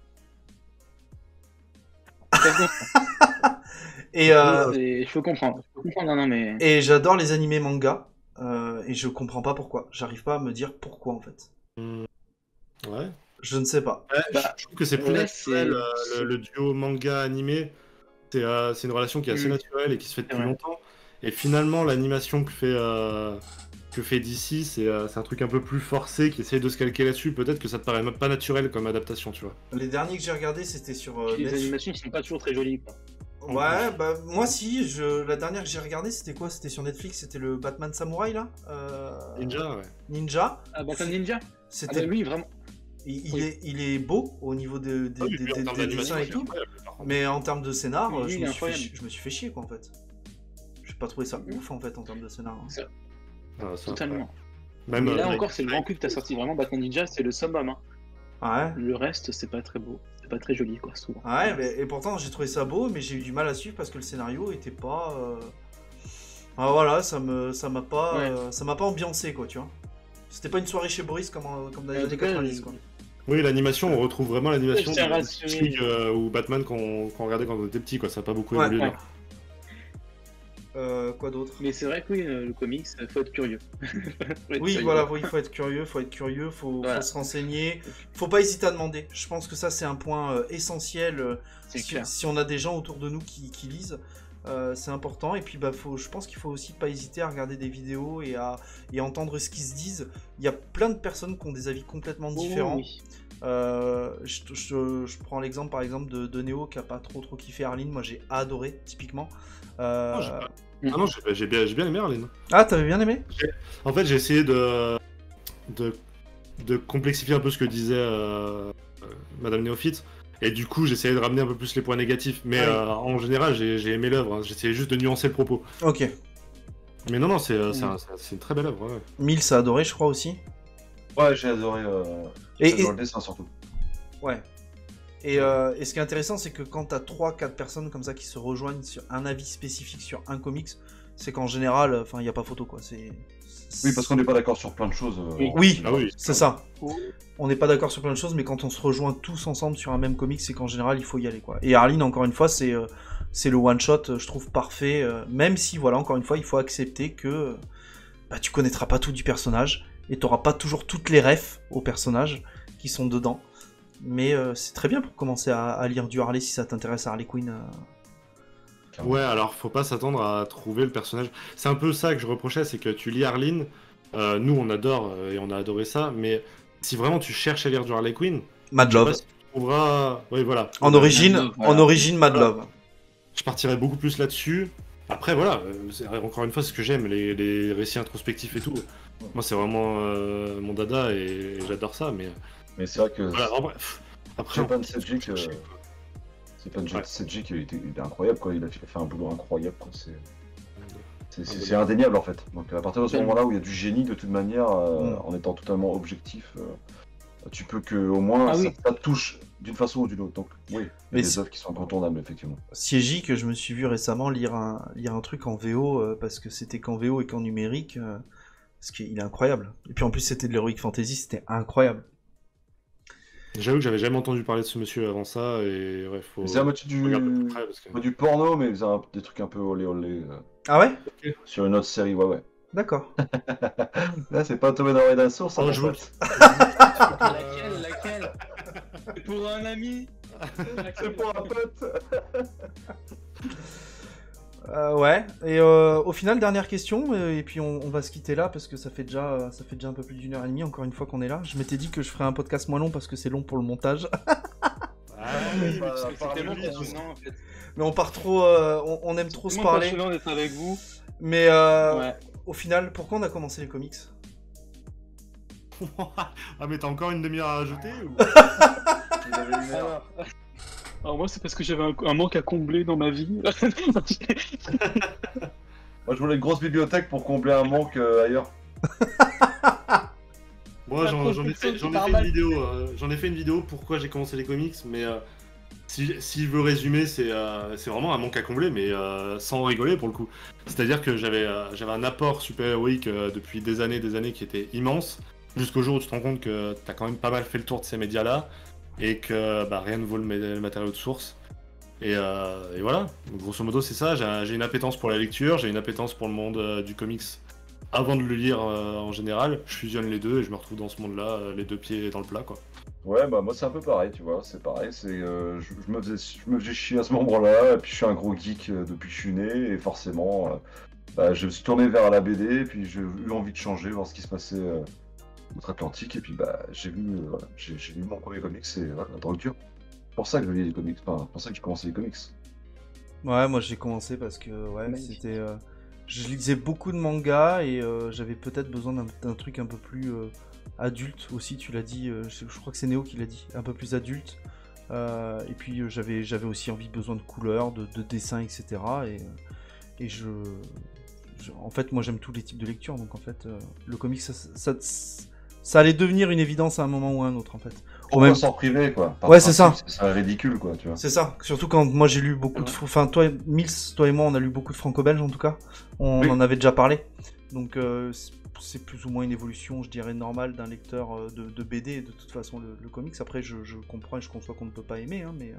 Et je peux comprendre. Mais... Et j'adore les animés manga. Et je comprends pas pourquoi. J'arrive pas à me dire pourquoi en fait. Ouais. Je ne sais pas. Ouais, Bah, je trouve que c'est plus ouais, naturel, c'est- le duo manga-animé. C'est une relation qui est assez naturelle et qui se fait depuis Ouais. longtemps. Et finalement, l'animation que fait DC, c'est un truc un peu plus forcé qui essaye de se calquer là-dessus. Peut-être que ça te paraît même pas naturel comme adaptation, tu vois. Les derniers que j'ai regardés, c'était sur Les Netflix. animations sont pas toujours très jolies, quoi. Ouais, bah moi si, la dernière que j'ai regardée, c'était quoi? C'était sur Netflix, c'était le Batman Samouraï là Ninja, ouais. Ninja. Ah, Batman Ninja. Ah C'était, bah oui, vraiment. il est beau au niveau des Ah oui, lui, en termes dessins d'animation, et c'est tout, incroyable, par contre. mais en termes de scénar, Oui, il est incroyable. je me suis fait chier quoi en fait. J'ai pas trouvé ça ouf en fait en termes de scénar. Hein. Ah, c'est Totalement. Même, Mais là Night encore, c'est le grand coup que t'as sorti vraiment Batman Ninja, c'est le summum. Hein. Ouais. Le reste, c'est pas très beau. C'est pas très joli, quoi, souvent. Ouais, mais, et pourtant j'ai trouvé ça beau, mais j'ai eu du mal à suivre parce que le scénario était pas. Ah, voilà, ça m'a pas, Ouais. ça m'a pas ambiancé quoi, tu vois. C'était pas une soirée chez Boris comme dans les En années tout cas, 90 quoi. Oui, l'animation, on retrouve vraiment l'animation Je tiens à de rassurer. Justice League, ou Batman qu'on regardait quand on était petit, quoi. Ça a pas beaucoup Ouais, évolué. ouais. là. Quoi d'autre? Mais c'est vrai que oui, le comics, faut être curieux. Faut être Oui, sérieux. voilà, il faut être curieux, faut Voilà. se renseigner, faut pas hésiter à demander. Je pense que ça c'est un point essentiel C'est si, clair. si on a des gens autour de nous qui lisent. C'est important et puis je pense qu'il faut aussi pas hésiter à regarder des vidéos et à entendre ce qu'ils se disent. Il y a plein de personnes qui ont des avis complètement différents. Oh, oui. Je prends l'exemple par exemple de Néo qui a pas trop kiffé Arline. Moi j'ai adoré typiquement. Non, j'ai pas- Ah non, j'ai bien aimé Arline. Ah, t'avais bien aimé? En fait, j'ai essayé de complexifier un peu ce que disait Madame Néophyte. Et du coup, j'essayais de ramener un peu plus les points négatifs. Mais Ah oui. en général, j'ai aimé l'œuvre. Hein. J'essayais juste de nuancer le propos. Ok. Mais non, c'est une très belle œuvre. Ouais. Mills a adoré, je crois aussi. Ouais, j'ai adoré, Et- le dessin surtout. Ouais. Et ce qui est intéressant, c'est que quand t'as 3-4 personnes comme ça qui se rejoignent sur un avis spécifique sur un comics, c'est qu'en général, enfin, il n'y a pas photo, quoi. Oui, parce qu'on n'est pas d'accord sur plein de choses. Oui. Ah oui. C'est ça. Oh. On n'est pas d'accord sur plein de choses, mais quand on se rejoint tous ensemble sur un même comics, c'est qu'en général, il faut y aller, quoi. Et Arline, encore une fois, c'est le one-shot, je trouve, parfait. Même si, voilà, encore une fois, il faut accepter que tu connaîtras pas tout du personnage, et t'auras pas toujours toutes les refs au personnage qui sont dedans. Mais c'est très bien pour commencer à lire du Harley si ça t'intéresse à Harley Quinn. Ouais, alors faut pas s'attendre à trouver le personnage. C'est un peu ça que je reprochais, c'est que tu lis Arline, nous on adore et on a adoré ça, mais si vraiment tu cherches à lire du Harley Quinn, Mad je sais Love. pas si tu trouveras. Oui, voilà. En Mad origine, Love, voilà. en origine Mad Voilà. Love. Je partirais beaucoup plus là-dessus. Après, voilà, encore une fois, c'est ce que j'aime, les récits introspectifs et tout. Moi, c'est vraiment mon dada et j'adore ça, mais Mais c'est vrai que voilà, en bref. Après, Japan on- Sedgwick, Ouais. Sedgwick, il est incroyable, quoi. Il a fait un boulot incroyable, quoi. C'est indéniable, en fait. Donc, à partir de ce moment-là où il y a du génie, de toute manière, en étant totalement objectif, tu peux que, au moins, Ah oui. ça te touche d'une façon ou d'une autre. Donc, oui, il y Mais a c'est- des œuvres qui sont incontournables, effectivement. Siégi, que je me suis vu récemment lire un truc en VO, parce que c'était qu'en VO et qu'en numérique, parce qu'il est incroyable. Et puis en plus, c'était de l'Heroic Fantasy, c'était incroyable. J'avoue que j'avais jamais entendu parler de ce monsieur avant ça, et ouais, faut C'est à moitié regarder de plus près, parce que... du porno, mais il faisait des trucs un peu olé olé Ah ouais? sur une autre série, ouais. D'accord. Là, c'est pas Tomé dans les Dassault, ça Oh, mon je pote. Laquelle Pour un ami. C'est pour un pote. Ouais. Et au final, dernière question, et puis on va se quitter là, parce que ça fait déjà un peu plus d'1 heure et demie, encore une fois qu'on est là. Je m'étais dit que je ferais un podcast moins long, parce que c'est long pour le montage. Ah oui, Bah, mais C'est tellement vite. passionnant en fait. Mais on part trop... on aime trop se Tellement parler. passionnant d'être avec vous. Mais Ouais. au final, pourquoi on a commencé les comics? Ah, mais t'as encore une demi-heure à rajouter ou... Vous avez une heure. Alors moi c'est parce que j'avais un manque à combler dans ma vie. Moi, je voulais une grosse bibliothèque pour combler un manque ailleurs. Moi, j'en ai fait une Normal. vidéo. J'en ai fait une vidéo pourquoi j'ai commencé les comics, mais si je veux résumer, c'est vraiment un manque à combler, mais sans rigoler pour le coup. C'est-à-dire que j'avais un apport super-héroïque depuis des années qui était immense, jusqu'au jour où tu te rends compte que t'as quand même pas mal fait le tour de ces médias-là, et que rien ne vaut le matériau de source. Et voilà, donc, grosso modo c'est ça, j'ai une appétence pour la lecture, j'ai une appétence pour le monde du comics avant de le lire en général, je fusionne les deux et je me retrouve dans ce monde-là, les deux pieds dans le plat, quoi. Ouais, bah moi c'est un peu pareil, tu vois, c'est pareil, je me faisais chier à ce moment-là, et puis je suis un gros geek depuis que je suis né, et forcément, bah, je me suis tourné vers la BD, et puis j'ai eu envie de changer, voir ce qui se passait outre-Atlantique, et puis bah j'ai lu, voilà, j'ai lu mon premier comics, c'est voilà, la drogue dure. C'est pour ça que je lis les comics, enfin, c'est pour ça que j'ai commencé les comics. Ouais, moi j'ai commencé parce que ouais, Magnifique. c'était. Je lisais beaucoup de mangas et j'avais peut-être besoin d'un truc un peu plus adulte aussi, tu l'as dit, je crois que c'est Néo qui l'a dit, un peu plus adulte. Et puis j'avais aussi besoin de couleurs, de dessins, etc. Et en fait, moi j'aime tous les types de lecture, donc en fait, le comic ça allait devenir une évidence à un moment ou à un autre en fait. On même... peut s'en priver, quoi. Par Ouais, c'est ça. principe, c'est ridicule, quoi, tu vois. C'est ça, surtout quand moi j'ai lu beaucoup de... Enfin, toi, Mills, toi et moi, on a lu beaucoup de franco-belge en tout cas. On Oui. en avait déjà parlé. Donc c'est plus ou moins une évolution, je dirais, normale d'un lecteur de BD, de toute façon, le comics. Après, je comprends et je conçois qu'on ne peut pas aimer, hein, mais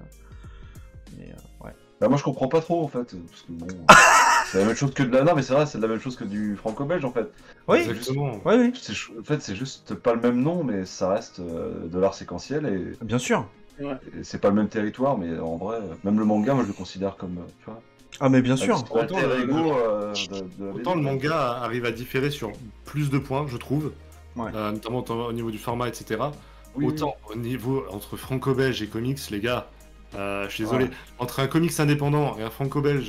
ouais. Bah moi je comprends pas trop, en fait, parce que bon... c'est la même chose que de la... Non, mais c'est vrai, c'est la même chose que du franco-belge, en fait. Oui, Exactement. oui. En fait, c'est juste pas le même nom, mais ça reste de l'art séquentiel, et... Bien sûr. Et c'est pas le même territoire, mais en vrai, même le manga, moi je le considère comme, tu vois, Ah, mais bien sûr. un alter ego de la BD. Autant le manga arrive à différer sur plus de points, je trouve, Ouais. notamment au niveau du format, etc. Oui, Autant au niveau entre franco-belge et comics, les gars, je suis désolé, Ouais. entre un comics indépendant et un franco-belge,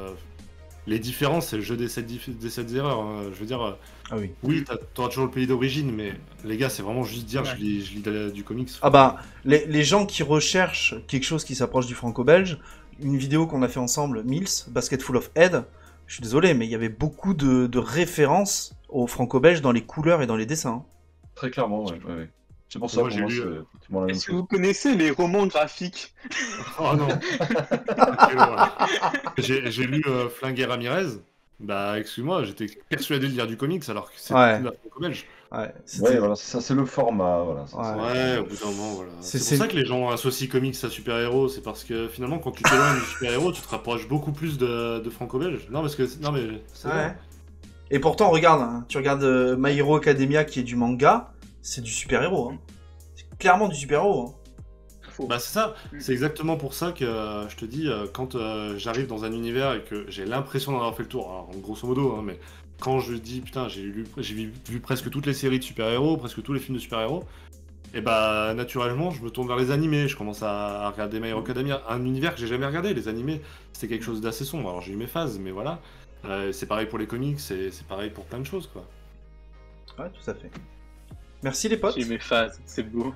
les différences, c'est le jeu des 7 erreurs. Hein. Je veux dire, Ah oui. oui, t'auras toujours le pays d'origine, mais les gars, c'est vraiment juste dire Ouais. je lis du comics. Ah bah, les gens qui recherchent quelque chose qui s'approche du franco-belge, une vidéo qu'on a fait ensemble, Mills, Basket Full of Head, je suis désolé, mais il y avait beaucoup de références au franco-belge dans les couleurs et dans les dessins. Très clairement, ouais. C'est pour ça Moi, pour j'ai moi, lu, c'est effectivement la même Est-ce que chose. vous connaissez les romans graphiques? Oh non. Quelle horreur. J'ai lu Flinguer Ramirez. Bah, excuse-moi, j'étais persuadé de lire du comics alors que c'est Ouais. de la franco-belge. Ouais, Ouais, voilà, ça c'est le format, voilà. Ouais. Ouais, au bout d'un moment, voilà. C'est- C'est pour ça que les gens associent comics à super-héros, c'est parce que finalement, quand tu t'éloignes du super-héros, tu te rapproches beaucoup plus de franco-belge. Non, parce que. Non, mais. C'est Ouais. vrai. Et pourtant, regarde, hein, tu regardes My Hero Academia qui est du manga, c'est du super-héros. Hein. C'est clairement du super-héros. Hein. Faux. Bah, c'est ça. C'est exactement pour ça que je te dis, quand j'arrive dans un univers et que j'ai l'impression d'en avoir fait le tour, alors, en grosso modo, hein, mais quand je dis, putain, j'ai vu presque toutes les séries de super-héros, presque tous les films de super-héros, et bah, naturellement, je me tourne vers les animés. Je commence à regarder My Hero Academia, un univers que j'ai jamais regardé. Les animés, c'était quelque chose d'assez sombre. Alors, j'ai eu mes phases, mais voilà. C'est pareil pour les comics, c'est pareil pour plein de choses, quoi. Ouais, tout à fait. Merci les potes. J'ai mes phases, c'est beau.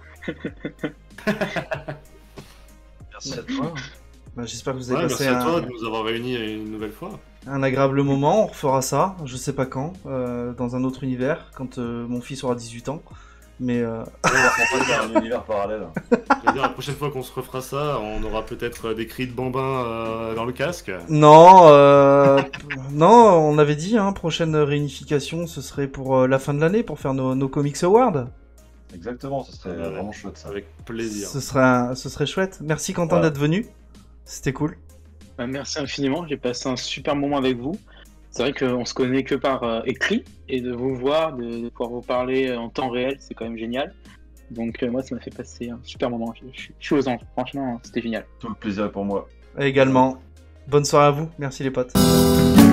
Merci à toi. Bah, j'espère que vous avez Ouais, passé merci à toi de nous avoir réunis une nouvelle fois. un agréable moment. On refera ça, je sais pas quand, dans un autre univers, quand mon fils aura 18 ans. Mais On va faire un univers parallèle. Je veux dire, la prochaine fois qu'on se refera ça, on aura peut-être des cris de bambin dans le casque. non, non, on avait dit, hein, prochaine réunification, ce serait pour la fin de l'année, pour faire nos Comics Awards. Exactement, ce serait Ouais. vraiment chouette ça. Avec plaisir. Ce serait chouette. Merci Quentin Voilà. d'être venu. C'était cool. Bah, merci infiniment, j'ai passé un super moment avec vous. C'est vrai qu'on se connaît que par écrit, et de vous voir, de pouvoir vous parler en temps réel, c'est quand même génial. Donc moi, ça m'a fait passer un super moment. Je suis aux anges, franchement, c'était génial. Tout le plaisir est pour moi. Également. Bonne soirée à vous. Merci les potes.